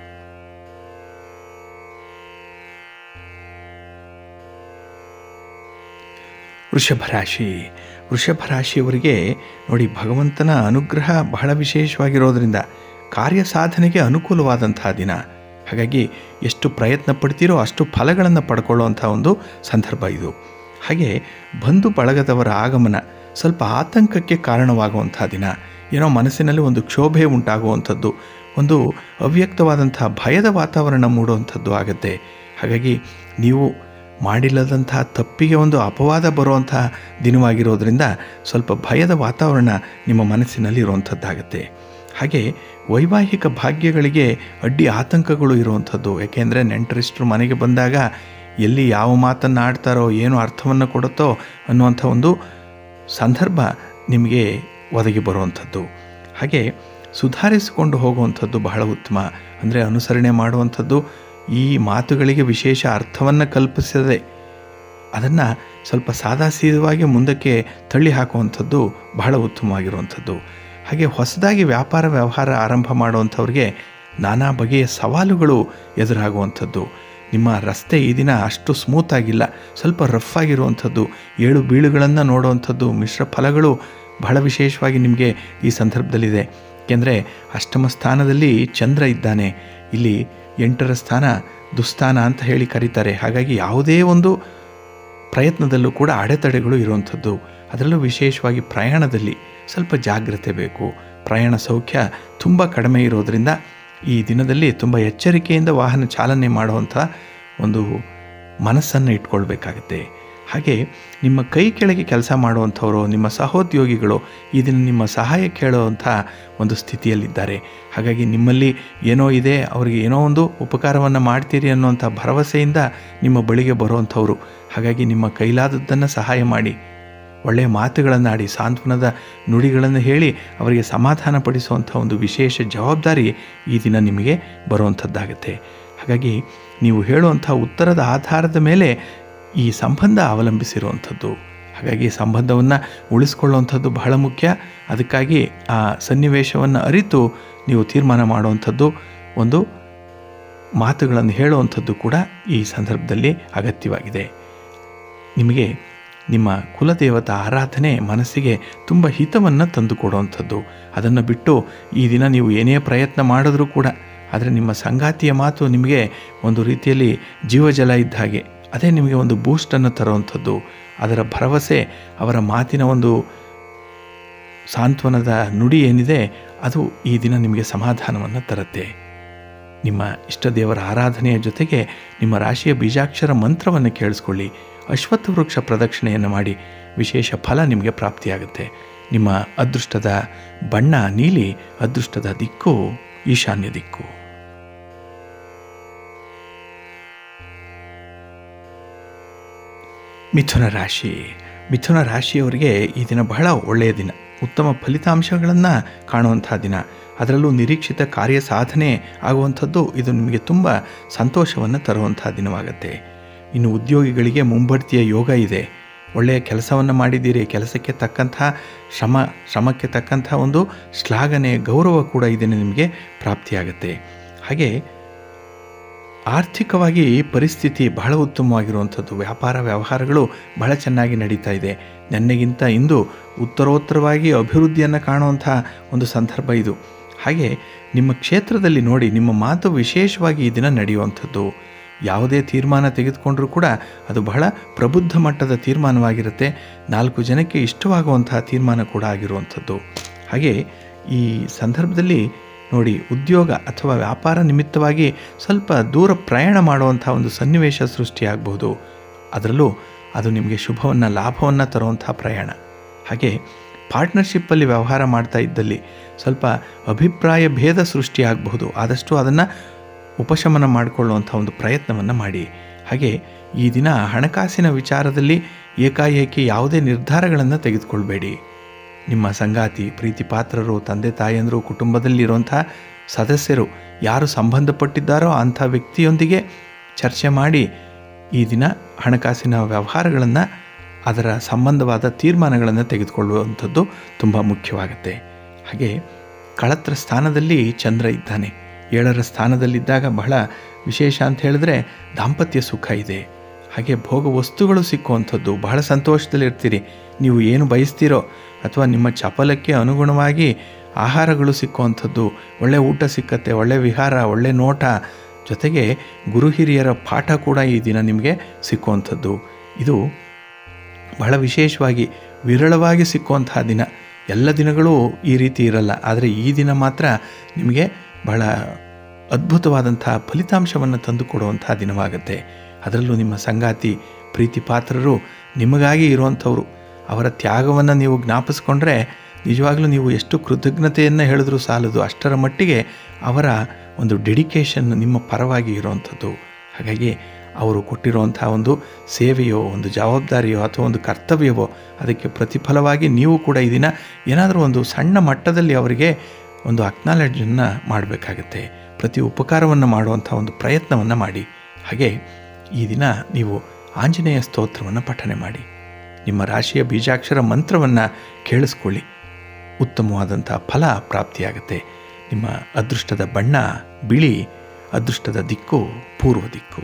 ವೃಷಭ ರಾಶಿ. ವೃಷಭ ರಾಶಿಯವರಿಗೆ ನೋಡಿ, ಭಗವಂತನ ಅನುಗ್ರಹ ಬಹಳ ವಿಶೇಷವಾಗಿರೋದರಿಂದ ಕಾರ್ಯ ಸಾಧನೆಗೆ ಅನುಕೂಲವಾದಂತಹ ದಿನ. ಹಾಗಾಗಿ ಎಷ್ಟು ಪ್ರಯತ್ನ ಪಡ್ತೀರೋ ಅಷ್ಟು ಫಲಗಳನ್ನು ಪಡ್ಕೊಳ್ಳುವಂಥ ಒಂದು ಸಂದರ್ಭ ಇದು. ಹಾಗೆ ಬಂಧು ಬಳಗದವರ ಆಗಮನ ಸ್ವಲ್ಪ ಆತಂಕಕ್ಕೆ ಕಾರಣವಾಗುವಂಥ ದಿನ. ಏನೋ ಮನಸ್ಸಿನಲ್ಲಿ ಒಂದು ಕ್ಷೋಭೆ ಉಂಟಾಗುವಂಥದ್ದು, ಒಂದು ಅವ್ಯಕ್ತವಾದಂಥ ಭಯದ ವಾತಾವರಣ ಮೂಡುವಂಥದ್ದು ಆಗುತ್ತೆ. ಹಾಗಾಗಿ ನೀವು ಮಾಡಿಲ್ಲದಂತಹ ತಪ್ಪಿಗೆ ಒಂದು ಅಪವಾದ ಬರುವಂತಹ ದಿನವಾಗಿರೋದ್ರಿಂದ ಸ್ವಲ್ಪ ಭಯದ ವಾತಾವರಣ ನಿಮ್ಮ ಮನಸ್ಸಿನಲ್ಲಿ ಇರುವಂಥದ್ದಾಗುತ್ತೆ. ಹಾಗೆ ವೈವಾಹಿಕ ಭಾಗ್ಯಗಳಿಗೆ ಅಡ್ಡಿ ಆತಂಕಗಳು ಇರುವಂಥದ್ದು. ಯಾಕೆಂದರೆ ನೆಂಟರಿಷ್ಟರು ಮನೆಗೆ ಬಂದಾಗ ಎಲ್ಲಿ ಯಾವ ಮಾತನ್ನು ಆಡ್ತಾರೋ, ಏನು ಅರ್ಥವನ್ನು ಕೊಡುತ್ತೋ ಅನ್ನುವಂಥ ಒಂದು ಸಂದರ್ಭ ನಿಮಗೆ ಒದಗಿ ಬರುವಂಥದ್ದು. ಹಾಗೆ ಸುಧಾರಿಸಿಕೊಂಡು ಹೋಗುವಂಥದ್ದು ಬಹಳ ಉತ್ತಮ. ಅಂದರೆ ಅನುಸರಣೆ ಮಾಡುವಂಥದ್ದು, ಈ ಮಾತುಗಳಿಗೆ ವಿಶೇಷ ಅರ್ಥವನ್ನು ಕಲ್ಪಿಸದೆ ಅದನ್ನು ಸ್ವಲ್ಪ ಸಾದಾಸೀದವಾಗಿ ಮುಂದಕ್ಕೆ ತಳ್ಳಿ ಹಾಕುವಂಥದ್ದು ಬಹಳ ಉತ್ತಮವಾಗಿರುವಂಥದ್ದು. ಹಾಗೆ ಹೊಸದಾಗಿ ವ್ಯಾಪಾರ ವ್ಯವಹಾರ ಆರಂಭ ಮಾಡುವಂಥವ್ರಿಗೆ ನಾನಾ ಬಗೆಯ ಸವಾಲುಗಳು ಎದುರಾಗುವಂಥದ್ದು. ನಿಮ್ಮ ರಸ್ತೆ ಈ ದಿನ ಅಷ್ಟು ಸ್ಮೂತಾಗಿಲ್ಲ, ಸ್ವಲ್ಪ ರಫ್ ಆಗಿರುವಂಥದ್ದು, ಏಳು ಬೀಳುಗಳನ್ನು ನೋಡುವಂಥದ್ದು. ಮಿಶ್ರ ಫಲಗಳು ಬಹಳ ವಿಶೇಷವಾಗಿ ನಿಮಗೆ ಈ ಸಂದರ್ಭದಲ್ಲಿದೆ. ಏಕೆಂದರೆ ಅಷ್ಟಮ ಸ್ಥಾನದಲ್ಲಿ ಚಂದ್ರ ಇದ್ದಾನೆ. ಇಲ್ಲಿ 8ರ ಸ್ಥಾನ ದುಸ್ಥಾನ ಅಂತ ಹೇಳಿ ಕರೀತಾರೆ. ಹಾಗಾಗಿ ಯಾವುದೇ ಒಂದು ಪ್ರಯತ್ನದಲ್ಲೂ ಕೂಡ ಅಡೆತಡೆಗಳು ಇರುವಂಥದ್ದು. ಅದರಲ್ಲೂ ವಿಶೇಷವಾಗಿ ಪ್ರಯಾಣದಲ್ಲಿ ಸ್ವಲ್ಪ ಜಾಗ್ರತೆ ಬೇಕು. ಪ್ರಯಾಣ ಸೌಖ್ಯ ತುಂಬ ಕಡಿಮೆ ಇರೋದರಿಂದ ಈ ದಿನದಲ್ಲಿ ತುಂಬ ಎಚ್ಚರಿಕೆಯಿಂದ ವಾಹನ ಚಾಲನೆ ಮಾಡುವಂಥ ಒಂದು ಮನಸ್ಸನ್ನು ಇಟ್ಕೊಳ್ಬೇಕಾಗತ್ತೆ. ಹಾಗೆ ನಿಮ್ಮ ಕೈ ಕೆಳಗೆ ಕೆಲಸ ಮಾಡುವಂಥವರು, ನಿಮ್ಮ ಸಹೋದ್ಯೋಗಿಗಳು ಈ ದಿನ ನಿಮ್ಮ ಸಹಾಯ ಕೇಳುವಂಥ ಒಂದು ಸ್ಥಿತಿಯಲ್ಲಿದ್ದಾರೆ. ಹಾಗಾಗಿ ನಿಮ್ಮಲ್ಲಿ ಏನೋ ಇದೆ, ಅವರಿಗೆ ಏನೋ ಒಂದು ಉಪಕಾರವನ್ನು ಮಾಡ್ತೀರಿ ಅನ್ನುವಂಥ ಭರವಸೆಯಿಂದ ನಿಮ್ಮ ಬಳಿಗೆ ಬರುವಂಥವ್ರು. ಹಾಗಾಗಿ ನಿಮ್ಮ ಕೈಲಾದದ್ದನ್ನು ಸಹಾಯ ಮಾಡಿ, ಒಳ್ಳೆಯ ಮಾತುಗಳನ್ನಾಡಿ, ಸಾಂತ್ವನದ ನುಡಿಗಳನ್ನು ಹೇಳಿ ಅವರಿಗೆ ಸಮಾಧಾನ ಪಡಿಸುವಂಥ ಒಂದು ವಿಶೇಷ ಜವಾಬ್ದಾರಿ ಈ ದಿನ ನಿಮಗೆ ಬರುವಂಥದ್ದಾಗುತ್ತೆ. ಹಾಗಾಗಿ ನೀವು ಹೇಳುವಂಥ ಉತ್ತರದ ಆಧಾರದ ಮೇಲೆ ಈ ಸಂಬಂಧ ಅವಲಂಬಿಸಿರುವಂಥದ್ದು. ಹಾಗಾಗಿ ಸಂಬಂಧವನ್ನು ಉಳಿಸ್ಕೊಳ್ಳುವಂಥದ್ದು ಬಹಳ ಮುಖ್ಯ. ಅದಕ್ಕಾಗಿ ಆ ಸನ್ನಿವೇಶವನ್ನು ಅರಿತು ನೀವು ತೀರ್ಮಾನ ಮಾಡುವಂಥದ್ದು, ಒಂದು ಮಾತುಗಳನ್ನು ಹೇಳುವಂಥದ್ದು ಕೂಡ ಈ ಸಂದರ್ಭದಲ್ಲಿ ಅಗತ್ಯವಾಗಿದೆ. ನಿಮಗೆ ನಿಮ್ಮ ಕುಲದೇವತಾ ಆರಾಧನೆ ಮನಸ್ಸಿಗೆ ತುಂಬ ಹಿತವನ್ನು ತಂದುಕೊಡುವಂಥದ್ದು. ಅದನ್ನು ಬಿಟ್ಟು ಈ ದಿನ ನೀವು ಏನೇ ಪ್ರಯತ್ನ ಮಾಡಿದ್ರೂ ಕೂಡ, ಆದರೆ ನಿಮ್ಮ ಸಂಗಾತಿಯ ಮಾತು ನಿಮಗೆ ಒಂದು ರೀತಿಯಲ್ಲಿ ಜೀವಜಲ ಇದ್ದ ಹಾಗೆ, ಅದೇ ನಿಮಗೆ ಒಂದು ಬೂಸ್ಟನ್ನು ತರುವಂಥದ್ದು. ಅದರ ಭರವಸೆ, ಅವರ ಮಾತಿನ ಒಂದು ಸಾಂತ್ವನದ ನುಡಿ ಏನಿದೆ ಅದು ಈ ದಿನ ನಿಮಗೆ ಸಮಾಧಾನವನ್ನು ತರುತ್ತೆ. ನಿಮ್ಮ ಇಷ್ಟ ದೇವರ ಆರಾಧನೆಯ ಜೊತೆಗೆ ನಿಮ್ಮ ರಾಶಿಯ ಬೀಜಾಕ್ಷರ ಮಂತ್ರವನ್ನು ಕೇಳಿಸ್ಕೊಳ್ಳಿ. ಅಶ್ವತ್ಥ ವೃಕ್ಷ ಪ್ರದಕ್ಷಿಣೆಯನ್ನು ಮಾಡಿ, ವಿಶೇಷ ಫಲ ನಿಮಗೆ ಪ್ರಾಪ್ತಿಯಾಗುತ್ತೆ. ನಿಮ್ಮ ಅದೃಷ್ಟದ ಬಣ್ಣ ನೀಲಿ, ಅದೃಷ್ಟದ ದಿಕ್ಕು ಈಶಾನ್ಯ ದಿಕ್ಕು. ಮಿಥುನ ರಾಶಿ. ಮಿಥುನ ರಾಶಿಯವರಿಗೆ ಈ ದಿನ ಬಹಳ ಒಳ್ಳೆಯ ದಿನ, ಉತ್ತಮ ಫಲಿತಾಂಶಗಳನ್ನು ಕಾಣುವಂಥ ದಿನ. ಅದರಲ್ಲೂ ನಿರೀಕ್ಷಿತ ಕಾರ್ಯ ಸಾಧನೆ ಆಗುವಂಥದ್ದು ಇದು ನಿಮಗೆ ತುಂಬ ಸಂತೋಷವನ್ನು ತರುವಂಥ ದಿನವಾಗುತ್ತೆ. ಇನ್ನು ಉದ್ಯೋಗಿಗಳಿಗೆ ಮುಂಬಡ್ತಿಯ ಯೋಗ ಇದೆ. ಒಳ್ಳೆಯ ಕೆಲಸವನ್ನು ಮಾಡಿದ್ದೀರಿ, ಕೆಲಸಕ್ಕೆ ತಕ್ಕಂಥ ಶ್ರಮಕ್ಕೆ ತಕ್ಕಂಥ ಒಂದು ಶ್ಲಾಘನೆ, ಗೌರವ ಕೂಡ ಈ ದಿನ ನಿಮಗೆ ಪ್ರಾಪ್ತಿಯಾಗುತ್ತೆ. ಹಾಗೆ ಆರ್ಥಿಕವಾಗಿ ಪರಿಸ್ಥಿತಿ ಬಹಳ ಉತ್ತಮವಾಗಿರುವಂಥದ್ದು. ವ್ಯಾಪಾರ ವ್ಯವಹಾರಗಳು ಬಹಳ ಚೆನ್ನಾಗಿ ನಡೀತಾ ಇದೆ. ನೆನ್ನೆಗಿಂತ ಇಂದು ಉತ್ತರೋತ್ತರವಾಗಿ ಅಭಿವೃದ್ಧಿಯನ್ನು ಕಾಣುವಂಥ ಒಂದು ಸಂದರ್ಭ ಇದು. ಹಾಗೆ ನಿಮ್ಮ ಕ್ಷೇತ್ರದಲ್ಲಿ ನೋಡಿ, ನಿಮ್ಮ ಮಾತು ವಿಶೇಷವಾಗಿ ಈ ದಿನ ನಡೆಯುವಂಥದ್ದು. ಯಾವುದೇ ತೀರ್ಮಾನ ತೆಗೆದುಕೊಂಡರೂ ಕೂಡ ಅದು ಬಹಳ ಪ್ರಬುದ್ಧ ಮಟ್ಟದ ತೀರ್ಮಾನವಾಗಿರುತ್ತೆ. 4 ಜನಕ್ಕೆ ಇಷ್ಟವಾಗುವಂತಹ ತೀರ್ಮಾನ ಕೂಡ ಆಗಿರುವಂಥದ್ದು. ಹಾಗೆ ಈ ಸಂದರ್ಭದಲ್ಲಿ ನೋಡಿ, ಉದ್ಯೋಗ ಅಥವಾ ವ್ಯಾಪಾರ ನಿಮಿತ್ತವಾಗಿ ಸ್ವಲ್ಪ ದೂರ ಪ್ರಯಾಣ ಮಾಡುವಂಥ ಒಂದು ಸನ್ನಿವೇಶ ಸೃಷ್ಟಿಯಾಗಬಹುದು. ಅದರಲ್ಲೂ ಅದು ನಿಮಗೆ ಶುಭವನ್ನು, ಲಾಭವನ್ನು ತರುವಂಥ ಪ್ರಯಾಣ. ಹಾಗೆ ಪಾರ್ಟ್ನರ್ಶಿಪ್ಪಲ್ಲಿ ವ್ಯವಹಾರ ಮಾಡ್ತಾ ಇದ್ದಲ್ಲಿ ಸ್ವಲ್ಪ ಅಭಿಪ್ರಾಯ ಭೇದ ಸೃಷ್ಟಿಯಾಗಬಹುದು. ಆದಷ್ಟು ಅದನ್ನು ಉಪಶಮನ ಮಾಡಿಕೊಳ್ಳುವಂಥ ಒಂದು ಪ್ರಯತ್ನವನ್ನು ಮಾಡಿ. ಹಾಗೆ ಈ ದಿನ ಹಣಕಾಸಿನ ವಿಚಾರದಲ್ಲಿ ಏಕಾಏಕಿ ಯಾವುದೇ ನಿರ್ಧಾರಗಳನ್ನು ತೆಗೆದುಕೊಳ್ಬೇಡಿ. ನಿಮ್ಮ ಸಂಗಾತಿ, ಪ್ರೀತಿ ಪಾತ್ರರು, ತಂದೆ ತಾಯಿಯಂದರು, ಕುಟುಂಬದಲ್ಲಿರುವಂಥ ಸದಸ್ಯರು ಯಾರು ಸಂಬಂಧಪಟ್ಟಿದ್ದಾರೋ ಅಂಥ ವ್ಯಕ್ತಿಯೊಂದಿಗೆ ಚರ್ಚೆ ಮಾಡಿ ಈ ದಿನ ಹಣಕಾಸಿನ ವ್ಯವಹಾರಗಳನ್ನು, ಅದರ ಸಂಬಂಧವಾದ ತೀರ್ಮಾನಗಳನ್ನು ತೆಗೆದುಕೊಳ್ಳುವಂಥದ್ದು ತುಂಬ ಮುಖ್ಯವಾಗುತ್ತೆ. ಹಾಗೆ ಕಳತ್ರ ಸ್ಥಾನದಲ್ಲಿ ಚಂದ್ರ ಇದ್ದಾನೆ. 7ರ ಸ್ಥಾನದಲ್ಲಿದ್ದಾಗ ಬಹಳ ವಿಶೇಷ ಅಂತ ಹೇಳಿದ್ರೆ ದಾಂಪತ್ಯ ಸುಖ ಇದೆ. ಹಾಗೆ ಭೋಗ ವಸ್ತುಗಳು ಸಿಕ್ಕುವಂಥದ್ದು, ಬಹಳ ಸಂತೋಷದಲ್ಲಿರ್ತೀರಿ. ನೀವು ಏನು ಬಯಸ್ತೀರೋ ಅಥವಾ ನಿಮ್ಮ ಚಪಲಕ್ಕೆ ಅನುಗುಣವಾಗಿ ಆಹಾರಗಳು ಸಿಕ್ಕುವಂಥದ್ದು, ಒಳ್ಳೆ ಊಟ ಸಿಕ್ಕತ್ತೆ, ಒಳ್ಳೆ ವಿಹಾರ, ಒಳ್ಳೆ ನೋಟ, ಜೊತೆಗೆ ಗುರು ಹಿರಿಯರ ಪಾಠ ಕೂಡ ಈ ದಿನ ನಿಮಗೆ ಸಿಕ್ಕುವಂಥದ್ದು. ಇದು ಬಹಳ ವಿಶೇಷವಾಗಿ ವಿರಳವಾಗಿ ಸಿಕ್ಕುವಂತಹ ದಿನ. ಎಲ್ಲ ದಿನಗಳೂ ಈ ರೀತಿ ಇರಲ್ಲ, ಆದರೆ ಈ ದಿನ ಮಾತ್ರ ನಿಮಗೆ ಬಹಳ ಅದ್ಭುತವಾದಂಥ ಫಲಿತಾಂಶವನ್ನು ತಂದುಕೊಡುವಂಥ ದಿನವಾಗುತ್ತೆ. ಅದರಲ್ಲೂ ನಿಮ್ಮ ಸಂಗಾತಿ, ಪ್ರೀತಿ ಪಾತ್ರರು ನಿಮಗಾಗಿ ಇರುವಂಥವ್ರು. ಅವರ ತ್ಯಾಗವನ್ನು ನೀವು ಜ್ಞಾಪಿಸ್ಕೊಂಡ್ರೆ ನಿಜವಾಗ್ಲೂ ನೀವು ಎಷ್ಟು ಕೃತಜ್ಞತೆಯನ್ನು ಹೇಳಿದ್ರೂ ಸಾಲದು. ಅಷ್ಟರ ಮಟ್ಟಿಗೆ ಅವರ ಒಂದು ಡೆಡಿಕೇಶನ್ ನಿಮ್ಮ ಪರವಾಗಿ ಇರುವಂಥದ್ದು. ಹಾಗಾಗಿ ಅವರು ಕೊಟ್ಟಿರುವಂಥ ಒಂದು ಸೇವೆಯೋ, ಒಂದು ಜವಾಬ್ದಾರಿಯೋ ಅಥವಾ ಒಂದು ಕರ್ತವ್ಯವೋ, ಅದಕ್ಕೆ ಪ್ರತಿಫಲವಾಗಿ ನೀವು ಕೂಡ ಈ ದಿನ ಏನಾದರೂ ಒಂದು ಸಣ್ಣ ಮಟ್ಟದಲ್ಲಿ ಅವರಿಗೆ ಒಂದು ಅಕ್ನಾಲೆಡ್ಜನ್ನು ಮಾಡಬೇಕಾಗತ್ತೆ. ಪ್ರತಿ ಉಪಕಾರವನ್ನು ಮಾಡುವಂಥ ಒಂದು ಪ್ರಯತ್ನವನ್ನು ಮಾಡಿ. ಹಾಗೆ ಈ ದಿನ ನೀವು ಆಂಜನೇಯ ಸ್ತೋತ್ರವನ್ನು ಪಠನೆ ಮಾಡಿ. ನಿಮ್ಮ ರಾಶಿಯ ಬೀಜಾಕ್ಷರ ಮಂತ್ರವನ್ನು ಕೇಳಿಸ್ಕೊಳ್ಳಿ. ಉತ್ತಮವಾದಂಥ ಫಲ ಪ್ರಾಪ್ತಿಯಾಗುತ್ತೆ. ನಿಮ್ಮ ಅದೃಷ್ಟದ ಬಣ್ಣ ಬಿಳಿ, ಅದೃಷ್ಟದ ದಿಕ್ಕು ಪೂರ್ವ ದಿಕ್ಕು.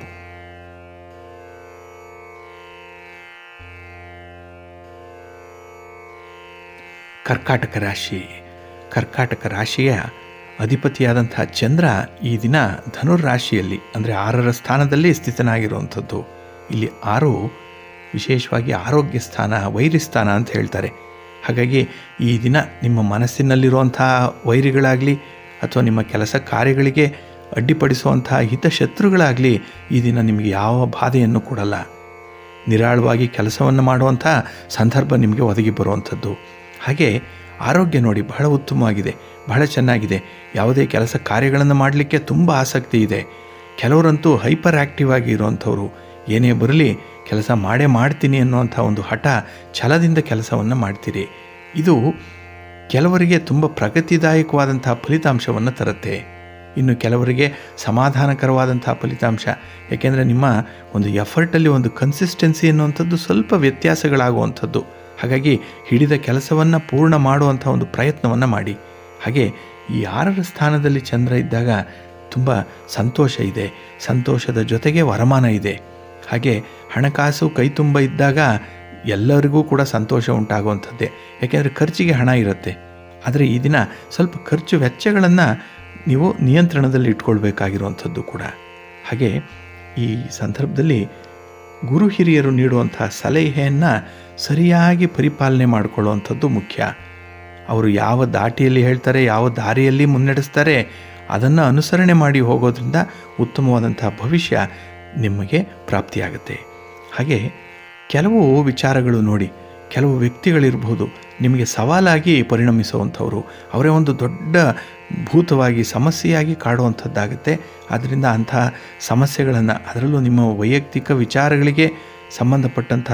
ಕರ್ಕಾಟಕ ರಾಶಿ. ಕರ್ಕಾಟಕ ರಾಶಿಯ ಅಧಿಪತಿಯಾದಂಥ ಚಂದ್ರ ಈ ದಿನ ಧನುರ್ರಾಶಿಯಲ್ಲಿ ಅಂದರೆ 6ರ ಸ್ಥಾನದಲ್ಲಿ ಸ್ಥಿತನಾಗಿರುವಂಥದ್ದು. ಇಲ್ಲಿ 6 ವಿಶೇಷವಾಗಿ ಆರೋಗ್ಯ ಸ್ಥಾನ, ವೈರಿಸ್ಥಾನ ಅಂತ ಹೇಳ್ತಾರೆ. ಹಾಗಾಗಿ ಈ ದಿನ ನಿಮ್ಮ ಮನಸ್ಸಿನಲ್ಲಿರುವಂಥ ವೈರಿಗಳಾಗಲಿ ಅಥವಾ ನಿಮ್ಮ ಕೆಲಸ ಕಾರ್ಯಗಳಿಗೆ ಅಡ್ಡಿಪಡಿಸುವಂಥ ಹಿತಶತ್ರುಗಳಾಗಲಿ ಈ ದಿನ ನಿಮಗೆ ಯಾವ ಬಾಧೆಯನ್ನು ಕೊಡಲ್ಲ. ನಿರಾಳವಾಗಿ ಕೆಲಸವನ್ನು ಮಾಡುವಂಥ ಸಂದರ್ಭ ನಿಮಗೆ ಒದಗಿ ಬರುವಂಥದ್ದು. ಹಾಗೆ ಆರೋಗ್ಯ ನೋಡಿ ಬಹಳ ಉತ್ತಮವಾಗಿದೆ, ಬಹಳ ಚೆನ್ನಾಗಿದೆ. ಯಾವುದೇ ಕೆಲಸ ಕಾರ್ಯಗಳನ್ನು ಮಾಡಲಿಕ್ಕೆ ತುಂಬ ಆಸಕ್ತಿ ಇದೆ. ಕೆಲವರಂತೂ ಹೈಪರ್ ಆ್ಯಕ್ಟಿವ್ ಆಗಿ ಇರುವಂಥವ್ರು, ಏನೇ ಬರಲಿ ಕೆಲಸ ಮಾಡೇ ಮಾಡ್ತೀನಿ ಅನ್ನುವಂಥ ಒಂದು ಹಠ ಛಲದಿಂದ ಕೆಲಸವನ್ನು ಮಾಡ್ತೀರಿ. ಇದು ಕೆಲವರಿಗೆ ತುಂಬ ಪ್ರಗತಿದಾಯಕವಾದಂಥ ಫಲಿತಾಂಶವನ್ನು ತರುತ್ತೆ. ಇನ್ನು ಕೆಲವರಿಗೆ ಸಮಾಧಾನಕರವಾದಂಥ ಫಲಿತಾಂಶ. ಯಾಕೆಂದರೆ ನಿಮ್ಮ ಒಂದು ಎಫರ್ಟಲ್ಲಿ ಒಂದು ಕನ್ಸಿಸ್ಟೆನ್ಸಿ ಅನ್ನುವಂಥದ್ದು ಸ್ವಲ್ಪ ವ್ಯತ್ಯಾಸಗಳಾಗುವಂಥದ್ದು. ಹಾಗಾಗಿ ಹಿಡಿದ ಕೆಲಸವನ್ನು ಪೂರ್ಣ ಮಾಡುವಂಥ ಒಂದು ಪ್ರಯತ್ನವನ್ನು ಮಾಡಿ. ಹಾಗೆ ಈ 6ರ ಸ್ಥಾನದಲ್ಲಿ ಚಂದ್ರ ಇದ್ದಾಗ ತುಂಬ ಸಂತೋಷ ಇದೆ. ಸಂತೋಷದ ಜೊತೆಗೆ ವರಮಾನ ಇದೆ. ಹಾಗೆ ಹಣಕಾಸು ಕೈ ತುಂಬ ಇದ್ದಾಗ ಎಲ್ಲರಿಗೂ ಕೂಡ ಸಂತೋಷ ಉಂಟಾಗುವಂಥದ್ದೇ. ಯಾಕೆಂದರೆ ಖರ್ಚಿಗೆ ಹಣ ಇರುತ್ತೆ. ಆದರೆ ಈ ದಿನ ಸ್ವಲ್ಪ ಖರ್ಚು ವೆಚ್ಚಗಳನ್ನು ನೀವು ನಿಯಂತ್ರಣದಲ್ಲಿ ಇಟ್ಕೊಳ್ಬೇಕಾಗಿರುವಂಥದ್ದು ಕೂಡ. ಹಾಗೆ ಈ ಸಂದರ್ಭದಲ್ಲಿ ಗುರು ಹಿರಿಯರು ನೀಡುವಂಥ ಸಲಹೆಯನ್ನು ಸರಿಯಾಗಿ ಪರಿಪಾಲನೆ ಮಾಡಿಕೊಳ್ಳುವಂಥದ್ದು ಮುಖ್ಯ. ಅವರು ಯಾವ ದಾಟಿಯಲ್ಲಿ ಹೇಳ್ತಾರೆ, ಯಾವ ದಾರಿಯಲ್ಲಿ ಮುನ್ನಡೆಸ್ತಾರೆ, ಅದನ್ನು ಅನುಸರಣೆ ಮಾಡಿ ಹೋಗೋದ್ರಿಂದ ಉತ್ತಮವಾದಂಥ ಭವಿಷ್ಯ ನಿಮಗೆ ಪ್ರಾಪ್ತಿಯಾಗುತ್ತೆ. ಹಾಗೆ ಕೆಲವು ವಿಚಾರಗಳು ನೋಡಿ, ಕೆಲವು ವ್ಯಕ್ತಿಗಳಿರ್ಬೋದು ನಿಮಗೆ ಸವಾಲಾಗಿ ಪರಿಣಮಿಸುವಂಥವ್ರು, ಅವರೇ ಒಂದು ದೊಡ್ಡ ಭೂತವಾಗಿ ಸಮಸ್ಯೆಯಾಗಿ ಕಾಡುವಂಥದ್ದಾಗುತ್ತೆ. ಆದ್ದರಿಂದ ಅಂಥ ಸಮಸ್ಯೆಗಳನ್ನು, ಅದರಲ್ಲೂ ನಿಮ್ಮ ವೈಯಕ್ತಿಕ ವಿಚಾರಗಳಿಗೆ ಸಂಬಂಧಪಟ್ಟಂಥ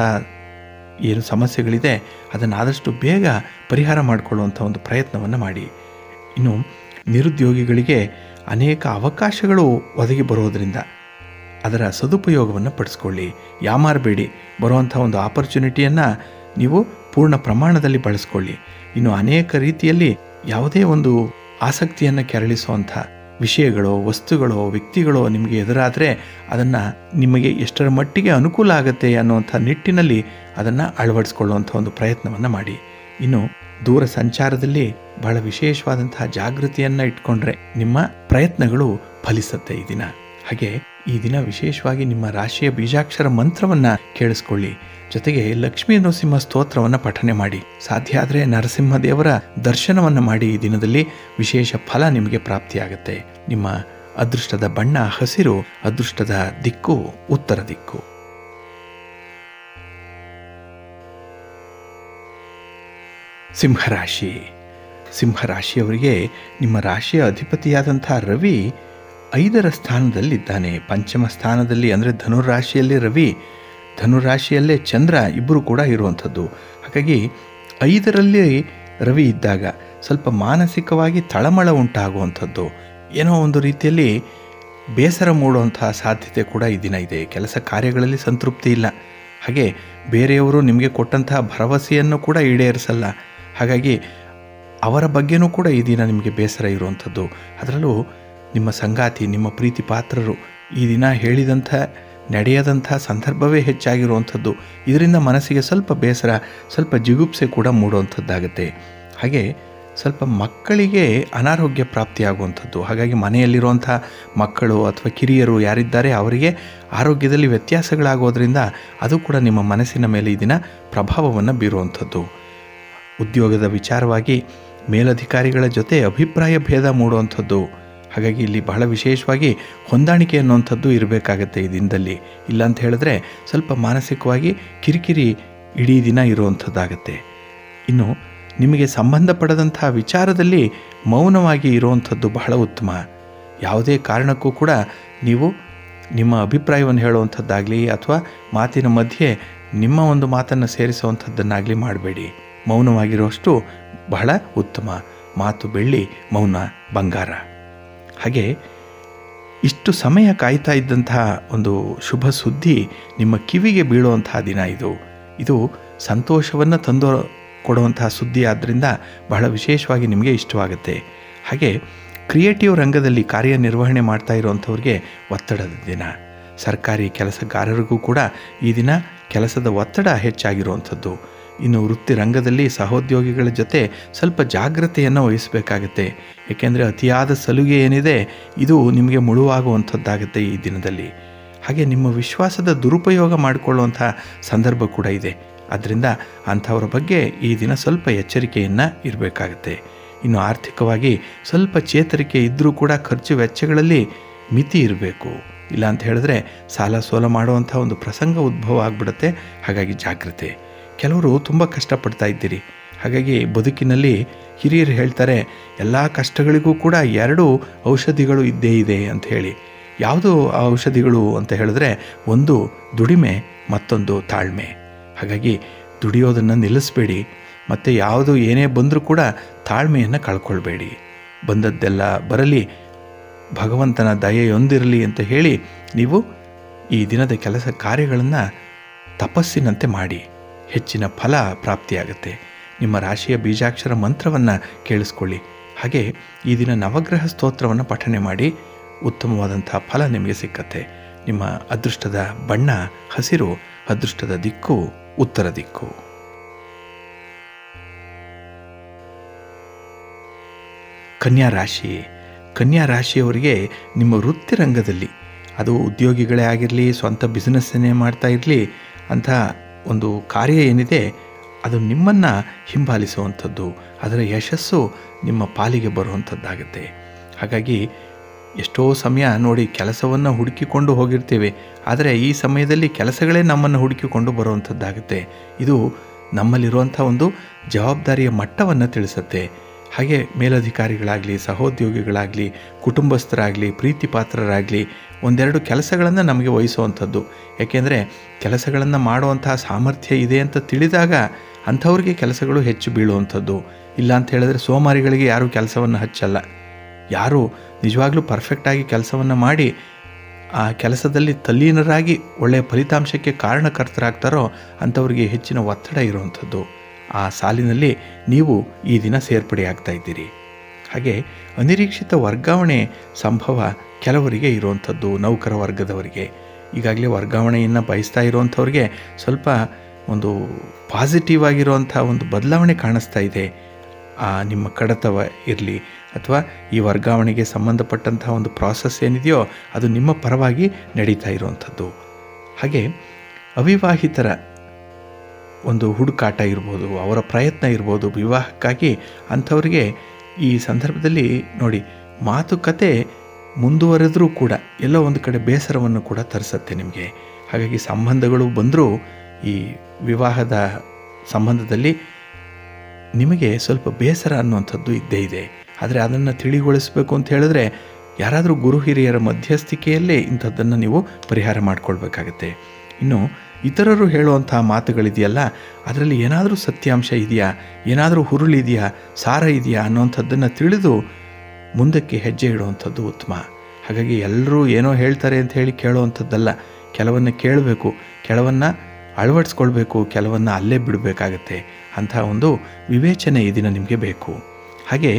ಏನು ಸಮಸ್ಯೆಗಳಿದೆ ಅದನ್ನು ಆದಷ್ಟು ಬೇಗ ಪರಿಹಾರ ಮಾಡಿಕೊಳ್ಳುವಂಥ ಒಂದು ಪ್ರಯತ್ನವನ್ನು ಮಾಡಿ. ಇನ್ನು ನಿರುದ್ಯೋಗಿಗಳಿಗೆ ಅನೇಕ ಅವಕಾಶಗಳು ಒದಗಿ ಬರೋದರಿಂದ ಅದರ ಸದುಪಯೋಗವನ್ನು ಪಡಿಸ್ಕೊಳ್ಳಿ. ಯಾಮಾರಬೇಡಿ. ಬರುವಂಥ ಒಂದು ಆಪರ್ಚುನಿಟಿಯನ್ನು ನೀವು ಪೂರ್ಣ ಪ್ರಮಾಣದಲ್ಲಿ ಬಳಸ್ಕೊಳ್ಳಿ. ಇನ್ನು ಅನೇಕ ರೀತಿಯಲ್ಲಿ ಯಾವುದೇ ಒಂದು ಆಸಕ್ತಿಯನ್ನು ಕೆರಳಿಸುವಂಥ ವಿಷಯಗಳು, ವಸ್ತುಗಳು, ವ್ಯಕ್ತಿಗಳು ನಿಮಗೆ ಎದುರಾದರೆ ಅದನ್ನು ನಿಮಗೆ ಎಷ್ಟರ ಮಟ್ಟಿಗೆ ಅನುಕೂಲ ಆಗುತ್ತೆ ಅನ್ನುವಂಥ ನಿಟ್ಟಿನಲ್ಲಿ ಅದನ್ನು ಅಳವಡಿಸ್ಕೊಳ್ಳುವಂಥ ಒಂದು ಪ್ರಯತ್ನವನ್ನು ಮಾಡಿ. ಇನ್ನು ದೂರ ಸಂಚಾರದಲ್ಲಿ ಬಹಳ ವಿಶೇಷವಾದಂತಹ ಜಾಗೃತಿಯನ್ನು ಇಟ್ಕೊಂಡ್ರೆ ನಿಮ್ಮ ಪ್ರಯತ್ನಗಳು ಫಲಿಸುತ್ತೆ ಈ ದಿನ. ಹಾಗೆ ಈ ದಿನ ವಿಶೇಷವಾಗಿ ನಿಮ್ಮ ರಾಶಿಯ ಬೀಜಾಕ್ಷರ ಮಂತ್ರವನ್ನು ಕೇಳಿಸ್ಕೊಳ್ಳಿ. ಜೊತೆಗೆ ಲಕ್ಷ್ಮೀ ನರಸಿಂಹ ಸ್ತೋತ್ರವನ್ನು ಪಠನೆ ಮಾಡಿ. ಸಾಧ್ಯ ಆದರೆ ನರಸಿಂಹದೇವರ ದರ್ಶನವನ್ನು ಮಾಡಿ. ಈ ದಿನದಲ್ಲಿ ವಿಶೇಷ ಫಲ ನಿಮಗೆ ಪ್ರಾಪ್ತಿಯಾಗುತ್ತೆ. ನಿಮ್ಮ ಅದೃಷ್ಟದ ಬಣ್ಣ ಹಸಿರು, ಅದೃಷ್ಟದ ದಿಕ್ಕು ಉತ್ತರ ದಿಕ್ಕು. ಸಿಂಹರಾಶಿ. ಸಿಂಹರಾಶಿಯವರಿಗೆ ನಿಮ್ಮ ರಾಶಿಯ ಅಧಿಪತಿಯಾದಂಥ ರವಿ 5ರ ಸ್ಥಾನದಲ್ಲಿದ್ದಾನೆ. ಪಂಚಮ ಸ್ಥಾನದಲ್ಲಿ ಅಂದರೆ ಧನುರಾಶಿಯಲ್ಲಿ ರವಿ, ಧನುರಾಶಿಯಲ್ಲೇ ಚಂದ್ರ ಇಬ್ಬರು ಕೂಡ ಇರುವಂಥದ್ದು. ಹಾಗಾಗಿ 5ರಲ್ಲಿ ರವಿ ಇದ್ದಾಗ ಸ್ವಲ್ಪ ಮಾನಸಿಕವಾಗಿ ತಳಮಳ ಉಂಟಾಗುವಂಥದ್ದು, ಏನೋ ಒಂದು ರೀತಿಯಲ್ಲಿ ಬೇಸರ ಮೂಡುವಂತಹ ಸಾಧ್ಯತೆ ಕೂಡ ಈ ದಿನ ಇದೆ. ಕೆಲಸ ಕಾರ್ಯಗಳಲ್ಲಿ ಸಂತೃಪ್ತಿ ಇಲ್ಲ. ಹಾಗೆ ಬೇರೆಯವರು ನಿಮಗೆ ಕೊಟ್ಟಂತಹ ಭರವಸೆಯನ್ನು ಕೂಡ ಈಡೇರಿಸಲ್ಲ. ಹಾಗಾಗಿ ಅವರ ಬಗ್ಗೆನೂ ಕೂಡ ಈ ದಿನ ನಿಮಗೆ ಬೇಸರ ಇರುವಂಥದ್ದು. ಅದರಲ್ಲೂ ನಿಮ್ಮ ಸಂಗಾತಿ, ನಿಮ್ಮ ಪ್ರೀತಿ ಪಾತ್ರರು ಈ ದಿನ ಹೇಳಿದಂಥ ನಡೆಯದಂಥ ಸಂದರ್ಭವೇ ಹೆಚ್ಚಾಗಿರುವಂಥದ್ದು. ಇದರಿಂದ ಮನಸ್ಸಿಗೆ ಸ್ವಲ್ಪ ಬೇಸರ, ಸ್ವಲ್ಪ ಜಿಗುಪ್ಸೆ ಕೂಡ ಮೂಡುವಂಥದ್ದಾಗುತ್ತೆ. ಹಾಗೆ ಸ್ವಲ್ಪ ಮಕ್ಕಳಿಗೆ ಅನಾರೋಗ್ಯ ಪ್ರಾಪ್ತಿಯಾಗುವಂಥದ್ದು. ಹಾಗಾಗಿ ಮನೆಯಲ್ಲಿರುವಂಥ ಮಕ್ಕಳು ಅಥವಾ ಕಿರಿಯರು ಯಾರಿದ್ದಾರೆ ಅವರಿಗೆ ಆರೋಗ್ಯದಲ್ಲಿ ವ್ಯತ್ಯಾಸಗಳಾಗೋದ್ರಿಂದ ಅದು ಕೂಡ ನಿಮ್ಮ ಮನಸ್ಸಿನ ಮೇಲೆ ಈ ದಿನ ಪ್ರಭಾವವನ್ನು ಬೀರುವಂಥದ್ದು. ಉದ್ಯೋಗದ ವಿಚಾರವಾಗಿ ಮೇಲಧಿಕಾರಿಗಳ ಜೊತೆ ಅಭಿಪ್ರಾಯ ಭೇದ ಮೂಡುವಂಥದ್ದು. ಹಾಗಾಗಿ ಇಲ್ಲಿ ಬಹಳ ವಿಶೇಷವಾಗಿ ಹೊಂದಾಣಿಕೆ ಅನ್ನುವಂಥದ್ದು ಇರಬೇಕಾಗತ್ತೆ ಈ ದಿನದಲ್ಲಿ. ಇಲ್ಲಾಂತ ಹೇಳಿದ್ರೆ ಸ್ವಲ್ಪ ಮಾನಸಿಕವಾಗಿ ಕಿರಿಕಿರಿ ಇಡೀ ದಿನ ಇರುವಂಥದ್ದಾಗತ್ತೆ. ಇನ್ನು ನಿಮಗೆ ಸಂಬಂಧಪಡದಂಥ ವಿಚಾರದಲ್ಲಿ ಮೌನವಾಗಿ ಇರುವಂಥದ್ದು ಬಹಳ ಉತ್ತಮ. ಯಾವುದೇ ಕಾರಣಕ್ಕೂ ಕೂಡ ನೀವು ನಿಮ್ಮ ಅಭಿಪ್ರಾಯವನ್ನು ಹೇಳುವಂಥದ್ದಾಗಲಿ ಅಥವಾ ಮಾತಿನ ಮಧ್ಯೆ ನಿಮ್ಮ ಒಂದು ಮಾತನ್ನು ಸೇರಿಸುವಂಥದ್ದನ್ನಾಗಲಿ ಮಾಡಬೇಡಿ. ಮೌನವಾಗಿರುವಷ್ಟು ಬಹಳ ಉತ್ತಮ. ಮಾತು ಬೆಳ್ಳಿ, ಮೌನ ಬಂಗಾರ. ಹಾಗೆ ಇಷ್ಟು ಸಮಯ ಕಾಯ್ತಾ ಇದ್ದಂತಹ ಒಂದು ಶುಭ ಸುದ್ದಿ ನಿಮ್ಮ ಕಿವಿಗೆ ಬೀಳುವಂತಹ ದಿನ ಇದು. ಇದು ಸಂತೋಷವನ್ನು ತಂದು ಕೊಡುವಂತಹ ಸುದ್ದಿ ಆದ್ದರಿಂದ ಬಹಳ ವಿಶೇಷವಾಗಿ ನಿಮಗೆ ಇಷ್ಟವಾಗುತ್ತೆ. ಹಾಗೆ ಕ್ರಿಯೇಟಿವ್ ರಂಗದಲ್ಲಿ ಕಾರ್ಯನಿರ್ವಹಣೆ ಮಾಡ್ತಾ ಇರುವಂಥವ್ರಿಗೆ ಒತ್ತಡದ ದಿನ. ಸರ್ಕಾರಿ ಕೆಲಸಗಾರರಿಗೂ ಕೂಡ ಈ ದಿನ ಕೆಲಸದ ಒತ್ತಡ ಹೆಚ್ಚಾಗಿರುವಂಥದ್ದು. ಇನ್ನು ವೃತ್ತಿ ರಂಗದಲ್ಲಿ ಸಹೋದ್ಯೋಗಿಗಳ ಜೊತೆ ಸ್ವಲ್ಪ ಜಾಗ್ರತೆಯನ್ನು ವಹಿಸಬೇಕಾಗತ್ತೆ. ಏಕೆಂದರೆ ಅತಿಯಾದ ಸಲುಗೆ ಏನಿದೆ ಇದು ನಿಮಗೆ ಮುಳುವಾಗುವಂಥದ್ದಾಗುತ್ತೆ ಈ ದಿನದಲ್ಲಿ. ಹಾಗೆ ನಿಮ್ಮ ವಿಶ್ವಾಸದ ದುರುಪಯೋಗ ಮಾಡಿಕೊಳ್ಳುವಂಥ ಸಂದರ್ಭ ಕೂಡ ಇದೆ. ಆದ್ದರಿಂದ ಅಂಥವರ ಬಗ್ಗೆ ಈ ದಿನ ಸ್ವಲ್ಪ ಎಚ್ಚರಿಕೆಯನ್ನು ಇರಬೇಕಾಗತ್ತೆ. ಇನ್ನು ಆರ್ಥಿಕವಾಗಿ ಸ್ವಲ್ಪ ಚೇತರಿಕೆ ಇದ್ದರೂ ಕೂಡ ಖರ್ಚು ವೆಚ್ಚಗಳಲ್ಲಿ ಮಿತಿ ಇರಬೇಕು. ಇಲ್ಲ ಅಂತ ಹೇಳಿದ್ರೆ ಸಾಲ ಸೋಲ ಮಾಡುವಂಥ ಒಂದು ಪ್ರಸಂಗ ಉದ್ಭವ ಆಗಿಬಿಡುತ್ತೆ. ಹಾಗಾಗಿ ಜಾಗ್ರತೆ. ಕೆಲವರು ತುಂಬ ಕಷ್ಟಪಡ್ತಾ ಇದ್ದೀರಿ. ಹಾಗಾಗಿ ಬದುಕಿನಲ್ಲಿ ಹಿರಿಯರು ಹೇಳ್ತಾರೆ ಎಲ್ಲ ಕಷ್ಟಗಳಿಗೂ ಕೂಡ 2 ಔಷಧಿಗಳು ಇದ್ದೇ ಇದೆ ಅಂತ ಹೇಳಿ. ಯಾವುದು ಆ ಔಷಧಿಗಳು ಅಂತ ಹೇಳಿದ್ರೆ, ಒಂದು ದುಡಿಮೆ, ಮತ್ತೊಂದು ತಾಳ್ಮೆ. ಹಾಗಾಗಿ ದುಡಿಯೋದನ್ನು ನಿಲ್ಲಿಸಬೇಡಿ. ಮತ್ತು ಯಾವುದು ಏನೇ ಬಂದರೂ ಕೂಡ ತಾಳ್ಮೆಯನ್ನು ಕಳ್ಕೊಳ್ಬೇಡಿ. ಬಂದದ್ದೆಲ್ಲ ಬರಲಿ, ಭಗವಂತನ ದಯೆಯೊಂದಿರಲಿ ಅಂತ ಹೇಳಿ ನೀವು ಈ ದಿನದ ಕೆಲಸ ಕಾರ್ಯಗಳನ್ನು ತಪಸ್ಸಿನಂತೆ ಮಾಡಿ. ಹೆಚ್ಚಿನ ಫಲ ಪ್ರಾಪ್ತಿಯಾಗುತ್ತೆ. ನಿಮ್ಮ ರಾಶಿಯ ಬೀಜಾಕ್ಷರ ಮಂತ್ರವನ್ನು ಕೇಳಿಸ್ಕೊಳ್ಳಿ. ಹಾಗೆ ಈ ದಿನ ನವಗ್ರಹ ಸ್ತೋತ್ರವನ್ನು ಪಠನೆ ಮಾಡಿ. ಉತ್ತಮವಾದಂಥ ಫಲ ನಿಮಗೆ ಸಿಕ್ಕತ್ತೆ. ನಿಮ್ಮ ಅದೃಷ್ಟದ ಬಣ್ಣ ಹಸಿರು, ಅದೃಷ್ಟದ ದಿಕ್ಕು ಉತ್ತರ ದಿಕ್ಕು. ಕನ್ಯಾ ರಾಶಿ. ಕನ್ಯಾ ರಾಶಿಯವರಿಗೆ ನಿಮ್ಮ ವೃತ್ತಿ ರಂಗದಲ್ಲಿ, ಅದು ಉದ್ಯೋಗಿಗಳೇ ಆಗಿರಲಿ, ಸ್ವಂತ ಬಿಸ್ನೆಸ್ಸನ್ನೇ ಮಾಡ್ತಾ ಇರಲಿ, ಅಂಥ ಒಂದು ಕಾರ್ಯ ಏನಿದೆ ಅದು ನಿಮ್ಮನ್ನು ಹಿಂಬಾಲಿಸುವಂಥದ್ದು, ಅದರ ಯಶಸ್ಸು ನಿಮ್ಮ ಪಾಲಿಗೆ ಬರುವಂಥದ್ದಾಗುತ್ತೆ. ಹಾಗಾಗಿ ಎಷ್ಟೋ ಸಮಯ ನೋಡಿ ಕೆಲಸವನ್ನು ಹುಡುಕಿಕೊಂಡು ಹೋಗಿರ್ತೇವೆ, ಆದರೆ ಈ ಸಮಯದಲ್ಲಿ ಕೆಲಸಗಳೇ ನಮ್ಮನ್ನು ಹುಡುಕಿಕೊಂಡು ಬರುವಂಥದ್ದಾಗುತ್ತೆ. ಇದು ನಮ್ಮಲ್ಲಿರುವಂಥ ಒಂದು ಜವಾಬ್ದಾರಿಯ ಮಟ್ಟವನ್ನು ತಿಳಿಸುತ್ತೆ. ಹಾಗೆ ಮೇಲಧಿಕಾರಿಗಳಾಗಲಿ, ಸಹೋದ್ಯೋಗಿಗಳಾಗಲಿ, ಕುಟುಂಬಸ್ಥರಾಗಲಿ, ಪ್ರೀತಿ ಪಾತ್ರರಾಗಲಿ ಒಂದೆರಡು ಕೆಲಸಗಳನ್ನು ನಮಗೆ ವಹಿಸುವಂಥದ್ದು. ಏಕೆಂದರೆ ಕೆಲಸಗಳನ್ನು ಮಾಡುವಂತಹ ಸಾಮರ್ಥ್ಯ ಇದೆ ಅಂತ ತಿಳಿದಾಗ ಅಂಥವ್ರಿಗೆ ಕೆಲಸಗಳು ಹೆಚ್ಚು ಬೀಳುವಂಥದ್ದು. ಇಲ್ಲ ಅಂತ ಹೇಳಿದ್ರೆ ಸೋಮಾರಿಗಳಿಗೆ ಯಾರೂ ಕೆಲಸವನ್ನು ಹಚ್ಚಲ್ಲ. ಯಾರು ನಿಜವಾಗ್ಲೂ ಪರ್ಫೆಕ್ಟಾಗಿ ಕೆಲಸವನ್ನು ಮಾಡಿ ಆ ಕೆಲಸದಲ್ಲಿ ತಲ್ಲೀನರಾಗಿ ಒಳ್ಳೆಯ ಫಲಿತಾಂಶಕ್ಕೆ ಕಾರಣಕರ್ತರಾಗ್ತಾರೋ ಅಂಥವ್ರಿಗೆ ಹೆಚ್ಚಿನ ಒತ್ತಡ ಇರುವಂಥದ್ದು. ಆ ಸಾಲಿನಲ್ಲಿ ನೀವು ಈ ದಿನ ಸೇರ್ಪಡೆಯಾಗ್ತಾ ಇದ್ದೀರಿ. ಹಾಗೆ ಅನಿರೀಕ್ಷಿತ ವರ್ಗಾವಣೆ ಸಂಭವ ಕೆಲವರಿಗೆ ಇರುವಂಥದ್ದು. ನೌಕರ ವರ್ಗದವರಿಗೆ ಈಗಾಗಲೇ ವರ್ಗಾವಣೆಯನ್ನು ಬಯಸ್ತಾ ಇರುವಂಥವ್ರಿಗೆ ಸ್ವಲ್ಪ ಒಂದು ಪಾಸಿಟಿವ್ ಆಗಿರುವಂಥ ಒಂದು ಬದಲಾವಣೆ ಕಾಣಿಸ್ತಾ ಇದೆ. ನಿಮ್ಮ ಕಡತವ ಇರಲಿ ಅಥವಾ ಈ ವರ್ಗಾವಣೆಗೆ ಸಂಬಂಧಪಟ್ಟಂಥ ಒಂದು ಪ್ರಾಸೆಸ್ ಏನಿದೆಯೋ ಅದು ನಿಮ್ಮ ಪರವಾಗಿ ನಡೀತಾ ಇರುವಂಥದ್ದು. ಹಾಗೆ ಅವಿವಾಹಿತರ ಒಂದು ಹುಡುಕಾಟ ಇರ್ಬೋದು, ಅವರ ಪ್ರಯತ್ನ ಇರ್ಬೋದು ವಿವಾಹಕ್ಕಾಗಿ. ಅಂಥವ್ರಿಗೆ ಈ ಸಂದರ್ಭದಲ್ಲಿ ನೋಡಿ, ಮಾತುಕತೆ ಮುಂದುವರೆದರೂ ಕೂಡ ಎಲ್ಲೋ ಒಂದು ಕಡೆ ಬೇಸರವನ್ನು ಕೂಡ ತರಿಸುತ್ತೆ ನಿಮಗೆ. ಹಾಗಾಗಿ ಸಂಬಂಧಗಳು ಬಂದರೂ ಈ ವಿವಾಹದ ಸಂಬಂಧದಲ್ಲಿ ನಿಮಗೆ ಸ್ವಲ್ಪ ಬೇಸರ ಅನ್ನುವಂಥದ್ದು ಇದ್ದೇ ಇದೆ. ಆದರೆ ಅದನ್ನು ತಿಳಿಗೊಳಿಸಬೇಕು ಅಂತ ಹೇಳಿದ್ರೆ ಯಾರಾದರೂ ಗುರು ಹಿರಿಯರ ಮಧ್ಯಸ್ಥಿಕೆಯಲ್ಲೇ ಇಂಥದ್ದನ್ನು ನೀವು ಪರಿಹಾರ ಮಾಡಿಕೊಳ್ಬೇಕಾಗತ್ತೆ. ಇನ್ನು ಇತರರು ಹೇಳುವಂಥ ಮಾತುಗಳಿದೆಯಲ್ಲ, ಅದರಲ್ಲಿ ಏನಾದರೂ ಸತ್ಯಾಂಶ ಇದೆಯಾ, ಏನಾದರೂ ಹುರುಳಿದೆಯಾ, ಸಾರ ಇದೆಯಾ ಅನ್ನೋವಂಥದ್ದನ್ನು ತಿಳಿದು ಮುಂದಕ್ಕೆ ಹೆಜ್ಜೆ ಇಡುವಂಥದ್ದು ಉತ್ತಮ. ಹಾಗಾಗಿ ಎಲ್ಲರೂ ಏನೋ ಹೇಳ್ತಾರೆ ಅಂತ ಹೇಳಿ ಕೇಳುವಂಥದ್ದಲ್ಲ. ಕೆಲವನ್ನು ಕೇಳಬೇಕು, ಕೆಲವನ್ನು ಅಳವಡಿಸ್ಕೊಳ್ಬೇಕು, ಕೆಲವನ್ನು ಅಲ್ಲೇ ಬಿಡಬೇಕಾಗತ್ತೆ. ಅಂಥ ಒಂದು ವಿವೇಚನೆ ಈ ದಿನ ನಿಮಗೆ ಬೇಕು. ಹಾಗೆ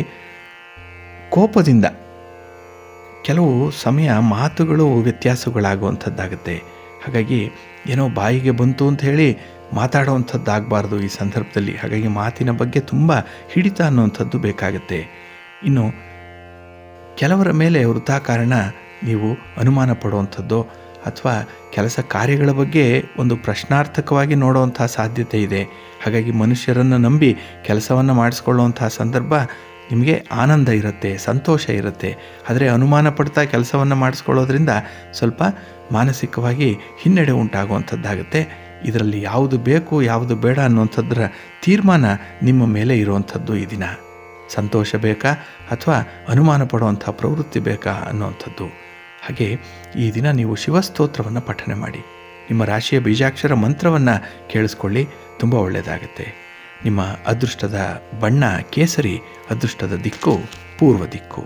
ಕೋಪದಿಂದ ಕೆಲವು ಸಮಯ ಮಾತುಗಳು ವ್ಯತ್ಯಾಸಗಳಾಗುವಂಥದ್ದಾಗುತ್ತೆ. ಹಾಗಾಗಿ ಏನೋ ಬಾಯಿಗೆ ಬಂತು ಅಂತ ಹೇಳಿ ಮಾತಾಡುವಂಥದ್ದಾಗಬಾರ್ದು ಈ ಸಂದರ್ಭದಲ್ಲಿ. ಹಾಗಾಗಿ ಮಾತಿನ ಬಗ್ಗೆ ತುಂಬ ಹಿಡಿತ ಅನ್ನುವಂಥದ್ದು ಬೇಕಾಗುತ್ತೆ. ಇನ್ನು ಕೆಲವರ ಮೇಲೆ ವೃಥಾಕಾರಣ ನೀವು ಅನುಮಾನ ಪಡುವಂಥದ್ದು ಅಥವಾ ಕೆಲಸ ಕಾರ್ಯಗಳ ಬಗ್ಗೆ ಒಂದು ಪ್ರಶ್ನಾರ್ಥಕವಾಗಿ ನೋಡುವಂಥ ಸಾಧ್ಯತೆ ಇದೆ. ಹಾಗಾಗಿ ಮನುಷ್ಯರನ್ನು ನಂಬಿ ಕೆಲಸವನ್ನು ಮಾಡಿಸ್ಕೊಳ್ಳುವಂಥ ಸಂದರ್ಭ ನಿಮಗೆ ಆನಂದ ಇರುತ್ತೆ, ಸಂತೋಷ ಇರುತ್ತೆ. ಆದರೆ ಅನುಮಾನ ಪಡ್ತಾ ಕೆಲಸವನ್ನು ಮಾಡಿಸ್ಕೊಳ್ಳೋದ್ರಿಂದ ಸ್ವಲ್ಪ ಮಾನಸಿಕವಾಗಿ ಹಿನ್ನಡೆ ಉಂಟಾಗುವಂಥದ್ದಾಗುತ್ತೆ. ಇದರಲ್ಲಿ ಯಾವುದು ಬೇಕು ಯಾವುದು ಬೇಡ ಅನ್ನುವಂಥದ್ರ ತೀರ್ಮಾನ ನಿಮ್ಮ ಮೇಲೆ ಇರುವಂಥದ್ದು ಈ ದಿನ. ಸಂತೋಷ ಬೇಕಾ ಅಥವಾ ಅನುಮಾನ ಪಡುವಂಥ ಪ್ರವೃತ್ತಿ ಬೇಕಾ ಅನ್ನುವಂಥದ್ದು. ಹಾಗೆ ಈ ದಿನ ನೀವು ಶಿವಸ್ತೋತ್ರವನ್ನು ಪಠನೆ ಮಾಡಿ, ನಿಮ್ಮ ರಾಶಿಯ ಬೀಜಾಕ್ಷರ ಮಂತ್ರವನ್ನು ಕೇಳಿಸ್ಕೊಳ್ಳಿ, ತುಂಬ ಒಳ್ಳೆಯದಾಗುತ್ತೆ. ನಿಮ್ಮ ಅದೃಷ್ಟದ ಬಣ್ಣ ಕೇಸರಿ, ಅದೃಷ್ಟದ ದಿಕ್ಕು ಪೂರ್ವ ದಿಕ್ಕು.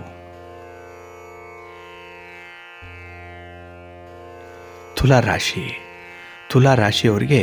ತುಲಾ ರಾಶಿ. ತುಲಾ ರಾಶಿಯವರಿಗೆ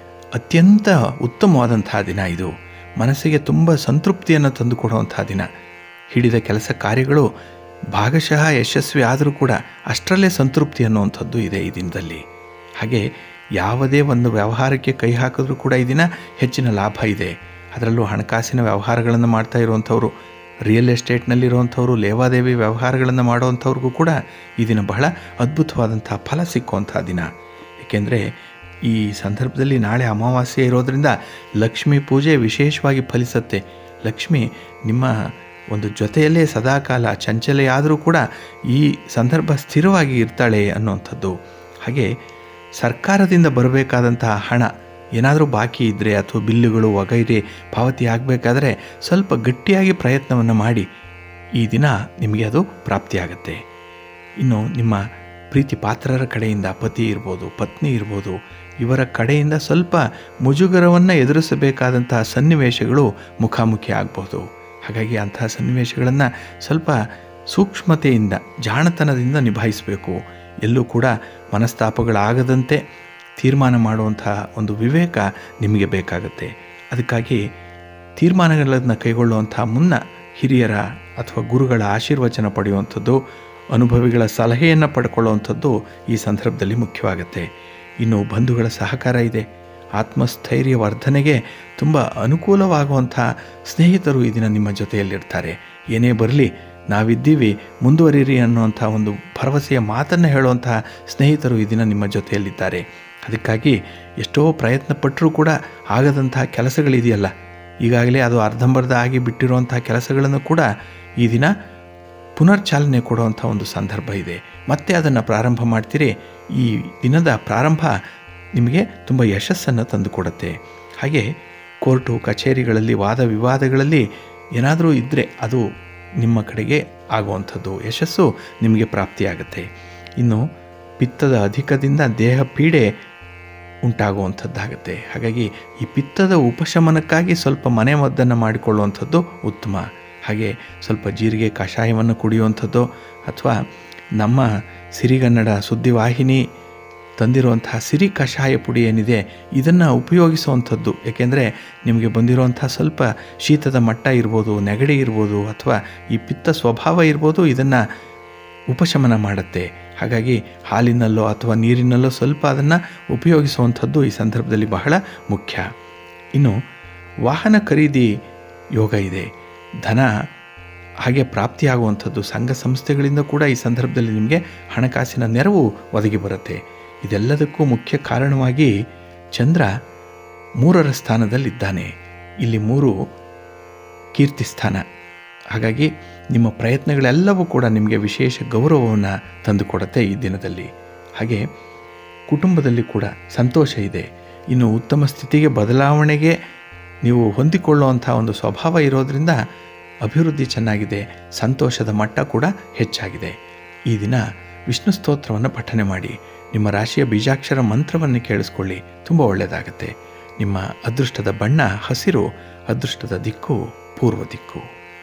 ಅತ್ಯಂತ ಉತ್ತಮವಾದಂತಹ ದಿನ ಇದು. ಮನಸ್ಸಿಗೆ ತುಂಬ ಸಂತೃಪ್ತಿಯನ್ನು ತಂದುಕೊಡುವಂಥ ದಿನ. ಹಿಡಿದ ಕೆಲಸ ಕಾರ್ಯಗಳು ಭಾಗಶಃ ಯಶಸ್ವಿ ಆದರೂ ಕೂಡ ಅಷ್ಟರಲ್ಲೇ ಸಂತೃಪ್ತಿ ಅನ್ನುವಂಥದ್ದು ಇದೆ ಈ ದಿನದಲ್ಲಿ. ಹಾಗೆ ಯಾವುದೇ ಒಂದು ವ್ಯವಹಾರಕ್ಕೆ ಕೈ ಹಾಕಿದ್ರೂ ಕೂಡ ಈ ದಿನ ಹೆಚ್ಚಿನ ಲಾಭ ಇದೆ. ಅದರಲ್ಲೂ ಹಣಕಾಸಿನ ವ್ಯವಹಾರಗಳನ್ನು ಮಾಡ್ತಾ ಇರುವಂಥವ್ರು, ರಿಯಲ್ ಎಸ್ಟೇಟ್ನಲ್ಲಿರುವಂಥವ್ರು, ಲೇವಾದೇವಿ ವ್ಯವಹಾರಗಳನ್ನು ಮಾಡುವಂಥವ್ರಿಗೂ ಕೂಡ ಈ ದಿನ ಬಹಳ ಅದ್ಭುತವಾದಂಥ ಫಲ ಸಿಕ್ಕುವಂಥ ದಿನ. ಏಕೆಂದರೆ ಈ ಸಂದರ್ಭದಲ್ಲಿ ನಾಳೆ ಅಮಾವಾಸ್ಯೆ ಇರೋದರಿಂದ ಲಕ್ಷ್ಮೀ ಪೂಜೆ ವಿಶೇಷವಾಗಿ ಫಲಿಸುತ್ತೆ. ಲಕ್ಷ್ಮಿ ನಿಮ್ಮ ಒಂದು ಜೊತೆಯಲ್ಲೇ ಸದಾಕಾಲ ಚಂಚಲೆಯಾದರೂ ಕೂಡ ಈ ಸಂದರ್ಭ ಸ್ಥಿರವಾಗಿ ಇರ್ತಾಳೆ ಅನ್ನುವಂಥದ್ದು. ಹಾಗೆ ಸರ್ಕಾರದಿಂದ ಬರಬೇಕಾದಂತಹ ಹಣ ಏನಾದರೂ ಬಾಕಿ ಇದ್ದರೆ ಅಥವಾ ಬಿಲ್ಲುಗಳು ವಗೈರೆ ಪಾವತಿ ಆಗಬೇಕಾದ್ರೆ ಸ್ವಲ್ಪ ಗಟ್ಟಿಯಾಗಿ ಪ್ರಯತ್ನವನ್ನು ಮಾಡಿ, ಈ ದಿನ ನಿಮಗೆ ಅದು ಪ್ರಾಪ್ತಿಯಾಗತ್ತೆ. ಇನ್ನು ನಿಮ್ಮ ಪ್ರೀತಿ ಪಾತ್ರರ ಕಡೆಯಿಂದ ಪತಿ ಇರ್ಬೋದು, ಪತ್ನಿ ಇರ್ಬೋದು, ಇವರ ಕಡೆಯಿಂದ ಸ್ವಲ್ಪ ಮುಜುಗರವನ್ನು ಎದುರಿಸಬೇಕಾದಂತಹ ಸನ್ನಿವೇಶಗಳು ಮುಖಾಮುಖಿ ಆಗ್ಬೋದು. ಹಾಗಾಗಿ ಅಂತಹ ಸನ್ನಿವೇಶಗಳನ್ನು ಸ್ವಲ್ಪ ಸೂಕ್ಷ್ಮತೆಯಿಂದ, ಜಾಣತನದಿಂದ ನಿಭಾಯಿಸಬೇಕು. ಎಲ್ಲೂ ಕೂಡ ಮನಸ್ತಾಪಗಳಾಗದಂತೆ ತೀರ್ಮಾನ ಮಾಡುವಂಥ ಒಂದು ವಿವೇಕ ನಿಮಗೆ ಬೇಕಾಗುತ್ತೆ. ಅದಕ್ಕಾಗಿ ತೀರ್ಮಾನಗಳನ್ನು ಕೈಗೊಳ್ಳುವಂಥ ಮುನ್ನ ಹಿರಿಯರ ಅಥವಾ ಗುರುಗಳ ಆಶೀರ್ವಚನ ಪಡೆಯುವಂಥದ್ದು, ಅನುಭವಿಗಳ ಸಲಹೆಯನ್ನು ಪಡ್ಕೊಳ್ಳುವಂಥದ್ದು ಈ ಸಂದರ್ಭದಲ್ಲಿ ಮುಖ್ಯವಾಗುತ್ತೆ. ಇನ್ನು ಬಂಧುಗಳ ಸಹಕಾರ ಇದೆ. ಆತ್ಮಸ್ಥೈರ್ಯ ವರ್ಧನೆಗೆ ತುಂಬ ಅನುಕೂಲವಾಗುವಂಥ ಸ್ನೇಹಿತರು ಈ ದಿನ ನಿಮ್ಮ ಜೊತೆಯಲ್ಲಿರ್ತಾರೆ. ಏನೇ ಬರಲಿ ನಾವಿದ್ದೀವಿ, ಮುಂದುವರಿರಿ ಅನ್ನುವಂಥ ಒಂದು ಭರವಸೆಯ ಮಾತನ್ನು ಹೇಳುವಂತಹ ಸ್ನೇಹಿತರು ಈ ದಿನ ನಿಮ್ಮ ಜೊತೆಯಲ್ಲಿದ್ದಾರೆ. ಅದಕ್ಕಾಗಿ ಎಷ್ಟೋ ಪ್ರಯತ್ನ ಪಟ್ಟರೂ ಕೂಡ ಆಗದಂತಹ ಕೆಲಸಗಳಿದೆಯಲ್ಲ, ಈಗಾಗಲೇ ಅದು ಅರ್ಧಂಬರ್ಧ ಆಗಿ ಬಿಟ್ಟಿರುವಂತಹ ಕೆಲಸಗಳನ್ನು ಕೂಡ ಈ ದಿನ ಪುನರ್ಚಾಲನೆ ಕೊಡುವಂಥ ಒಂದು ಸಂದರ್ಭ ಇದೆ. ಮತ್ತೆ ಅದನ್ನು ಪ್ರಾರಂಭ ಮಾಡ್ತೀರಿ. ಈ ದಿನದ ಪ್ರಾರಂಭ ನಿಮಗೆ ತುಂಬ ಯಶಸ್ಸನ್ನು ತಂದುಕೊಡುತ್ತೆ. ಹಾಗೆ ಕೋರ್ಟು ಕಚೇರಿಗಳಲ್ಲಿ ವಾದ ವಿವಾದಗಳಲ್ಲಿ ಏನಾದರೂ ಇದ್ದರೆ ಅದು ನಿಮ್ಮ ಕಡೆಗೆ ಆಗುವಂಥದ್ದು, ಯಶಸ್ಸು ನಿಮಗೆ ಪ್ರಾಪ್ತಿಯಾಗುತ್ತೆ. ಇನ್ನು ಪಿತ್ತದ ಅಧಿಕದಿಂದ ದೇಹ ಪೀಡೆ ಉಂಟಾಗುವಂಥದ್ದಾಗುತ್ತೆ. ಹಾಗಾಗಿ ಈ ಪಿತ್ತದ ಉಪಶಮನಕ್ಕಾಗಿ ಸ್ವಲ್ಪ ಮನೆ ಮದ್ದನ್ನು ಮಾಡಿಕೊಳ್ಳುವಂಥದ್ದು ಉತ್ತಮ. ಹಾಗೆ ಸ್ವಲ್ಪ ಜೀರಿಗೆ ಕಷಾಯವನ್ನು ಕುಡಿಯುವಂಥದ್ದು ಅಥವಾ ನಮ್ಮ ಸಿರಿಗನ್ನಡ ಸುದ್ದಿ ವಾಹಿನಿ ತಂದಿರುವಂತಹ ಸಿರಿ ಕಷಾಯ ಪುಡಿ ಏನಿದೆ ಇದನ್ನು ಉಪಯೋಗಿಸುವಂಥದ್ದು. ಏಕೆಂದರೆ ನಿಮಗೆ ಬಂದಿರುವಂಥ ಸ್ವಲ್ಪ ಶೀತದ ಮಟ್ಟ ಇರ್ಬೋದು, ನೆಗಡಿ ಇರ್ಬೋದು, ಅಥವಾ ಈ ಪಿತ್ತ ಸ್ವಭಾವ ಇರ್ಬೋದು, ಇದನ್ನು ಉಪಶಮನ ಮಾಡುತ್ತೆ. ಹಾಗಾಗಿ ಹಾಲಿನಲ್ಲೋ ಅಥವಾ ನೀರಿನಲ್ಲೋ ಸ್ವಲ್ಪ ಅದನ್ನು ಉಪಯೋಗಿಸುವಂಥದ್ದು ಈ ಸಂದರ್ಭದಲ್ಲಿ ಬಹಳ ಮುಖ್ಯ. ಇನ್ನು ವಾಹನ ಖರೀದಿ ಯೋಗ ಇದೆ. ಧನ ಹಾಗೆ ಪ್ರಾಪ್ತಿಯಾಗುವಂಥದ್ದು, ಸಂಘ ಸಂಸ್ಥೆಗಳಿಂದ ಕೂಡ ಈ ಸಂದರ್ಭದಲ್ಲಿ ನಿಮಗೆ ಹಣಕಾಸಿನ ನೆರವು ಒದಗಿ ಬರುತ್ತೆ. ಇದೆಲ್ಲದಕ್ಕೂ ಮುಖ್ಯ ಕಾರಣವಾಗಿ ಚಂದ್ರ 3ರ ಸ್ಥಾನದಲ್ಲಿದ್ದಾನೆ. ಇಲ್ಲಿ 3 ಕೀರ್ತಿ ಸ್ಥಾನ. ಹಾಗಾಗಿ ನಿಮ್ಮ ಪ್ರಯತ್ನಗಳೆಲ್ಲವೂ ಕೂಡ ನಿಮಗೆ ವಿಶೇಷ ಗೌರವವನ್ನು ತಂದುಕೊಡುತ್ತೆ ಈ ದಿನದಲ್ಲಿ. ಹಾಗೆ ಕುಟುಂಬದಲ್ಲಿ ಕೂಡ ಸಂತೋಷ ಇದೆ. ಇನ್ನು ಉತ್ತಮ ಸ್ಥಿತಿಗೆ ಬದಲಾವಣೆಗೆ ನೀವು ಹೊಂದಿಕೊಳ್ಳುವಂಥ ಒಂದು ಸ್ವಭಾವ ಇರೋದರಿಂದ ಅಭಿವೃದ್ಧಿ ಚೆನ್ನಾಗಿದೆ, ಸಂತೋಷದ ಮಟ್ಟ ಕೂಡ ಹೆಚ್ಚಾಗಿದೆ. ಈ ದಿನ ವಿಷ್ಣು ಸ್ತೋತ್ರವನ್ನು ಪಠನೆ ಮಾಡಿ, ನಿಮ್ಮ ರಾಶಿಯ ಬೀಜಾಕ್ಷರ ಮಂತ್ರವನ್ನು ಕೇಳಿಸ್ಕೊಳ್ಳಿ, ತುಂಬ ಒಳ್ಳೆಯದಾಗತ್ತೆ. ನಿಮ್ಮ ಅದೃಷ್ಟದ ಬಣ್ಣ ಹಸಿರು, ಅದೃಷ್ಟದ ದಿಕ್ಕು ಪೂರ್ವ ದಿಕ್ಕು.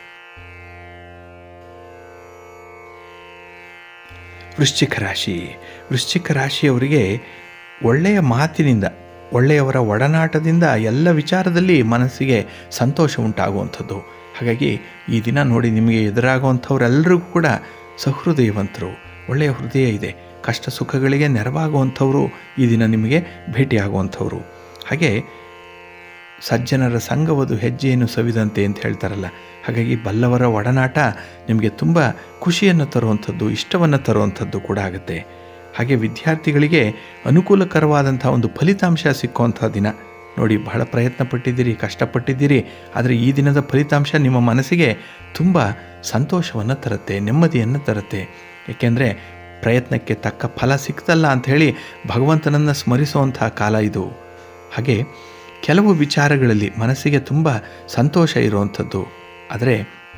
ವೃಶ್ಚಿಕ ರಾಶಿ. ವೃಶ್ಚಿಕ ರಾಶಿಯವರಿಗೆ ಒಳ್ಳೆಯ ಮಾತಿನಿಂದ, ಒಳ್ಳೆಯವರ ಒಡನಾಟದಿಂದ ಎಲ್ಲ ವಿಚಾರದಲ್ಲಿ ಮನಸ್ಸಿಗೆ ಸಂತೋಷ ಉಂಟಾಗುವಂಥದ್ದು. ಹಾಗಾಗಿ ಈ ದಿನ ನೋಡಿ, ನಿಮಗೆ ಎದುರಾಗುವಂಥವರೆಲ್ಲರಿಗೂ ಕೂಡ ಸಹೃದಯವಂತರು, ಒಳ್ಳೆಯ ಹೃದಯ ಇದೆ. ಕಷ್ಟ ಸುಖಗಳಿಗೆ ನೆರವಾಗುವಂಥವರು ಈ ದಿನ ನಿಮಗೆ ಭೇಟಿಯಾಗುವಂಥವ್ರು. ಹಾಗೆ ಸಜ್ಜನರ ಸಂಘವದು ಹೆಜ್ಜೆಯನ್ನು ಸವಿದಂತೆ ಅಂತ ಹೇಳ್ತಾರಲ್ಲ, ಹಾಗಾಗಿ ಬಲ್ಲವರ ಒಡನಾಟ ನಿಮಗೆ ತುಂಬ ಖುಷಿಯನ್ನು ತರುವಂಥದ್ದು, ಇಷ್ಟವನ್ನು ತರುವಂಥದ್ದು ಕೂಡ ಆಗುತ್ತೆ. ಹಾಗೆ ವಿದ್ಯಾರ್ಥಿಗಳಿಗೆ ಅನುಕೂಲಕರವಾದಂಥ ಒಂದು ಫಲಿತಾಂಶ ಸಿಕ್ಕುವಂಥ ದಿನ ನೋಡಿ. ಬಹಳ ಪ್ರಯತ್ನ ಪಟ್ಟಿದ್ದೀರಿ, ಕಷ್ಟಪಟ್ಟಿದ್ದೀರಿ, ಆದರೆ ಈ ದಿನದ ಫಲಿತಾಂಶ ನಿಮ್ಮ ಮನಸ್ಸಿಗೆ ತುಂಬ ಸಂತೋಷವನ್ನು ತರುತ್ತೆ, ನೆಮ್ಮದಿಯನ್ನು ತರುತ್ತೆ. ಏಕೆಂದರೆ ಪ್ರಯತ್ನಕ್ಕೆ ತಕ್ಕ ಫಲ ಸಿಕ್ತಲ್ಲ ಅಂಥೇಳಿ ಭಗವಂತನನ್ನು ಸ್ಮರಿಸುವಂಥ ಕಾಲ ಇದು. ಹಾಗೆ ಕೆಲವು ವಿಚಾರಗಳಲ್ಲಿ ಮನಸ್ಸಿಗೆ ತುಂಬ ಸಂತೋಷ ಇರುವಂಥದ್ದು. ಆದರೆ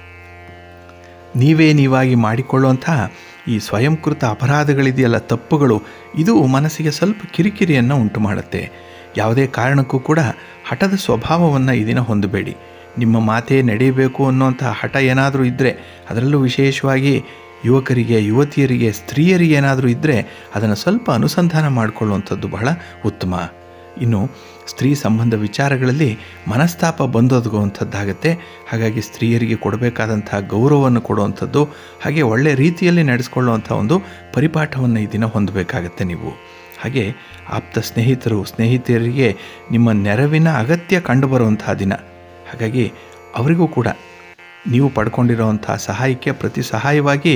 ನೀವಾಗಿ ಮಾಡಿಕೊಳ್ಳುವಂತಹ ಈ ಸ್ವಯಂಕೃತ ಅಪರಾಧಗಳಿದೆಯಲ್ಲ, ತಪ್ಪುಗಳು, ಇದು ಮನಸ್ಸಿಗೆ ಸ್ವಲ್ಪ ಕಿರಿಕಿರಿಯನ್ನು ಉಂಟು ಮಾಡುತ್ತೆ. ಯಾವುದೇ ಕಾರಣಕ್ಕೂ ಕೂಡ ಹಠದ ಸ್ವಭಾವವನ್ನು ಈ ದಿನ ಹೊಂದಬೇಡಿ. ನಿಮ್ಮ ಮಾತೇ ನಡೆಯಬೇಕು ಅನ್ನುವಂಥ ಹಠ ಏನಾದರೂ ಇದ್ದರೆ, ಅದರಲ್ಲೂ ವಿಶೇಷವಾಗಿ ಯುವಕರಿಗೆ, ಯುವತಿಯರಿಗೆ, ಸ್ತ್ರೀಯರಿಗೆ ಏನಾದರೂ ಇದ್ದರೆ ಅದನ್ನು ಸ್ವಲ್ಪ ಅನುಸಂಧಾನ ಮಾಡಿಕೊಳ್ಳುವಂಥದ್ದು ಬಹಳ ಉತ್ತಮ. ಇನ್ನು ಸ್ತ್ರೀ ಸಂಬಂಧ ವಿಚಾರಗಳಲ್ಲಿ ಮನಸ್ತಾಪ ಬಂದೊದಗುವಂಥದ್ದಾಗತ್ತೆ. ಹಾಗಾಗಿ ಸ್ತ್ರೀಯರಿಗೆ ಕೊಡಬೇಕಾದಂಥ ಗೌರವವನ್ನು ಕೊಡುವಂಥದ್ದು, ಹಾಗೆ ಒಳ್ಳೆಯ ರೀತಿಯಲ್ಲಿ ನಡೆಸ್ಕೊಳ್ಳುವಂಥ ಒಂದು ಪರಿಪಾಠವನ್ನು ಈ ದಿನ ಹೊಂದಬೇಕಾಗತ್ತೆ ನೀವು. ಹಾಗೆ ಆಪ್ತ ಸ್ನೇಹಿತರು, ಸ್ನೇಹಿತರಿಗೆ ನಿಮ್ಮ ನೆರವಿನ ಅಗತ್ಯ ಕಂಡುಬರುವಂಥ ದಿನ. ಹಾಗಾಗಿ ಅವರಿಗೂ ಕೂಡ ನೀವು ಪಡ್ಕೊಂಡಿರೋವಂಥ ಸಹಾಯಕ್ಕೆ ಪ್ರತಿ ಸಹಾಯವಾಗಿ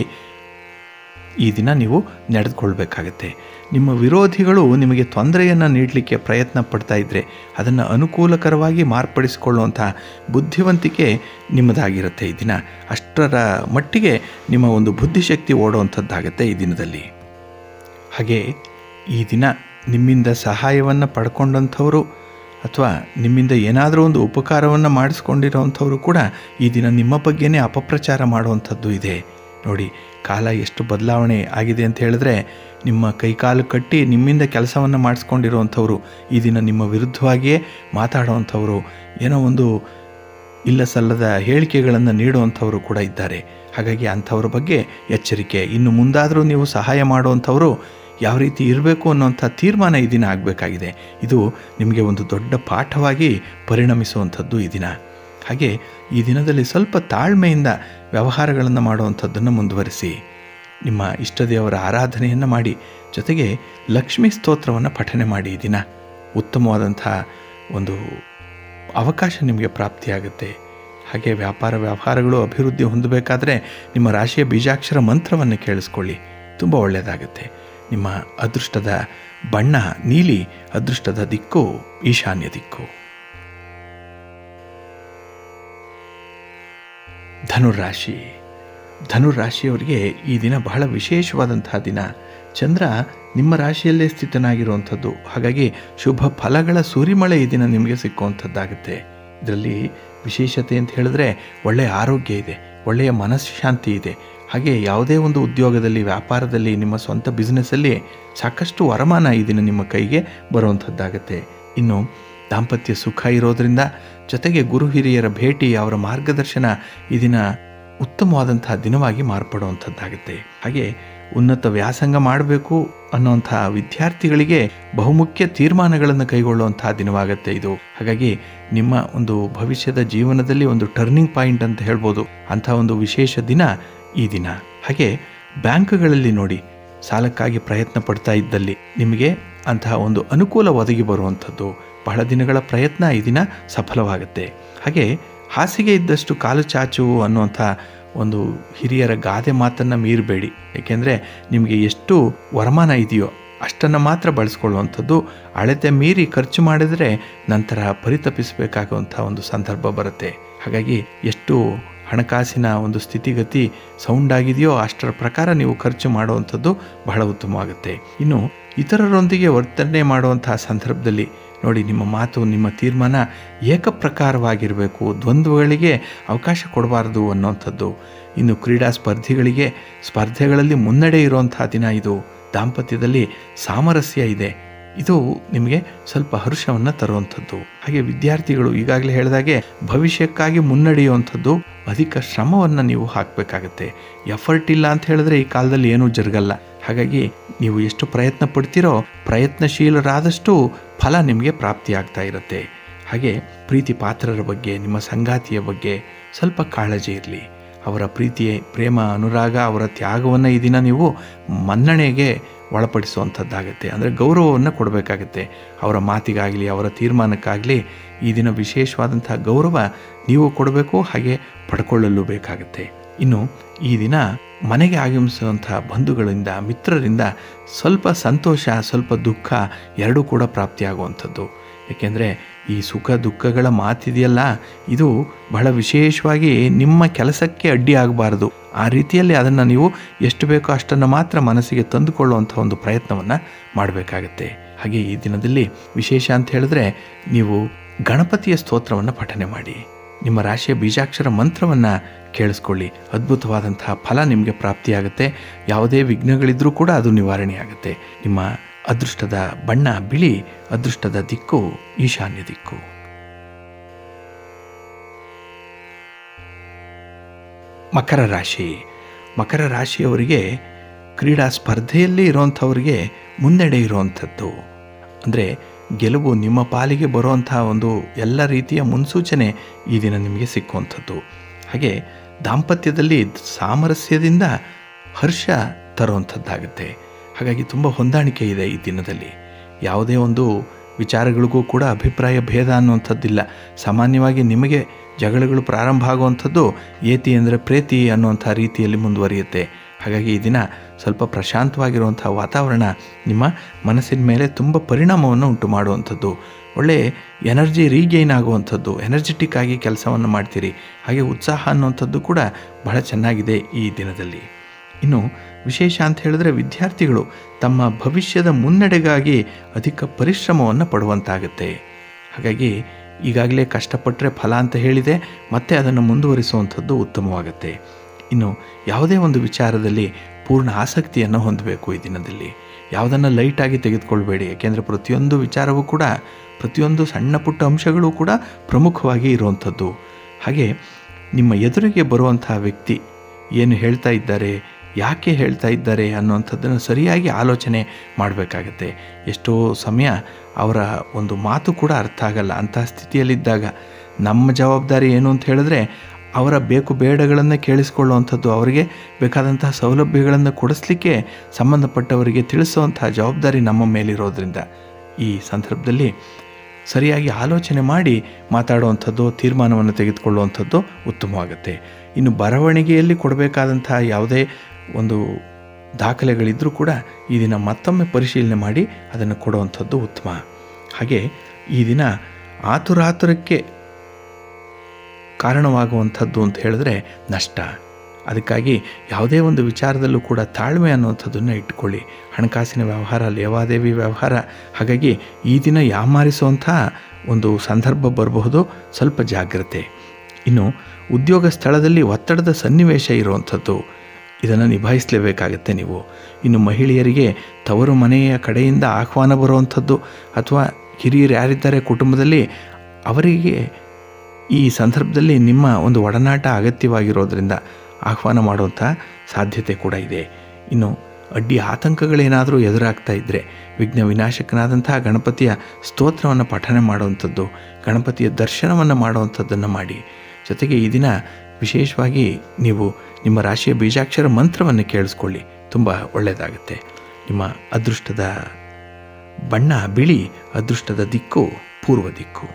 ಈ ದಿನ ನೀವು ನಡೆದುಕೊಳ್ಬೇಕಾಗತ್ತೆ. ನಿಮ್ಮ ವಿರೋಧಿಗಳು ನಿಮಗೆ ತೊಂದರೆಯನ್ನು ನೀಡಲಿಕ್ಕೆ ಪ್ರಯತ್ನ ಪಡ್ತಾ ಇದ್ದರೆ ಅದನ್ನು ಅನುಕೂಲಕರವಾಗಿ ಮಾರ್ಪಡಿಸಿಕೊಳ್ಳುವಂಥ ಬುದ್ಧಿವಂತಿಕೆ ನಿಮ್ಮದಾಗಿರುತ್ತೆ ಈ ದಿನ. ಅಷ್ಟರ ಮಟ್ಟಿಗೆ ನಿಮ್ಮ ಒಂದು ಬುದ್ಧಿಶಕ್ತಿ ಓಡುವಂಥದ್ದಾಗತ್ತೆ ಈ ದಿನದಲ್ಲಿ. ಹಾಗೆ ಈ ದಿನ ನಿಮ್ಮಿಂದ ಸಹಾಯವನ್ನು ಪಡ್ಕೊಂಡಂಥವರು ಅಥವಾ ನಿಮ್ಮಿಂದ ಏನಾದರೂ ಒಂದು ಉಪಕಾರವನ್ನು ಮಾಡಿಸ್ಕೊಂಡಿರೋವಂಥವರು ಕೂಡ ಈ ದಿನ ನಿಮ್ಮ ಬಗ್ಗೆನೇ ಅಪಪ್ರಚಾರ ಮಾಡುವಂಥದ್ದು ಇದೆ. ನೋಡಿ, ಕಾಲ ಎಷ್ಟು ಬದಲಾವಣೆ ಆಗಿದೆ ಅಂತ ಹೇಳಿದ್ರೆ, ನಿಮ್ಮ ಕೈಕಾಲು ಕಟ್ಟಿ ನಿಮ್ಮಿಂದ ಕೆಲಸವನ್ನು ಮಾಡಿಸ್ಕೊಂಡಿರೋವಂಥವ್ರು ಈ ದಿನ ನಿಮ್ಮ ವಿರುದ್ಧವಾಗಿಯೇ ಮಾತಾಡುವಂಥವರು, ಏನೋ ಒಂದು ಇಲ್ಲ ಸಲ್ಲದ ಹೇಳಿಕೆಗಳನ್ನು ನೀಡುವಂಥವರು ಕೂಡ ಇದ್ದಾರೆ. ಹಾಗಾಗಿ ಅಂಥವ್ರ ಬಗ್ಗೆ ಎಚ್ಚರಿಕೆ. ಇನ್ನು ಮುಂದಾದರೂ ನೀವು ಸಹಾಯ ಮಾಡುವಂಥವರು ಯಾವ ರೀತಿ ಇರಬೇಕು ಅನ್ನೋಂಥ ತೀರ್ಮಾನ ಈ ದಿನ ಆಗಬೇಕಾಗಿದೆ. ಇದು ನಿಮಗೆ ಒಂದು ದೊಡ್ಡ ಪಾಠವಾಗಿ ಪರಿಣಮಿಸುವಂಥದ್ದು ಈ ದಿನ. ಹಾಗೆ ಈ ದಿನದಲ್ಲಿ ಸ್ವಲ್ಪ ತಾಳ್ಮೆಯಿಂದ ವ್ಯವಹಾರಗಳನ್ನು ಮಾಡುವಂಥದ್ದನ್ನು ಮುಂದುವರಿಸಿ. ನಿಮ್ಮ ಇಷ್ಟದೇವರ ಆರಾಧನೆಯನ್ನು ಮಾಡಿ, ಜೊತೆಗೆ ಲಕ್ಷ್ಮೀ ಸ್ತೋತ್ರವನ್ನು ಪಠನೆ ಮಾಡಿ. ಈ ದಿನ ಉತ್ತಮವಾದಂಥ ಒಂದು ಅವಕಾಶ ನಿಮಗೆ ಪ್ರಾಪ್ತಿಯಾಗುತ್ತೆ. ಹಾಗೆ ವ್ಯವಹಾರಗಳು ಅಭಿವೃದ್ಧಿ ಹೊಂದಬೇಕಾದ್ರೆ ನಿಮ್ಮ ರಾಶಿಯ ಬೀಜಾಕ್ಷರ ಮಂತ್ರವನ್ನು ಕೇಳಿಸ್ಕೊಳ್ಳಿ, ತುಂಬ ಒಳ್ಳೆಯದಾಗುತ್ತೆ. ನಿಮ್ಮ ಅದೃಷ್ಟದ ಬಣ್ಣ ನೀಲಿ, ಅದೃಷ್ಟದ ದಿಕ್ಕು ಈಶಾನ್ಯ ದಿಕ್ಕು. ಧನುರಾಶಿ. ಧನುರಾಶಿಯವರಿಗೆ ಈ ದಿನ ಬಹಳ ವಿಶೇಷವಾದಂತಹ ದಿನ. ಚಂದ್ರ ನಿಮ್ಮ ರಾಶಿಯಲ್ಲೇ ಸ್ಥಿತನಾಗಿರುವಂಥದ್ದು. ಹಾಗಾಗಿ ಶುಭ ಫಲಗಳ ಸುರಿಮಳೆ ಈ ದಿನ ನಿಮಗೆ ಸಿಕ್ಕುವಂಥದ್ದಾಗುತ್ತೆ. ಇದರಲ್ಲಿ ವಿಶೇಷತೆ ಅಂತ ಹೇಳಿದ್ರೆ ಒಳ್ಳೆಯ ಆರೋಗ್ಯ ಇದೆ, ಒಳ್ಳೆಯ ಮನಃಶಾಂತಿ ಇದೆ. ಹಾಗೆ ಯಾವುದೇ ಒಂದು ಉದ್ಯೋಗದಲ್ಲಿ, ವ್ಯಾಪಾರದಲ್ಲಿ, ನಿಮ್ಮ ಸ್ವಂತ ಬಿಸ್ನೆಸ್ಸಲ್ಲಿ ಸಾಕಷ್ಟು ವರಮಾನ ಈ ದಿನ ನಿಮ್ಮ ಕೈಗೆ ಬರುವಂಥದ್ದಾಗತ್ತೆ. ಇನ್ನು ದಾಂಪತ್ಯ ಸುಖ ಇರೋದರಿಂದ, ಜೊತೆಗೆ ಗುರು ಹಿರಿಯರ ಭೇಟಿ, ಅವರ ಮಾರ್ಗದರ್ಶನ ಈ ದಿನ ಉತ್ತಮವಾದಂತಹ ದಿನವಾಗಿ ಮಾರ್ಪಡುವಂಥದ್ದಾಗುತ್ತೆ. ಹಾಗೆ ಉನ್ನತ ವ್ಯಾಸಂಗ ಮಾಡಬೇಕು ಅನ್ನುವಂಥ ವಿದ್ಯಾರ್ಥಿಗಳಿಗೆ ಬಹುಮುಖ್ಯ ತೀರ್ಮಾನಗಳನ್ನು ಕೈಗೊಳ್ಳುವಂತಹ ದಿನವಾಗುತ್ತೆ ಇದು. ಹಾಗಾಗಿ ನಿಮ್ಮ ಒಂದು ಭವಿಷ್ಯದ ಜೀವನದಲ್ಲಿ ಒಂದು ಟರ್ನಿಂಗ್ ಪಾಯಿಂಟ್ ಅಂತ ಹೇಳ್ಬೋದು, ಅಂಥ ಒಂದು ವಿಶೇಷ ದಿನ ಈ ದಿನ. ಹಾಗೆ ಬ್ಯಾಂಕ್ಗಳಲ್ಲಿ ನೋಡಿ, ಸಾಲಕ್ಕಾಗಿ ಪ್ರಯತ್ನ ಪಡ್ತಾ ಇದ್ದಲ್ಲಿ ನಿಮಗೆ ಅಂತಹ ಒಂದು ಅನುಕೂಲ ಒದಗಿ ಬರುವಂಥದ್ದು, ಬಹಳ ದಿನಗಳ ಪ್ರಯತ್ನ ಈ ದಿನ ಸಫಲವಾಗುತ್ತೆ. ಹಾಗೆ ಹಾಸಿಗೆ ಇದ್ದಷ್ಟು ಕಾಲು ಚಾಚು ಅನ್ನುವಂಥ ಒಂದು ಹಿರಿಯರ ಗಾದೆ ಮಾತನ್ನು ಮೀರಬೇಡಿ. ಏಕೆಂದರೆ ನಿಮಗೆ ಎಷ್ಟು ವರಮಾನ ಇದೆಯೋ ಅಷ್ಟನ್ನು ಮಾತ್ರ ಬಳಸ್ಕೊಳ್ಳುವಂಥದ್ದು. ಅಳತೆ ಮೀರಿ ಖರ್ಚು ಮಾಡಿದರೆ ನಂತರ ಪರಿತಪಿಸಬೇಕಾಗುವಂಥ ಒಂದು ಸಂದರ್ಭ ಬರುತ್ತೆ. ಹಾಗಾಗಿ ಎಷ್ಟು ಹಣಕಾಸಿನ ಒಂದು ಸ್ಥಿತಿಗತಿ ಸೌಂಡ್ ಆಗಿದೆಯೋ ಅಷ್ಟರ ಪ್ರಕಾರ ನೀವು ಖರ್ಚು ಮಾಡುವಂಥದ್ದು ಬಹಳ ಉತ್ತಮವಾಗುತ್ತೆ. ಇನ್ನು ಇತರರೊಂದಿಗೆ ವರ್ತನೆ ಮಾಡುವಂತಹ ಸಂದರ್ಭದಲ್ಲಿ ನೋಡಿ, ನಿಮ್ಮ ಮಾತು, ನಿಮ್ಮ ತೀರ್ಮಾನ ಏಕಪ್ರಕಾರವಾಗಿರಬೇಕು, ದ್ವಂದ್ವಗಳಿಗೆ ಅವಕಾಶ ಕೊಡಬಾರ್ದು ಅನ್ನುವಂಥದ್ದು. ಇನ್ನು ಕ್ರೀಡಾ ಸ್ಪರ್ಧಿಗಳಿಗೆ ಸ್ಪರ್ಧೆಗಳಲ್ಲಿ ಮುನ್ನಡೆ ಇರುವಂತಹ ದಿನ ಇದು. ದಾಂಪತ್ಯದಲ್ಲಿ ಸಾಮರಸ್ಯ ಇದೆ, ಇದು ನಿಮಗೆ ಸ್ವಲ್ಪ ಹರ್ಷವನ್ನು ತರುವಂಥದ್ದು. ಹಾಗೆ ವಿದ್ಯಾರ್ಥಿಗಳು ಈಗಾಗಲೇ ಹೇಳಿದಾಗೆ ಭವಿಷ್ಯಕ್ಕಾಗಿ ಮುನ್ನಡೆಯುವಂಥದ್ದು, ಅಧಿಕ ಶ್ರಮವನ್ನು ನೀವು ಹಾಕಬೇಕಾಗತ್ತೆ. ಎಫರ್ಟ್ ಇಲ್ಲ ಅಂತ ಹೇಳಿದ್ರೆ ಈ ಕಾಲದಲ್ಲಿ ಏನೂ ಜರುಗಲ್ಲ. ಹಾಗಾಗಿ ನೀವು ಎಷ್ಟು ಪ್ರಯತ್ನ ಪಡ್ತೀರೋ ಪ್ರಯತ್ನಶೀಲರಾದಷ್ಟು ಫಲ ನಿಮಗೆ ಪ್ರಾಪ್ತಿಯಾಗ್ತಾ ಇರುತ್ತೆ. ಹಾಗೆ ಪ್ರೀತಿ ಪಾತ್ರರ ಬಗ್ಗೆ, ನಿಮ್ಮ ಸಂಗಾತಿಯ ಬಗ್ಗೆ ಸ್ವಲ್ಪ ಕಾಳಜಿ ಇರಲಿ. ಅವರ ಪ್ರೀತಿ, ಪ್ರೇಮ, ಅನುರಾಗ, ಅವರ ತ್ಯಾಗವನ್ನು ಈ ದಿನ ನೀವು ಮನ್ನಣೆಗೆ ಒಳಪಡಿಸುವಂಥದ್ದಾಗತ್ತೆ. ಅಂದರೆ ಗೌರವವನ್ನು ಕೊಡಬೇಕಾಗತ್ತೆ. ಅವರ ಮಾತಿಗಾಗಲಿ ಅವರ ತೀರ್ಮಾನಕ್ಕಾಗಲಿ ಈ ದಿನ ವಿಶೇಷವಾದಂಥ ಗೌರವ ನೀವು ಕೊಡಬೇಕು, ಹಾಗೆ ಪಡ್ಕೊಳ್ಳಲು ಬೇಕಾಗತ್ತೆ. ಇನ್ನು ಈ ದಿನ ಮನೆಗೆ ಆಗಮಿಸುವಂಥ ಬಂಧುಗಳಿಂದ, ಮಿತ್ರರಿಂದ ಸ್ವಲ್ಪ ಸಂತೋಷ, ಸ್ವಲ್ಪ ದುಃಖ ಎರಡೂ ಕೂಡ ಪ್ರಾಪ್ತಿಯಾಗುವಂಥದ್ದು. ಏಕೆಂದರೆ ಈ ಸುಖ ದುಃಖಗಳ ಮಾತಿದೆಯಲ್ಲ, ಇದು ಬಹಳ ವಿಶೇಷವಾಗಿ ನಿಮ್ಮ ಕೆಲಸಕ್ಕೆ ಅಡ್ಡಿ ಆಗಬಾರ್ದು. ಆ ರೀತಿಯಲ್ಲಿ ಅದನ್ನು ನೀವು ಎಷ್ಟು ಬೇಕೋ ಅಷ್ಟನ್ನು ಮಾತ್ರ ಮನಸ್ಸಿಗೆ ತಂದುಕೊಳ್ಳುವಂಥ ಒಂದು ಪ್ರಯತ್ನವನ್ನು ಮಾಡಬೇಕಾಗತ್ತೆ. ಹಾಗೆ ಈ ದಿನದಲ್ಲಿ ವಿಶೇಷ ಅಂತ ಹೇಳಿದ್ರೆ, ನೀವು ಗಣಪತಿಯ ಸ್ತೋತ್ರವನ್ನು ಪಠನೆ ಮಾಡಿ, ನಿಮ್ಮ ರಾಶಿಯ ಬೀಜಾಕ್ಷರ ಮಂತ್ರವನ್ನು ಕೇಳಿಸ್ಕೊಳ್ಳಿ. ಅದ್ಭುತವಾದಂತಹ ಫಲ ನಿಮಗೆ ಪ್ರಾಪ್ತಿಯಾಗುತ್ತೆ. ಯಾವುದೇ ವಿಘ್ನಗಳಿದ್ರೂ ಕೂಡ ಅದು ನಿವಾರಣೆಯಾಗುತ್ತೆ. ನಿಮ್ಮ ಅದೃಷ್ಟದ ಬಣ್ಣ ಬಿಳಿ, ಅದೃಷ್ಟದ ದಿಕ್ಕು ಈಶಾನ್ಯ ದಿಕ್ಕು. ಮಕರ ರಾಶಿ. ಮಕರ ರಾಶಿಯವರಿಗೆ ಕ್ರೀಡಾ ಸ್ಪರ್ಧೆಯಲ್ಲಿ ಇರುವಂಥವ್ರಿಗೆ ಮುನ್ನಡೆ ಇರುವಂಥದ್ದು. ಅಂದರೆ ಗೆಲುವು ನಿಮ್ಮ ಪಾಲಿಗೆ ಬರುವಂಥ ಒಂದು ಎಲ್ಲ ರೀತಿಯ ಮುನ್ಸೂಚನೆ ಈ ದಿನ ನಿಮಗೆ ಸಿಕ್ಕುವಂಥದ್ದು. ಹಾಗೆ ದಾಂಪತ್ಯದಲ್ಲಿ ಸಾಮರಸ್ಯದಿಂದ ಹರ್ಷ ತರುವಂಥದ್ದಾಗುತ್ತೆ. ಹಾಗಾಗಿ ತುಂಬ ಹೊಂದಾಣಿಕೆ ಇದೆ ಈ ದಿನದಲ್ಲಿ. ಯಾವುದೇ ಒಂದು ವಿಚಾರಗಳಿಗೂ ಕೂಡ ಅಭಿಪ್ರಾಯ ಭೇದ ಅನ್ನುವಂಥದ್ದಿಲ್ಲ. ಸಾಮಾನ್ಯವಾಗಿ ನಿಮಗೆ ಜಗಳಗಳು ಪ್ರಾರಂಭ ಆಗುವಂಥದ್ದು ಏತಿ ಅಂದರೆ ಪ್ರೀತಿ ಅನ್ನುವಂಥ ರೀತಿಯಲ್ಲಿ ಮುಂದುವರಿಯುತ್ತೆ. ಹಾಗಾಗಿ ಈ ದಿನ ಸ್ವಲ್ಪ ಪ್ರಶಾಂತವಾಗಿರುವಂಥ ವಾತಾವರಣ ನಿಮ್ಮ ಮನಸ್ಸಿನ ಮೇಲೆ ತುಂಬ ಪರಿಣಾಮವನ್ನು ಉಂಟು ಮಾಡುವಂಥದ್ದು. ಒಳ್ಳೆಯ ಎನರ್ಜಿ ರೀಗೈನ್ ಆಗುವಂಥದ್ದು, ಎನರ್ಜೆಟಿಕ್ ಆಗಿ ಕೆಲಸವನ್ನು ಮಾಡ್ತೀರಿ. ಹಾಗೆ ಉತ್ಸಾಹ ಅನ್ನುವಂಥದ್ದು ಕೂಡ ಬಹಳ ಚೆನ್ನಾಗಿದೆ ಈ ದಿನದಲ್ಲಿ. ಇನ್ನು ವಿಶೇಷ ಅಂತ ಹೇಳಿದ್ರೆ, ವಿದ್ಯಾರ್ಥಿಗಳು ತಮ್ಮ ಭವಿಷ್ಯದ ಮುನ್ನಡೆಗಾಗಿ ಅಧಿಕ ಪರಿಶ್ರಮವನ್ನು ಪಡುವಂತಾಗುತ್ತೆ. ಹಾಗಾಗಿ ಈಗಾಗಲೇ ಕಷ್ಟಪಟ್ಟರೆ ಫಲ ಅಂತ ಹೇಳಿದೆ, ಮತ್ತೆ ಅದನ್ನು ಮುಂದುವರಿಸುವಂಥದ್ದು ಉತ್ತಮವಾಗುತ್ತೆ. ಇನ್ನು ಯಾವುದೇ ಒಂದು ವಿಚಾರದಲ್ಲಿ ಪೂರ್ಣ ಆಸಕ್ತಿಯನ್ನು ಹೊಂದಬೇಕು ಈ ದಿನದಲ್ಲಿ. ಯಾವುದನ್ನು ಲೈಟಾಗಿ ತೆಗೆದುಕೊಳ್ಬೇಡಿ. ಯಾಕೆಂದರೆ ಪ್ರತಿಯೊಂದು ವಿಚಾರವೂ ಕೂಡ, ಪ್ರತಿಯೊಂದು ಸಣ್ಣ ಪುಟ್ಟ ಅಂಶಗಳು ಕೂಡ ಪ್ರಮುಖವಾಗಿ ಇರುವಂಥದ್ದು. ಹಾಗೆ ನಿಮ್ಮ ಎದುರಿಗೆ ಬರುವಂಥ ವ್ಯಕ್ತಿ ಏನು ಹೇಳ್ತಾ ಇದ್ದಾರೆ, ಯಾಕೆ ಹೇಳ್ತಾ ಇದ್ದಾರೆ ಅನ್ನುವಂಥದ್ದನ್ನು ಸರಿಯಾಗಿ ಆಲೋಚನೆ ಮಾಡಬೇಕಾಗತ್ತೆ. ಎಷ್ಟೋ ಸಮಯ ಅವರ ಒಂದು ಮಾತು ಕೂಡ ಅರ್ಥ ಆಗಲ್ಲ. ಅಂತಹ ಸ್ಥಿತಿಯಲ್ಲಿದ್ದಾಗ ನಮ್ಮ ಜವಾಬ್ದಾರಿ ಏನು ಅಂತ ಹೇಳಿದ್ರೆ, ಅವರ ಬೇಕು ಬೇಡಗಳನ್ನು ಕೇಳಿಸಿಕೊಳ್ಳುವಂಥದ್ದು, ಅವರಿಗೆ ಬೇಕಾದಂತಹ ಸೌಲಭ್ಯಗಳನ್ನು ಕೊಡಿಸ್ಲಿಕ್ಕೆ ಸಂಬಂಧಪಟ್ಟವರಿಗೆ ತಿಳಿಸುವಂತಹ ಜವಾಬ್ದಾರಿ ನಮ್ಮ ಮೇಲಿರೋದ್ರಿಂದ ಈ ಸಂದರ್ಭದಲ್ಲಿ ಸರಿಯಾಗಿ ಆಲೋಚನೆ ಮಾಡಿ ಮಾತಾಡುವಂಥದ್ದು, ತೀರ್ಮಾನವನ್ನು ತೆಗೆದುಕೊಳ್ಳುವಂಥದ್ದು ಉತ್ತಮವಾಗುತ್ತೆ. ಇನ್ನು ಬರವಣಿಗೆಯಲ್ಲಿ ಕೊಡಬೇಕಾದಂತಹ ಯಾವುದೇ ಒಂದು ದಾಖಲೆಗಳಿದ್ದರೂ ಕೂಡ ಈ ದಿನ ಮತ್ತೊಮ್ಮೆ ಪರಿಶೀಲನೆ ಮಾಡಿ ಅದನ್ನು ಕೊಡುವಂಥದ್ದು ಉತ್ತಮ. ಹಾಗೆ ಈ ದಿನ ಆತುರಾತುರಕ್ಕೆ ಕಾರಣವಾಗುವಂಥದ್ದು ಅಂತ ಹೇಳಿದ್ರೆ ನಷ್ಟ. ಅದಕ್ಕಾಗಿ ಯಾವುದೇ ಒಂದು ವಿಚಾರದಲ್ಲೂ ಕೂಡ ತಾಳ್ಮೆ ಅನ್ನುವಂಥದ್ದನ್ನು ಇಟ್ಕೊಳ್ಳಿ. ಹಣಕಾಸಿನ ವ್ಯವಹಾರ, ಲೇವಾದೇವಿ ವ್ಯವಹಾರ, ಹಾಗಾಗಿ ಈ ದಿನ ಯಾಮಾರಿಸುವಂಥ ಒಂದು ಸಂದರ್ಭ ಬರಬಹುದು. ಸ್ವಲ್ಪ ಜಾಗ್ರತೆ. ಇನ್ನು ಉದ್ಯೋಗ ಸ್ಥಳದಲ್ಲಿ ಒತ್ತಡದ ಸನ್ನಿವೇಶ ಇರುವಂಥದ್ದು, ಇದನ್ನು ನಿಭಾಯಿಸಲೇಬೇಕಾಗತ್ತೆ ನೀವು. ಇನ್ನು ಮಹಿಳೆಯರಿಗೆ ತವರು ಮನೆಯ ಕಡೆಯಿಂದ ಆಹ್ವಾನ ಬರುವಂಥದ್ದು, ಅಥವಾ ಹಿರಿಯರು ಯಾರಿದ್ದಾರೆ ಕುಟುಂಬದಲ್ಲಿ ಅವರಿಗೆ ಈ ಸಂದರ್ಭದಲ್ಲಿ ನಿಮ್ಮ ಒಂದು ಒಡನಾಟ ಅಗತ್ಯವಾಗಿರೋದ್ರಿಂದ ಆಹ್ವಾನ ಮಾಡುವಂಥ ಸಾಧ್ಯತೆ ಕೂಡ ಇದೆ. ಇನ್ನು ಅಡ್ಡಿ ಆತಂಕಗಳೇನಾದರೂ ಎದುರಾಗ್ತಾ ಇದ್ದರೆ ವಿಘ್ನ ವಿನಾಶಕನಾದಂತಹ ಗಣಪತಿಯ ಸ್ತೋತ್ರವನ್ನು ಪಠನೆ ಮಾಡುವಂಥದ್ದು, ಗಣಪತಿಯ ದರ್ಶನವನ್ನು ಮಾಡುವಂಥದ್ದನ್ನು ಮಾಡಿ. ಜೊತೆಗೆ ಈ ದಿನ ವಿಶೇಷವಾಗಿ ನೀವು ನಿಮ್ಮ ರಾಶಿಯ ಬೀಜಾಕ್ಷರ ಮಂತ್ರವನ್ನು ಕೇಳಿಸ್ಕೊಳ್ಳಿ, ತುಂಬ ಒಳ್ಳೆಯದಾಗುತ್ತೆ. ನಿಮ್ಮ ಅದೃಷ್ಟದ ಬಣ್ಣ ಬಿಳಿ, ಅದೃಷ್ಟದ ದಿಕ್ಕು ಪೂರ್ವ ದಿಕ್ಕು.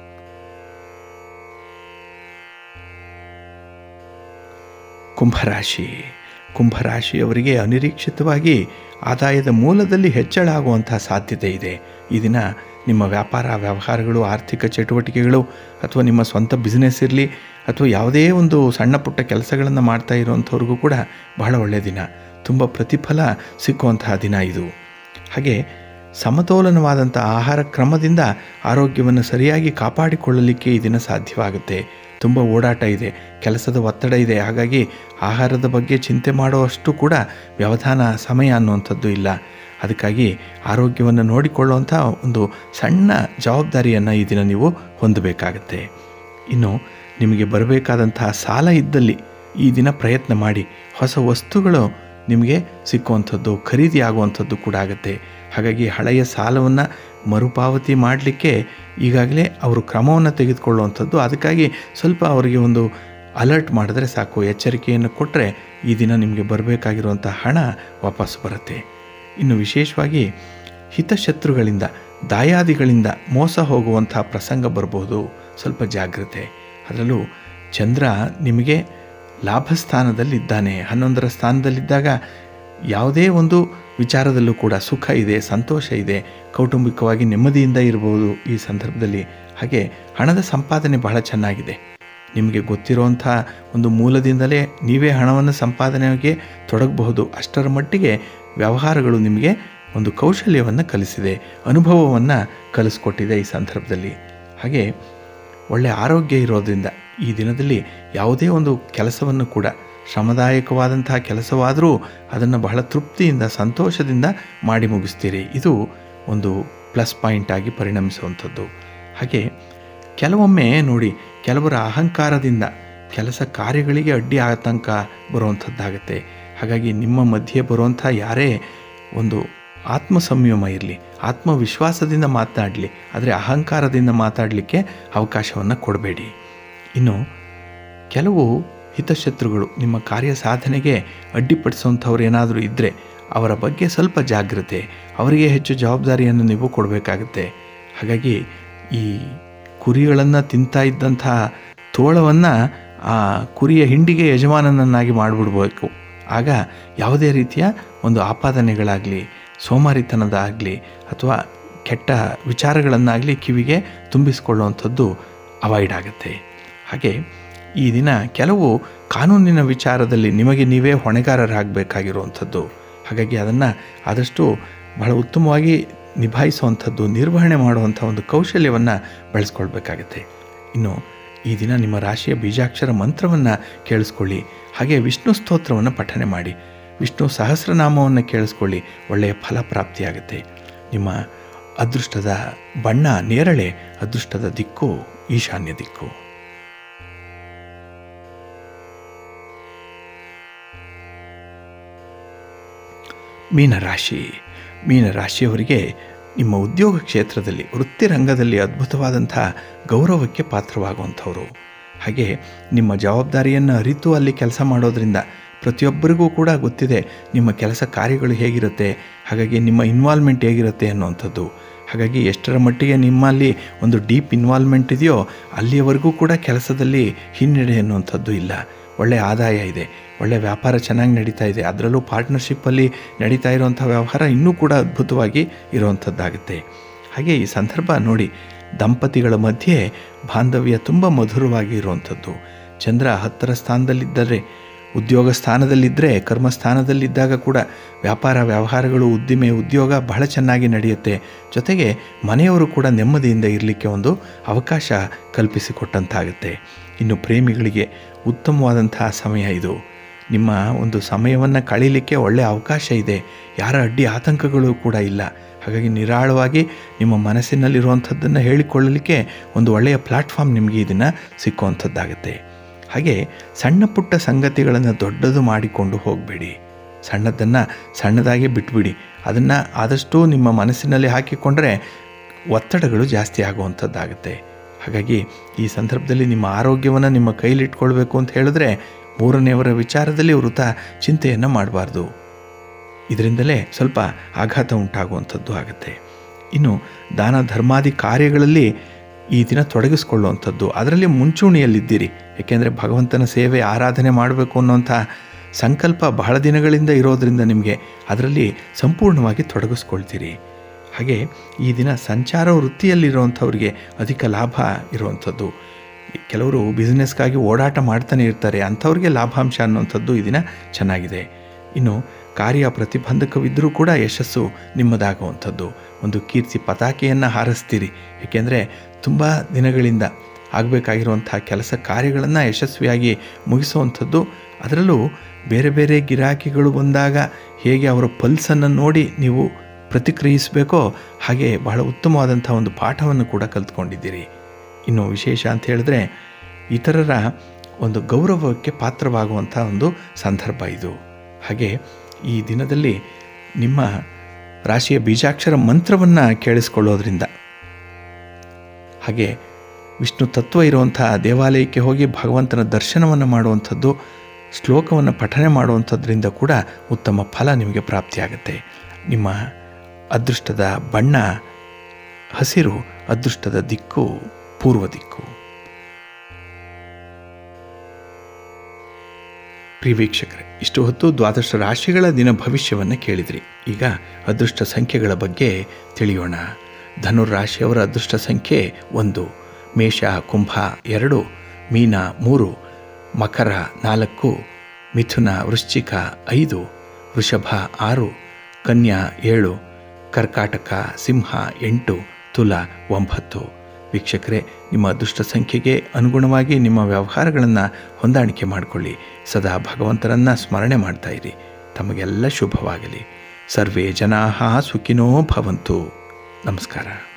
ಕುಂಭರಾಶಿ. ಕುಂಭರಾಶಿಯವರಿಗೆ ಅನಿರೀಕ್ಷಿತವಾಗಿ ಆದಾಯದ ಮೂಲದಲ್ಲಿ ಹೆಚ್ಚಳ ಆಗುವಂತಹ ಸಾಧ್ಯತೆ ಇದೆ. ಈ ದಿನ ನಿಮ್ಮ ವ್ಯಾಪಾರ ವ್ಯವಹಾರಗಳು, ಆರ್ಥಿಕ ಚಟುವಟಿಕೆಗಳು ಅಥವಾ ನಿಮ್ಮ ಸ್ವಂತ ಬಿಸ್ನೆಸ್ ಇರಲಿ ಅಥವಾ ಯಾವುದೇ ಒಂದು ಸಣ್ಣ ಪುಟ್ಟ ಕೆಲಸಗಳನ್ನು ಮಾಡ್ತಾ ಇರುವಂಥವ್ರಿಗೂ ಕೂಡ ಬಹಳ ಒಳ್ಳೆಯ ದಿನ, ತುಂಬ ಪ್ರತಿಫಲ ಸಿಕ್ಕುವಂತಹ ದಿನ ಇದು. ಹಾಗೆ ಸಮತೋಲನವಾದಂಥ ಆಹಾರ ಕ್ರಮದಿಂದ ಆರೋಗ್ಯವನ್ನು ಸರಿಯಾಗಿ ಕಾಪಾಡಿಕೊಳ್ಳಲಿಕ್ಕೆ ಈ ದಿನ ಸಾಧ್ಯವಾಗುತ್ತೆ. ತುಂಬ ಓಡಾಟ ಇದೆ, ಕೆಲಸದ ಒತ್ತಡ ಇದೆ, ಹಾಗಾಗಿ ಆಹಾರದ ಬಗ್ಗೆ ಚಿಂತೆ ಮಾಡುವಷ್ಟು ಕೂಡ ವ್ಯವಧಾನ ಸಮಯ ಅನ್ನುವಂಥದ್ದು ಇಲ್ಲ. ಅದಕ್ಕಾಗಿ ಆರೋಗ್ಯವನ್ನು ನೋಡಿಕೊಳ್ಳುವಂಥ ಒಂದು ಸಣ್ಣ ಜವಾಬ್ದಾರಿಯನ್ನು ಈ ದಿನ ನೀವು ಹೊಂದಬೇಕಾಗತ್ತೆ. ಇನ್ನು ನಿಮಗೆ ಬರಬೇಕಾದಂತಹ ಸಾಲ ಇದ್ದಲ್ಲಿ ಈ ದಿನ ಪ್ರಯತ್ನ ಮಾಡಿ, ಹೊಸ ವಸ್ತುಗಳು ನಿಮಗೆ ಸಿಕ್ಕುವಂಥದ್ದು, ಖರೀದಿ ಆಗುವಂಥದ್ದು ಕೂಡ ಆಗುತ್ತೆ. ಹಾಗಾಗಿ ಹಳೆಯ ಸಾಲವನ್ನು ಮರುಪಾವತಿ ಮಾಡಲಿಕ್ಕೆ ಈಗಾಗಲೇ ಅವರು ಕ್ರಮವನ್ನು ತೆಗೆದುಕೊಳ್ಳುವಂಥದ್ದು. ಅದಕ್ಕಾಗಿ ಸ್ವಲ್ಪ ಅವರಿಗೆ ಒಂದು ಅಲರ್ಟ್ ಮಾಡಿದ್ರೆ ಸಾಕು, ಎಚ್ಚರಿಕೆಯನ್ನು ಕೊಟ್ಟರೆ ಈ ದಿನ ನಿಮಗೆ ಬರಬೇಕಾಗಿರುವಂಥ ಹಣ ವಾಪಸ್ ಬರುತ್ತೆ. ಇನ್ನು ವಿಶೇಷವಾಗಿ ಹಿತಶತ್ರುಗಳಿಂದ, ದಾಯಾದಿಗಳಿಂದ ಮೋಸ ಹೋಗುವಂಥ ಪ್ರಸಂಗ ಬರಬಹುದು, ಸ್ವಲ್ಪ ಜಾಗ್ರತೆ. ಅದರಲ್ಲೂ ಚಂದ್ರ ನಿಮಗೆ ಲಾಭಸ್ಥಾನದಲ್ಲಿದ್ದಾನೆ, 11ರ ಸ್ಥಾನದಲ್ಲಿದ್ದಾಗ ಯಾವುದೇ ಒಂದು ವಿಚಾರದಲ್ಲೂ ಕೂಡ ಸುಖ ಇದೆ, ಸಂತೋಷ ಇದೆ, ಕೌಟುಂಬಿಕವಾಗಿ ನೆಮ್ಮದಿಯಿಂದ ಇರ್ಬೋದು ಈ ಸಂದರ್ಭದಲ್ಲಿ. ಹಾಗೆ ಹಣದ ಸಂಪಾದನೆ ಬಹಳ ಚೆನ್ನಾಗಿದೆ. ನಿಮಗೆ ಗೊತ್ತಿರುವಂಥ ಒಂದು ಮೂಲದಿಂದಲೇ ನೀವೇ ಹಣವನ್ನು ಸಂಪಾದನೆಗೆ ತೊಡಗಬಹುದು. ಅಷ್ಟರ ಮಟ್ಟಿಗೆ ವ್ಯವಹಾರಗಳು ನಿಮಗೆ ಒಂದು ಕೌಶಲ್ಯವನ್ನು ಕಲಿಸಿದೆ, ಅನುಭವವನ್ನು ಕಲಿಸ್ಕೊಟ್ಟಿದೆ ಈ ಸಂದರ್ಭದಲ್ಲಿ. ಹಾಗೆ ಒಳ್ಳೆಯ ಆರೋಗ್ಯ ಇರೋದ್ರಿಂದ ಈ ದಿನದಲ್ಲಿ ಯಾವುದೇ ಒಂದು ಕೆಲಸವನ್ನು ಕೂಡ, ಶ್ರಮದಾಯಕವಾದಂತಹ ಕೆಲಸವಾದರೂ ಅದನ್ನು ಬಹಳ ತೃಪ್ತಿಯಿಂದ ಸಂತೋಷದಿಂದ ಮಾಡಿ ಮುಗಿಸ್ತೀರಿ. ಇದು ಒಂದು ಪ್ಲಸ್ ಪಾಯಿಂಟ್ ಆಗಿ ಪರಿಣಮಿಸುವಂಥದ್ದು. ಹಾಗೆ ಕೆಲವೊಮ್ಮೆ ನೋಡಿ, ಕೆಲವರ ಅಹಂಕಾರದಿಂದ ಕೆಲಸ ಕಾರ್ಯಗಳಿಗೆ ಅಡ್ಡಿ ಆತಂಕ ಬರುವಂಥದ್ದಾಗುತ್ತೆ. ಹಾಗಾಗಿ ನಿಮ್ಮ ಮಧ್ಯೆ ಬರುವಂಥ ಯಾರೇ ಒಂದು ಆತ್ಮ ಸಂಯಮ ಇರಲಿ, ಆತ್ಮವಿಶ್ವಾಸದಿಂದ ಮಾತನಾಡಲಿ, ಆದರೆ ಅಹಂಕಾರದಿಂದ ಮಾತಾಡಲಿಕ್ಕೆ ಅವಕಾಶವನ್ನು ಕೊಡಬೇಡಿ. ಇನ್ನು ಕೆಲವು ಹಿತಶತ್ರುಗಳು ನಿಮ್ಮ ಕಾರ್ಯ ಸಾಧನೆಗೆ ಅಡ್ಡಿಪಡಿಸುವಂಥವ್ರು ಏನಾದರೂ ಇದ್ದರೆ ಅವರ ಬಗ್ಗೆ ಸ್ವಲ್ಪ ಜಾಗ್ರತೆ, ಅವರಿಗೆ ಹೆಚ್ಚು ಜವಾಬ್ದಾರಿಯನ್ನು ನೀವು ಕೊಡಬೇಕಾಗುತ್ತೆ. ಹಾಗಾಗಿ ಈ ಕುರಿಗಳನ್ನು ತಿಂತಾ ಇದ್ದಂಥ ತೋಳವನ್ನು ಆ ಕುರಿಯ ಹಿಂಡಿಗೆ ಯಜಮಾನನನ್ನಾಗಿ ಮಾಡಿಬಿಡ್ಬೇಕು. ಆಗ ಯಾವುದೇ ರೀತಿಯ ಒಂದು ಆಪಾದನೆಗಳಾಗಲಿ, ಸೋಮಾರಿತನದಾಗಲಿ ಅಥವಾ ಕೆಟ್ಟ ವಿಚಾರಗಳನ್ನಾಗಲಿ ಕಿವಿಗೆ ತುಂಬಿಸಿಕೊಳ್ಳುವಂಥದ್ದು ಅವಾಯ್ಡ್ ಆಗುತ್ತೆ. ಹಾಗೆ ಈ ದಿನ ಕೆಲವು ಕಾನೂನಿನ ವಿಚಾರದಲ್ಲಿ ನಿಮಗೆ ನೀವೇ ಹೊಣೆಗಾರರಾಗಬೇಕಾಗಿರುವಂಥದ್ದು. ಹಾಗಾಗಿ ಅದನ್ನು ಆದಷ್ಟು ಬಹಳ ಉತ್ತಮವಾಗಿ ನಿಭಾಯಿಸುವಂಥದ್ದು, ನಿರ್ವಹಣೆ ಮಾಡುವಂಥ ಒಂದು ಕೌಶಲ್ಯವನ್ನು ಬೆಳೆಸ್ಕೊಳ್ಬೇಕಾಗತ್ತೆ. ಇನ್ನು ಈ ದಿನ ನಿಮ್ಮ ರಾಶಿಯ ಬೀಜಾಕ್ಷರ ಮಂತ್ರವನ್ನು ಕೇಳಿಸ್ಕೊಳ್ಳಿ. ಹಾಗೆ ವಿಷ್ಣು ಸ್ತೋತ್ರವನ್ನು ಪಠನೆ ಮಾಡಿ, ವಿಷ್ಣು ಸಹಸ್ರನಾಮವನ್ನು ಕೇಳಿಸ್ಕೊಳ್ಳಿ, ಒಳ್ಳೆಯ ಫಲ ಪ್ರಾಪ್ತಿಯಾಗುತ್ತೆ. ನಿಮ್ಮ ಅದೃಷ್ಟದ ಬಣ್ಣ ನೇರಳೆ, ಅದೃಷ್ಟದ ದಿಕ್ಕು ಈಶಾನ್ಯ ದಿಕ್ಕು. ಮೀನರಾಶಿ. ಮೀನರಾಶಿಯವರಿಗೆ ನಿಮ್ಮ ಉದ್ಯೋಗ ಕ್ಷೇತ್ರದಲ್ಲಿ, ವೃತ್ತಿರಂಗದಲ್ಲಿ ಅದ್ಭುತವಾದಂಥ ಗೌರವಕ್ಕೆ ಪಾತ್ರವಾಗುವಂಥವರು. ಹಾಗೆ ನಿಮ್ಮ ಜವಾಬ್ದಾರಿಯನ್ನು ಅರಿತು ಅಲ್ಲಿ ಕೆಲಸ ಮಾಡೋದರಿಂದ ಪ್ರತಿಯೊಬ್ಬರಿಗೂ ಕೂಡ ಗೊತ್ತಿದೆ ನಿಮ್ಮ ಕೆಲಸ ಕಾರ್ಯಗಳು ಹೇಗಿರುತ್ತೆ, ಹಾಗಾಗಿ ನಿಮ್ಮ ಇನ್ವಾಲ್ವ್ಮೆಂಟ್ ಹೇಗಿರುತ್ತೆ ಅನ್ನುವಂಥದ್ದು. ಹಾಗಾಗಿ ಎಷ್ಟರ ಮಟ್ಟಿಗೆ ನಿಮ್ಮಲ್ಲಿ ಒಂದು ಡೀಪ್ ಇನ್ವಾಲ್ವ್ಮೆಂಟ್ ಇದೆಯೋ ಅಲ್ಲಿಯವರೆಗೂ ಕೂಡ ಕೆಲಸದಲ್ಲಿ ಹಿನ್ನಡೆ ಅನ್ನುವಂಥದ್ದು ಇಲ್ಲ. ಒಳ್ಳೆಯ ಆದಾಯ ಇದೆ, ಒಳ್ಳೆಯ ವ್ಯಾಪಾರ ಚೆನ್ನಾಗಿ ನಡೀತಾ ಇದೆ. ಅದರಲ್ಲೂ ಪಾರ್ಟ್ನರ್ಶಿಪ್ಪಲ್ಲಿ ನಡೀತಾ ಇರುವಂಥ ವ್ಯವಹಾರ ಇನ್ನೂ ಕೂಡ ಅದ್ಭುತವಾಗಿ ಇರುವಂಥದ್ದಾಗುತ್ತೆ. ಹಾಗೆ ಈ ಸಂದರ್ಭ ನೋಡಿ, ದಂಪತಿಗಳ ಮಧ್ಯೆ ಬಾಂಧವ್ಯ ತುಂಬ ಮಧುರವಾಗಿ ಇರುವಂಥದ್ದು. ಚಂದ್ರ 10ರ ಸ್ಥಾನದಲ್ಲಿದ್ದರೆ, ಉದ್ಯೋಗ ಸ್ಥಾನದಲ್ಲಿದ್ದರೆ, ಕರ್ಮಸ್ಥಾನದಲ್ಲಿದ್ದಾಗ ಕೂಡ ವ್ಯಾಪಾರ ವ್ಯವಹಾರಗಳು, ಉದ್ದಿಮೆ, ಉದ್ಯೋಗ ಬಹಳ ಚೆನ್ನಾಗಿ ನಡೆಯುತ್ತೆ. ಜೊತೆಗೆ ಮನೆಯವರು ಕೂಡ ನೆಮ್ಮದಿಯಿಂದ ಇರಲಿಕ್ಕೆ ಒಂದು ಅವಕಾಶ ಕಲ್ಪಿಸಿಕೊಟ್ಟಂತಾಗುತ್ತೆ. ಇನ್ನು ಪ್ರೇಮಿಗಳಿಗೆ ಉತ್ತಮವಾದಂತಹ ಸಮಯ ಇದು. ನಿಮ್ಮ ಒಂದು ಸಮಯವನ್ನು ಕಳೀಲಿಕ್ಕೆ ಒಳ್ಳೆಯ ಅವಕಾಶ ಇದೆ, ಯಾರ ಅಡ್ಡಿ ಆತಂಕಗಳು ಕೂಡ ಇಲ್ಲ. ಹಾಗಾಗಿ ನಿರಾಳವಾಗಿ ನಿಮ್ಮ ಮನಸ್ಸಿನಲ್ಲಿರುವಂಥದ್ದನ್ನು ಹೇಳಿಕೊಳ್ಳಲಿಕ್ಕೆ ಒಂದು ಒಳ್ಳೆಯ ಪ್ಲ್ಯಾಟ್ಫಾರ್ಮ್ ನಿಮಗೆ ಇದನ್ನು ಸಿಕ್ಕುವಂಥದ್ದಾಗುತ್ತೆ. ಹಾಗೆ ಸಣ್ಣ ಪುಟ್ಟ ಸಂಗತಿಗಳನ್ನು ದೊಡ್ಡದು ಮಾಡಿಕೊಂಡು ಹೋಗಬೇಡಿ. ಸಣ್ಣದನ್ನು ಸಣ್ಣದಾಗಿ ಬಿಟ್ಬಿಡಿ. ಅದನ್ನು ಆದಷ್ಟು ನಿಮ್ಮ ಮನಸ್ಸಿನಲ್ಲಿ ಹಾಕಿಕೊಂಡ್ರೆ ಒತ್ತಡಗಳು ಜಾಸ್ತಿ ಆಗುವಂಥದ್ದಾಗುತ್ತೆ. ಹಾಗಾಗಿ ಈ ಸಂದರ್ಭದಲ್ಲಿ ನಿಮ್ಮ ಆರೋಗ್ಯವನ್ನು ನಿಮ್ಮ ಕೈಲಿಟ್ಕೊಳ್ಬೇಕು ಅಂತ ಹೇಳಿದ್ರೆ ಮೂರನೆಯವರ ವಿಚಾರದಲ್ಲಿ ವೃಥ ಚಿಂತೆಯನ್ನು ಮಾಡಬಾರ್ದು. ಇದರಿಂದಲೇ ಸ್ವಲ್ಪ ಆಘಾತ ಉಂಟಾಗುವಂಥದ್ದು ಆಗುತ್ತೆ. ಇನ್ನು ದಾನ ಧರ್ಮಾದಿ ಕಾರ್ಯಗಳಲ್ಲಿ ಈ ದಿನ ತೊಡಗಿಸ್ಕೊಳ್ಳುವಂಥದ್ದು, ಅದರಲ್ಲಿ ಮುಂಚೂಣಿಯಲ್ಲಿದ್ದೀರಿ. ಏಕೆಂದರೆ ಭಗವಂತನ ಸೇವೆ ಆರಾಧನೆ ಮಾಡಬೇಕು ಅನ್ನೋಂಥ ಸಂಕಲ್ಪ ಬಹಳ ದಿನಗಳಿಂದ ಇರೋದರಿಂದ ನಿಮಗೆ ಅದರಲ್ಲಿ ಸಂಪೂರ್ಣವಾಗಿ ತೊಡಗಿಸ್ಕೊಳ್ತೀರಿ. ಹಾಗೆ ಈ ದಿನ ಸಂಚಾರ ವೃತ್ತಿಯಲ್ಲಿರುವಂಥವ್ರಿಗೆ ಅಧಿಕ ಲಾಭ ಇರುವಂಥದ್ದು. ಕೆಲವರು ಬಿಸ್ನೆಸ್ಗಾಗಿ ಓಡಾಟ ಮಾಡ್ತಾನೆ ಇರ್ತಾರೆ, ಅಂಥವ್ರಿಗೆ ಲಾಭಾಂಶ ಅನ್ನುವಂಥದ್ದು ಈ ದಿನ ಚೆನ್ನಾಗಿದೆ. ಇನ್ನು ಕಾರ್ಯ ಪ್ರತಿಬಂಧಕವಿದ್ದರೂ ಕೂಡ ಯಶಸ್ಸು ನಿಮ್ಮದಾಗುವಂಥದ್ದು. ಒಂದು ಕೀರ್ತಿ ಪತಾಕೆಯನ್ನು ಹಾರಿಸ್ತೀರಿ. ಏಕೆಂದರೆ ತುಂಬ ದಿನಗಳಿಂದ ಆಗಬೇಕಾಗಿರುವಂಥ ಕೆಲಸ ಕಾರ್ಯಗಳನ್ನು ಯಶಸ್ವಿಯಾಗಿ ಮುಗಿಸುವಂಥದ್ದು. ಅದರಲ್ಲೂ ಬೇರೆ ಬೇರೆ ಗಿರಾಕಿಗಳು ಬಂದಾಗ ಹೇಗೆ ಅವರ ಪಲ್ಸನ್ನು ನೋಡಿ ನೀವು ಪ್ರತಿಕ್ರಿಯಿಸಬೇಕೋ ಹಾಗೆ ಬಹಳ ಉತ್ತಮವಾದಂಥ ಒಂದು ಪಾಠವನ್ನು ಕೂಡ ಕಲ್ತ್ಕೊಂಡಿದ್ದೀರಿ. ಇನ್ನು ವಿಶೇಷ ಅಂತ ಹೇಳಿದ್ರೆ ಇತರರ ಒಂದು ಗೌರವಕ್ಕೆ ಪಾತ್ರವಾಗುವಂಥ ಒಂದು ಸಂದರ್ಭ ಇದು. ಹಾಗೆ ಈ ದಿನದಲ್ಲಿ ನಿಮ್ಮ ರಾಶಿಯ ಬೀಜಾಕ್ಷರ ಮಂತ್ರವನ್ನು ಕೇಳಿಸ್ಕೊಳ್ಳೋದ್ರಿಂದ, ಹಾಗೆ ವಿಷ್ಣು ತತ್ವ ಇರುವಂಥ ದೇವಾಲಯಕ್ಕೆ ಹೋಗಿ ಭಗವಂತನ ದರ್ಶನವನ್ನು ಮಾಡುವಂಥದ್ದು, ಶ್ಲೋಕವನ್ನು ಪಠನೆ ಮಾಡುವಂಥದ್ರಿಂದ ಕೂಡ ಉತ್ತಮ ಫಲ ನಿಮಗೆ ಪ್ರಾಪ್ತಿಯಾಗುತ್ತೆ. ನಿಮ್ಮ ಅದೃಷ್ಟದ ಬಣ್ಣ ಹಸಿರು, ಅದೃಷ್ಟದ ದಿಕ್ಕು ಪೂರ್ವ ದಿಕ್ಕು. ಪ್ರಿಯ ವೀಕ್ಷಕರೇ, ಇಷ್ಟು ಹೊತ್ತು ದ್ವಾದಶ ರಾಶಿಗಳ ದಿನ ಭವಿಷ್ಯವನ್ನು ಕೇಳಿದ್ರಿ. ಈಗ ಅದೃಷ್ಟ ಸಂಖ್ಯೆಗಳ ಬಗ್ಗೆ ತಿಳಿಯೋಣ. ಧನುರಾಶಿಯವರ ಅದೃಷ್ಟ ಸಂಖ್ಯೆ 1, ಮೇಷ ಕುಂಭ 2, ಮೀನ 3, ಮಕರ 4, ಮಿಥುನ ವೃಶ್ಚಿಕ 5, ವೃಷಭ 6, ಕನ್ಯಾ 7, ಕರ್ಕಾಟಕ ಸಿಂಹ 8, ತುಲಾ 9. ವೀಕ್ಷಕರೇ, ನಿಮ್ಮ ಅದೃಷ್ಟ ಸಂಖ್ಯೆಗೆ ಅನುಗುಣವಾಗಿ ನಿಮ್ಮ ವ್ಯವಹಾರಗಳನ್ನು ಹೊಂದಾಣಿಕೆ ಮಾಡಿಕೊಳ್ಳಿ. ಸದಾ ಭಗವಂತನನ್ನು ಸ್ಮರಣೆ ಮಾಡ್ತಾ ಇರಿ. ತಮಗೆಲ್ಲ ಶುಭವಾಗಲಿ. ಸರ್ವೇ ಜನಾಃ ಸುಖಿನೋ ಭವಂತು. ನಮಸ್ಕಾರ.